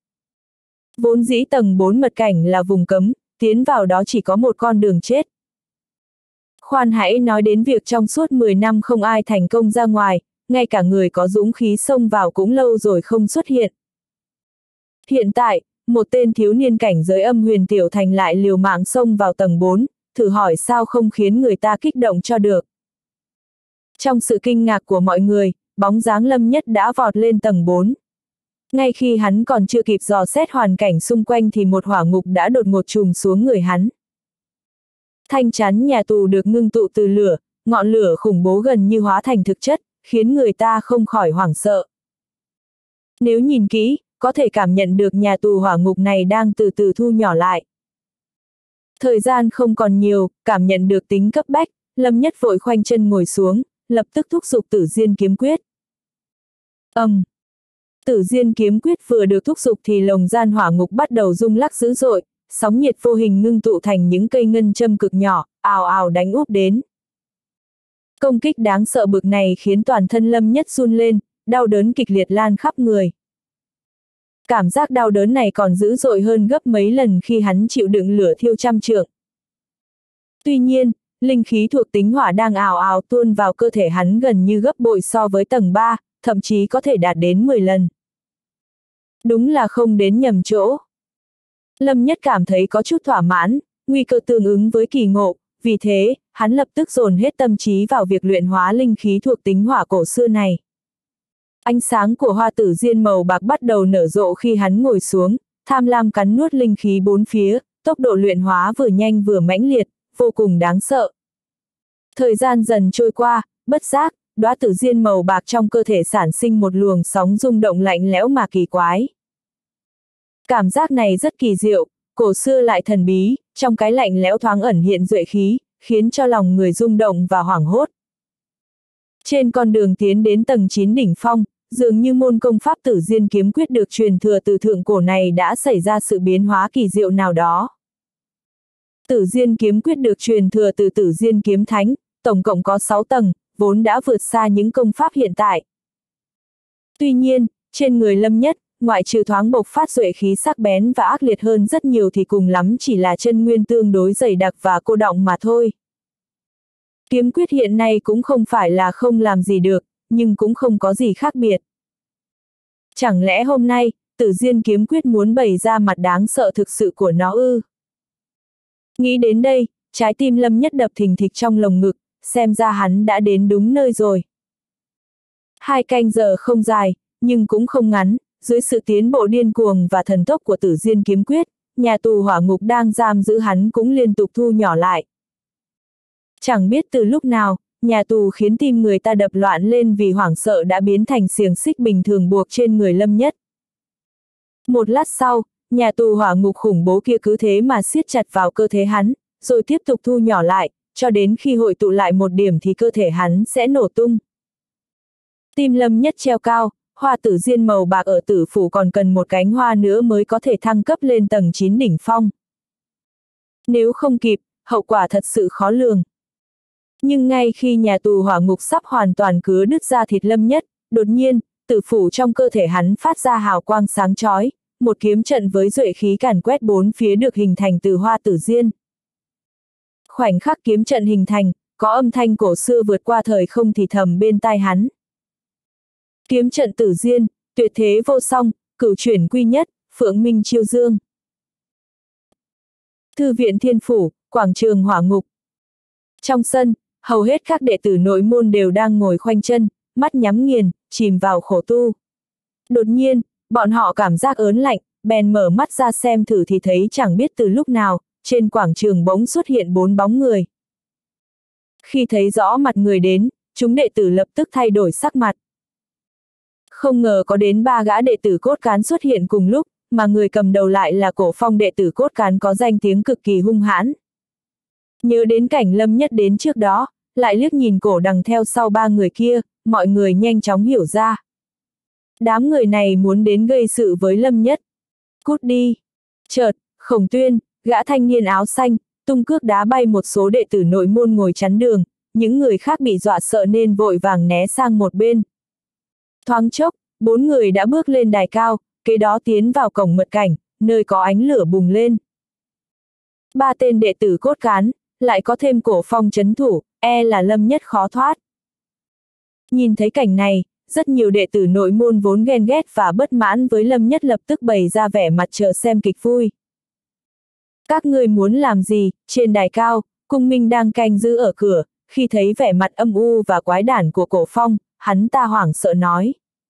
Vốn dĩ tầng bốn mật cảnh là vùng cấm, tiến vào đó chỉ có một con đường chết. Khoan hãy nói đến việc trong suốt mười năm không ai thành công ra ngoài, ngay cả người có dũng khí xông vào cũng lâu rồi không xuất hiện. Hiện tại, một tên thiếu niên cảnh giới âm huyền tiểu thành lại liều mạng xông vào tầng bốn, thử hỏi sao không khiến người ta kích động cho được. Trong sự kinh ngạc của mọi người, bóng dáng Lâm Nhất đã vọt lên tầng bốn. Ngay khi hắn còn chưa kịp dò xét hoàn cảnh xung quanh thì một hỏa ngục đã đột ngột trùm xuống người hắn. Thanh chắn nhà tù được ngưng tụ từ lửa, ngọn lửa khủng bố gần như hóa thành thực chất, khiến người ta không khỏi hoảng sợ. Nếu nhìn kỹ, có thể cảm nhận được nhà tù hỏa ngục này đang từ từ thu nhỏ lại. Thời gian không còn nhiều, cảm nhận được tính cấp bách, Lâm Nhất vội khoanh chân ngồi xuống, lập tức thúc giục Tử Diên kiếm quyết. Ầm! Um, Tử Diên kiếm quyết vừa được thúc giục thì lồng gian hỏa ngục bắt đầu rung lắc dữ dội, sóng nhiệt vô hình ngưng tụ thành những cây ngân châm cực nhỏ, ào ào đánh úp đến. Công kích đáng sợ bực này khiến toàn thân Lâm Nhất run lên, đau đớn kịch liệt lan khắp người. Cảm giác đau đớn này còn dữ dội hơn gấp mấy lần khi hắn chịu đựng lửa thiêu trăm trượng. Tuy nhiên, linh khí thuộc tính hỏa đang ào ào tuôn vào cơ thể hắn gần như gấp bội so với tầng ba, thậm chí có thể đạt đến mười lần. Đúng là không đến nhầm chỗ. Lâm Nhất cảm thấy có chút thỏa mãn, nguy cơ tương ứng với kỳ ngộ, vì thế, hắn lập tức dồn hết tâm trí vào việc luyện hóa linh khí thuộc tính hỏa cổ xưa này. Ánh sáng của hoa tử diên màu bạc bắt đầu nở rộ khi hắn ngồi xuống, tham lam cắn nuốt linh khí bốn phía, tốc độ luyện hóa vừa nhanh vừa mãnh liệt, vô cùng đáng sợ. Thời gian dần trôi qua, bất giác, đóa tử diên màu bạc trong cơ thể sản sinh một luồng sóng rung động lạnh lẽo mà kỳ quái. Cảm giác này rất kỳ diệu, cổ xưa lại thần bí, trong cái lạnh lẽo thoáng ẩn hiện duệ khí, khiến cho lòng người rung động và hoảng hốt. Trên con đường tiến đến tầng chín đỉnh phong, dường như môn công pháp Tử Diên kiếm quyết được truyền thừa từ thượng cổ này đã xảy ra sự biến hóa kỳ diệu nào đó. Tử Diên kiếm quyết được truyền thừa từ Tử Diên kiếm thánh, tổng cộng có sáu tầng, vốn đã vượt xa những công pháp hiện tại. Tuy nhiên, trên người Lâm Nhất, ngoại trừ thoáng bộc phát duệ khí sắc bén và ác liệt hơn rất nhiều thì cùng lắm chỉ là chân nguyên tương đối dày đặc và cô đọng mà thôi. Kiếm quyết hiện nay cũng không phải là không làm gì được, nhưng cũng không có gì khác biệt. Chẳng lẽ hôm nay, Tử Diên kiếm quyết muốn bày ra mặt đáng sợ thực sự của nó ư? Nghĩ đến đây, trái tim Lâm Nhất đập thình thịch trong lồng ngực, xem ra hắn đã đến đúng nơi rồi. Hai canh giờ không dài, nhưng cũng không ngắn, dưới sự tiến bộ điên cuồng và thần tốc của Tử Diên kiếm quyết, nhà tù hỏa ngục đang giam giữ hắn cũng liên tục thu nhỏ lại. Chẳng biết từ lúc nào, nhà tù khiến tim người ta đập loạn lên vì hoảng sợ đã biến thành xiềng xích bình thường buộc trên người Lâm Nhất. Một lát sau, nhà tù hỏa ngục khủng bố kia cứ thế mà siết chặt vào cơ thể hắn, rồi tiếp tục thu nhỏ lại, cho đến khi hội tụ lại một điểm thì cơ thể hắn sẽ nổ tung. Tim Lâm Nhất treo cao, hoa tử diên màu bạc ở tử phủ còn cần một cánh hoa nữa mới có thể thăng cấp lên tầng chín đỉnh phong. Nếu không kịp, hậu quả thật sự khó lường. Nhưng ngay khi nhà tù hỏa ngục sắp hoàn toàn cứa đứt ra thịt Lâm Nhất, đột nhiên, tử phủ trong cơ thể hắn phát ra hào quang sáng chói, một kiếm trận với duệ khí càn quét bốn phía được hình thành từ hoa tử diên. Khoảnh khắc kiếm trận hình thành, có âm thanh cổ xưa vượt qua thời không thì thầm bên tai hắn. Kiếm trận Tử Diên, tuyệt thế vô song, cửu chuyển quy nhất, phượng minh chiêu dương. Thư viện Thiên Phủ, quảng trường hỏa ngục. Trong sân, hầu hết các đệ tử nội môn đều đang ngồi khoanh chân, mắt nhắm nghiền, chìm vào khổ tu. Đột nhiên, bọn họ cảm giác ớn lạnh, bèn mở mắt ra xem thử thì thấy chẳng biết từ lúc nào, trên quảng trường bỗng xuất hiện bốn bóng người. Khi thấy rõ mặt người đến, chúng đệ tử lập tức thay đổi sắc mặt. Không ngờ có đến ba gã đệ tử cốt cán xuất hiện cùng lúc, mà người cầm đầu lại là Cổ Phong đệ tử cốt cán có danh tiếng cực kỳ hung hãn. Nhớ đến cảnh Lâm Nhất đến trước đó, lại liếc nhìn Cổ Đằng theo sau ba người kia, mọi người nhanh chóng hiểu ra. Đám người này muốn đến gây sự với Lâm Nhất. Cút đi! Chợt, Khổng Tuyên, gã thanh niên áo xanh, tung cước đá bay một số đệ tử nội môn ngồi chắn đường, những người khác bị dọa sợ nên vội vàng né sang một bên. Thoáng chốc, bốn người đã bước lên đài cao, kế đó tiến vào cổng mật cảnh, nơi có ánh lửa bùng lên. Ba tên đệ tử cốt cán, lại có thêm Cổ Phong trấn thủ, e là Lâm Nhất khó thoát. Nhìn thấy cảnh này, rất nhiều đệ tử nội môn vốn ghen ghét và bất mãn với Lâm Nhất lập tức bày ra vẻ mặt chờ xem kịch vui. Các ngươi muốn làm gì? Trên đài cao, Cung Minh đang canh giữ ở cửa, khi thấy vẻ mặt âm u và quái đản của Cổ Phong, hắn ta hoảng sợ nói.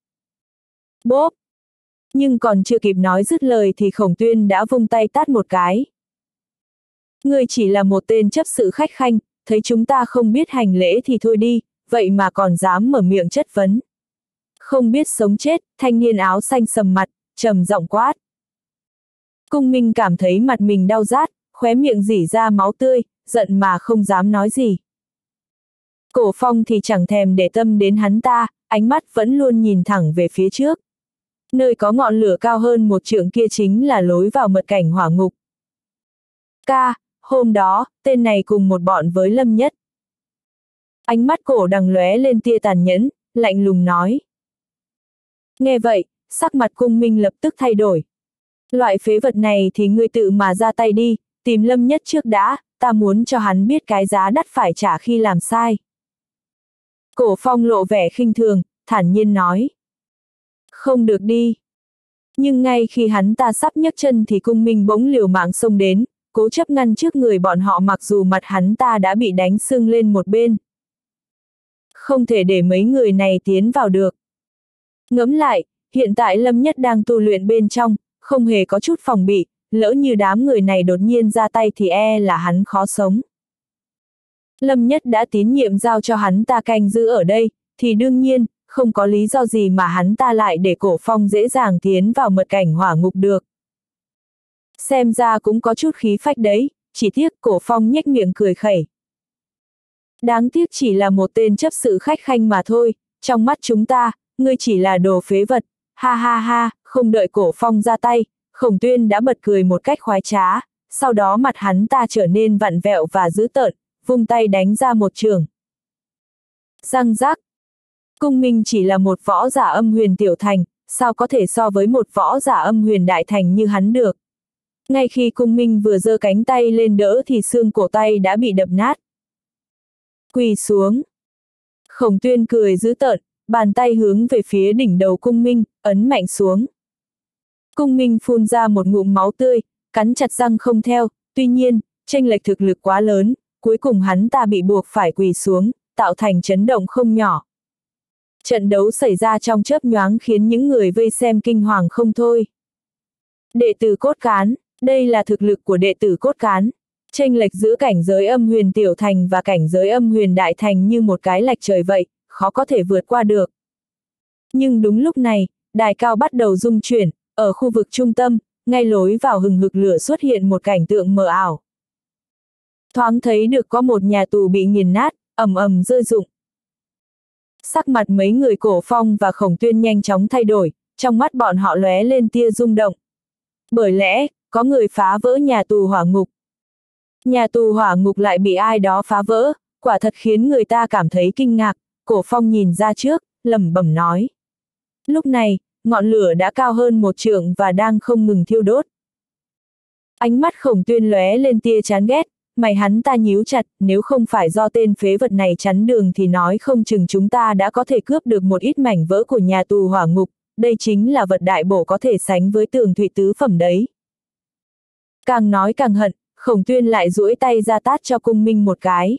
Bốp! Nhưng còn chưa kịp nói dứt lời thì Khổng Tuyên đã vung tay tát một cái. Ngươi chỉ là một tên chấp sự khách khanh, thấy chúng ta không biết hành lễ thì thôi đi, vậy mà còn dám mở miệng chất vấn. Không biết sống chết, thanh niên áo xanh sầm mặt, trầm giọng quát. Cung Minh cảm thấy mặt mình đau rát, khóe miệng rỉ ra máu tươi, giận mà không dám nói gì. Cổ Phong thì chẳng thèm để tâm đến hắn ta, ánh mắt vẫn luôn nhìn thẳng về phía trước. Nơi có ngọn lửa cao hơn một trượng kia chính là lối vào mật cảnh hỏa ngục. Ca, hôm đó, tên này cùng một bọn với Lâm Nhất. Ánh mắt Cổ Đằng lóe lên tia tàn nhẫn, lạnh lùng nói. Nghe vậy, sắc mặt Cung Minh lập tức thay đổi. Loại phế vật này thì ngươi tự mà ra tay đi, tìm Lâm Nhất trước đã, ta muốn cho hắn biết cái giá đắt phải trả khi làm sai. Cổ Phong lộ vẻ khinh thường, thản nhiên nói. Không được đi. Nhưng ngay khi hắn ta sắp nhấc chân thì Cung Minh bỗng liều mạng xông đến, cố chấp ngăn trước người bọn họ mặc dù mặt hắn ta đã bị đánh sưng lên một bên. Không thể để mấy người này tiến vào được. Ngẫm lại, hiện tại Lâm Nhất đang tu luyện bên trong, không hề có chút phòng bị, lỡ như đám người này đột nhiên ra tay thì e là hắn khó sống. Lâm Nhất đã tín nhiệm giao cho hắn ta canh giữ ở đây, thì đương nhiên, không có lý do gì mà hắn ta lại để Cổ Phong dễ dàng tiến vào mật cảnh hỏa ngục được. Xem ra cũng có chút khí phách đấy, chỉ tiếc Cổ Phong nhếch miệng cười khẩy. Đáng tiếc chỉ là một tên chấp sự khách khanh mà thôi, trong mắt chúng ta, ngươi chỉ là đồ phế vật, ha ha ha, không đợi Cổ Phong ra tay, Khổng Tuyên đã bật cười một cách khoái trá, sau đó mặt hắn ta trở nên vặn vẹo và dữ tợn, vung tay đánh ra một chưởng. Răng rác. Cung Minh chỉ là một võ giả âm huyền tiểu thành, sao có thể so với một võ giả âm huyền đại thành như hắn được. Ngay khi Cung Minh vừa giơ cánh tay lên đỡ thì xương cổ tay đã bị đập nát. Quỳ xuống. Khổng Tuyên cười dữ tợn, bàn tay hướng về phía đỉnh đầu Cung Minh, ấn mạnh xuống. Cung Minh phun ra một ngụm máu tươi, cắn chặt răng không theo, tuy nhiên, chênh lệch thực lực quá lớn, cuối cùng hắn ta bị buộc phải quỳ xuống, tạo thành chấn động không nhỏ. Trận đấu xảy ra trong chớp nhoáng khiến những người vây xem kinh hoàng không thôi. Đệ tử cốt cán, đây là thực lực của đệ tử cốt cán. Chênh lệch giữa cảnh giới âm huyền tiểu thành và cảnh giới âm huyền đại thành như một cái lệch trời vậy, khó có thể vượt qua được. Nhưng đúng lúc này, đài cao bắt đầu rung chuyển, ở khu vực trung tâm, ngay lối vào hừng hực lửa xuất hiện một cảnh tượng mờ ảo. Thoáng thấy được có một nhà tù bị nghiền nát, ầm ầm rơi rụng. Sắc mặt mấy người Cổ Phong và Khổng Tuyên nhanh chóng thay đổi, trong mắt bọn họ lóe lên tia rung động. Bởi lẽ, có người phá vỡ nhà tù hỏa ngục. Nhà tù hỏa ngục lại bị ai đó phá vỡ, quả thật khiến người ta cảm thấy kinh ngạc. Cổ Phong nhìn ra trước, lẩm bẩm nói. Lúc này, ngọn lửa đã cao hơn một trượng và đang không ngừng thiêu đốt. Ánh mắt Khổng Tuyên lóe lên tia chán ghét, mày hắn ta nhíu chặt, nếu không phải do tên phế vật này chắn đường thì nói không chừng chúng ta đã có thể cướp được một ít mảnh vỡ của nhà tù hỏa ngục, đây chính là vật đại bổ có thể sánh với tường thụy tứ phẩm đấy. Càng nói càng hận, Khổng Tuyên lại duỗi tay ra tát cho Cung Minh một cái.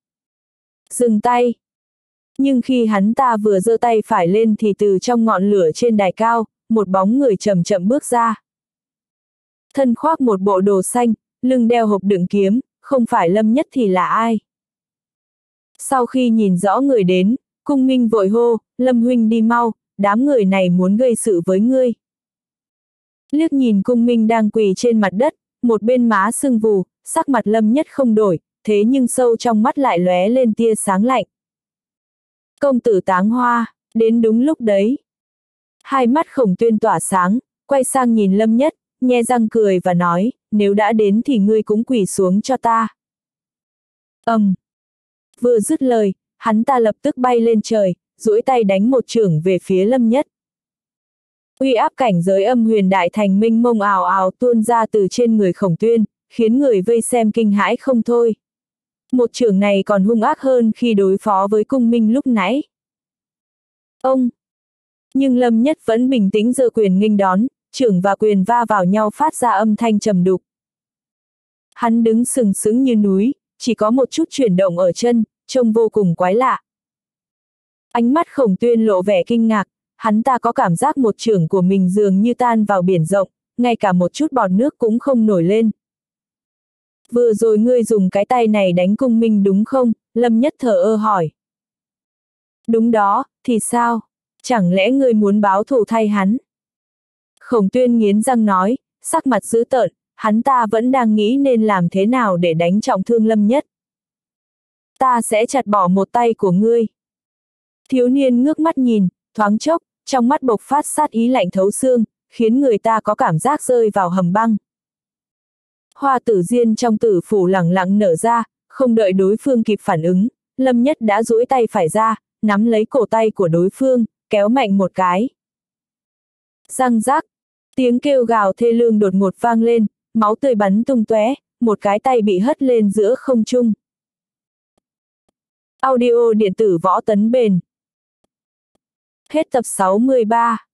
Dừng tay. Nhưng khi hắn ta vừa giơ tay phải lên thì từ trong ngọn lửa trên đài cao, một bóng người chậm chậm bước ra. Thân khoác một bộ đồ xanh, lưng đeo hộp đựng kiếm, không phải Lâm Nhất thì là ai? Sau khi nhìn rõ người đến, Cung Minh vội hô, Lâm huynh đi mau, đám người này muốn gây sự với ngươi. Liếc nhìn Cung Minh đang quỳ trên mặt đất, một bên má sưng vù, sắc mặt Lâm Nhất không đổi, thế nhưng sâu trong mắt lại lóe lên tia sáng lạnh. Công tử Táng Hoa, đến đúng lúc đấy. Hai mắt Khổng Tuyên tỏa sáng, quay sang nhìn Lâm Nhất, nhe răng cười và nói, nếu đã đến thì ngươi cũng quỳ xuống cho ta. Ầm. Um. Vừa dứt lời, hắn ta lập tức bay lên trời, duỗi tay đánh một chưởng về phía Lâm Nhất. Uy áp cảnh giới âm huyền đại thành minh mông ào ào tuôn ra từ trên người Khổng Tuyên, khiến người vây xem kinh hãi không thôi. Một chưởng này còn hung ác hơn khi đối phó với Cung Minh lúc nãy. Ông! Nhưng Lâm Nhất vẫn bình tĩnh giơ quyền nghênh đón, chưởng và quyền va vào nhau phát ra âm thanh trầm đục. Hắn đứng sừng sững như núi, chỉ có một chút chuyển động ở chân, trông vô cùng quái lạ. Ánh mắt Khổng Tuyên lộ vẻ kinh ngạc, hắn ta có cảm giác một chưởng của mình dường như tan vào biển rộng, ngay cả một chút bọt nước cũng không nổi lên. Vừa rồi ngươi dùng cái tay này đánh Cung Minh đúng không? Lâm Nhất thờ ơ hỏi. Đúng đó, thì sao? Chẳng lẽ ngươi muốn báo thù thay hắn? Khổng Tuyên nghiến răng nói, sắc mặt dữ tợn, hắn ta vẫn đang nghĩ nên làm thế nào để đánh trọng thương Lâm Nhất. Ta sẽ chặt bỏ một tay của ngươi. Thiếu niên ngước mắt nhìn, thoáng chốc, trong mắt bộc phát sát ý lạnh thấu xương, khiến người ta có cảm giác rơi vào hầm băng. Hoa tử diên trong tử phủ lẳng lặng nở ra, không đợi đối phương kịp phản ứng, Lâm Nhất đã duỗi tay phải ra, nắm lấy cổ tay của đối phương, kéo mạnh một cái. Răng rác, tiếng kêu gào thê lương đột ngột vang lên, máu tươi bắn tung tóe, một cái tay bị hất lên giữa không trung. Audio điện tử võ tấn bền. Hết tập sáu mươi ba.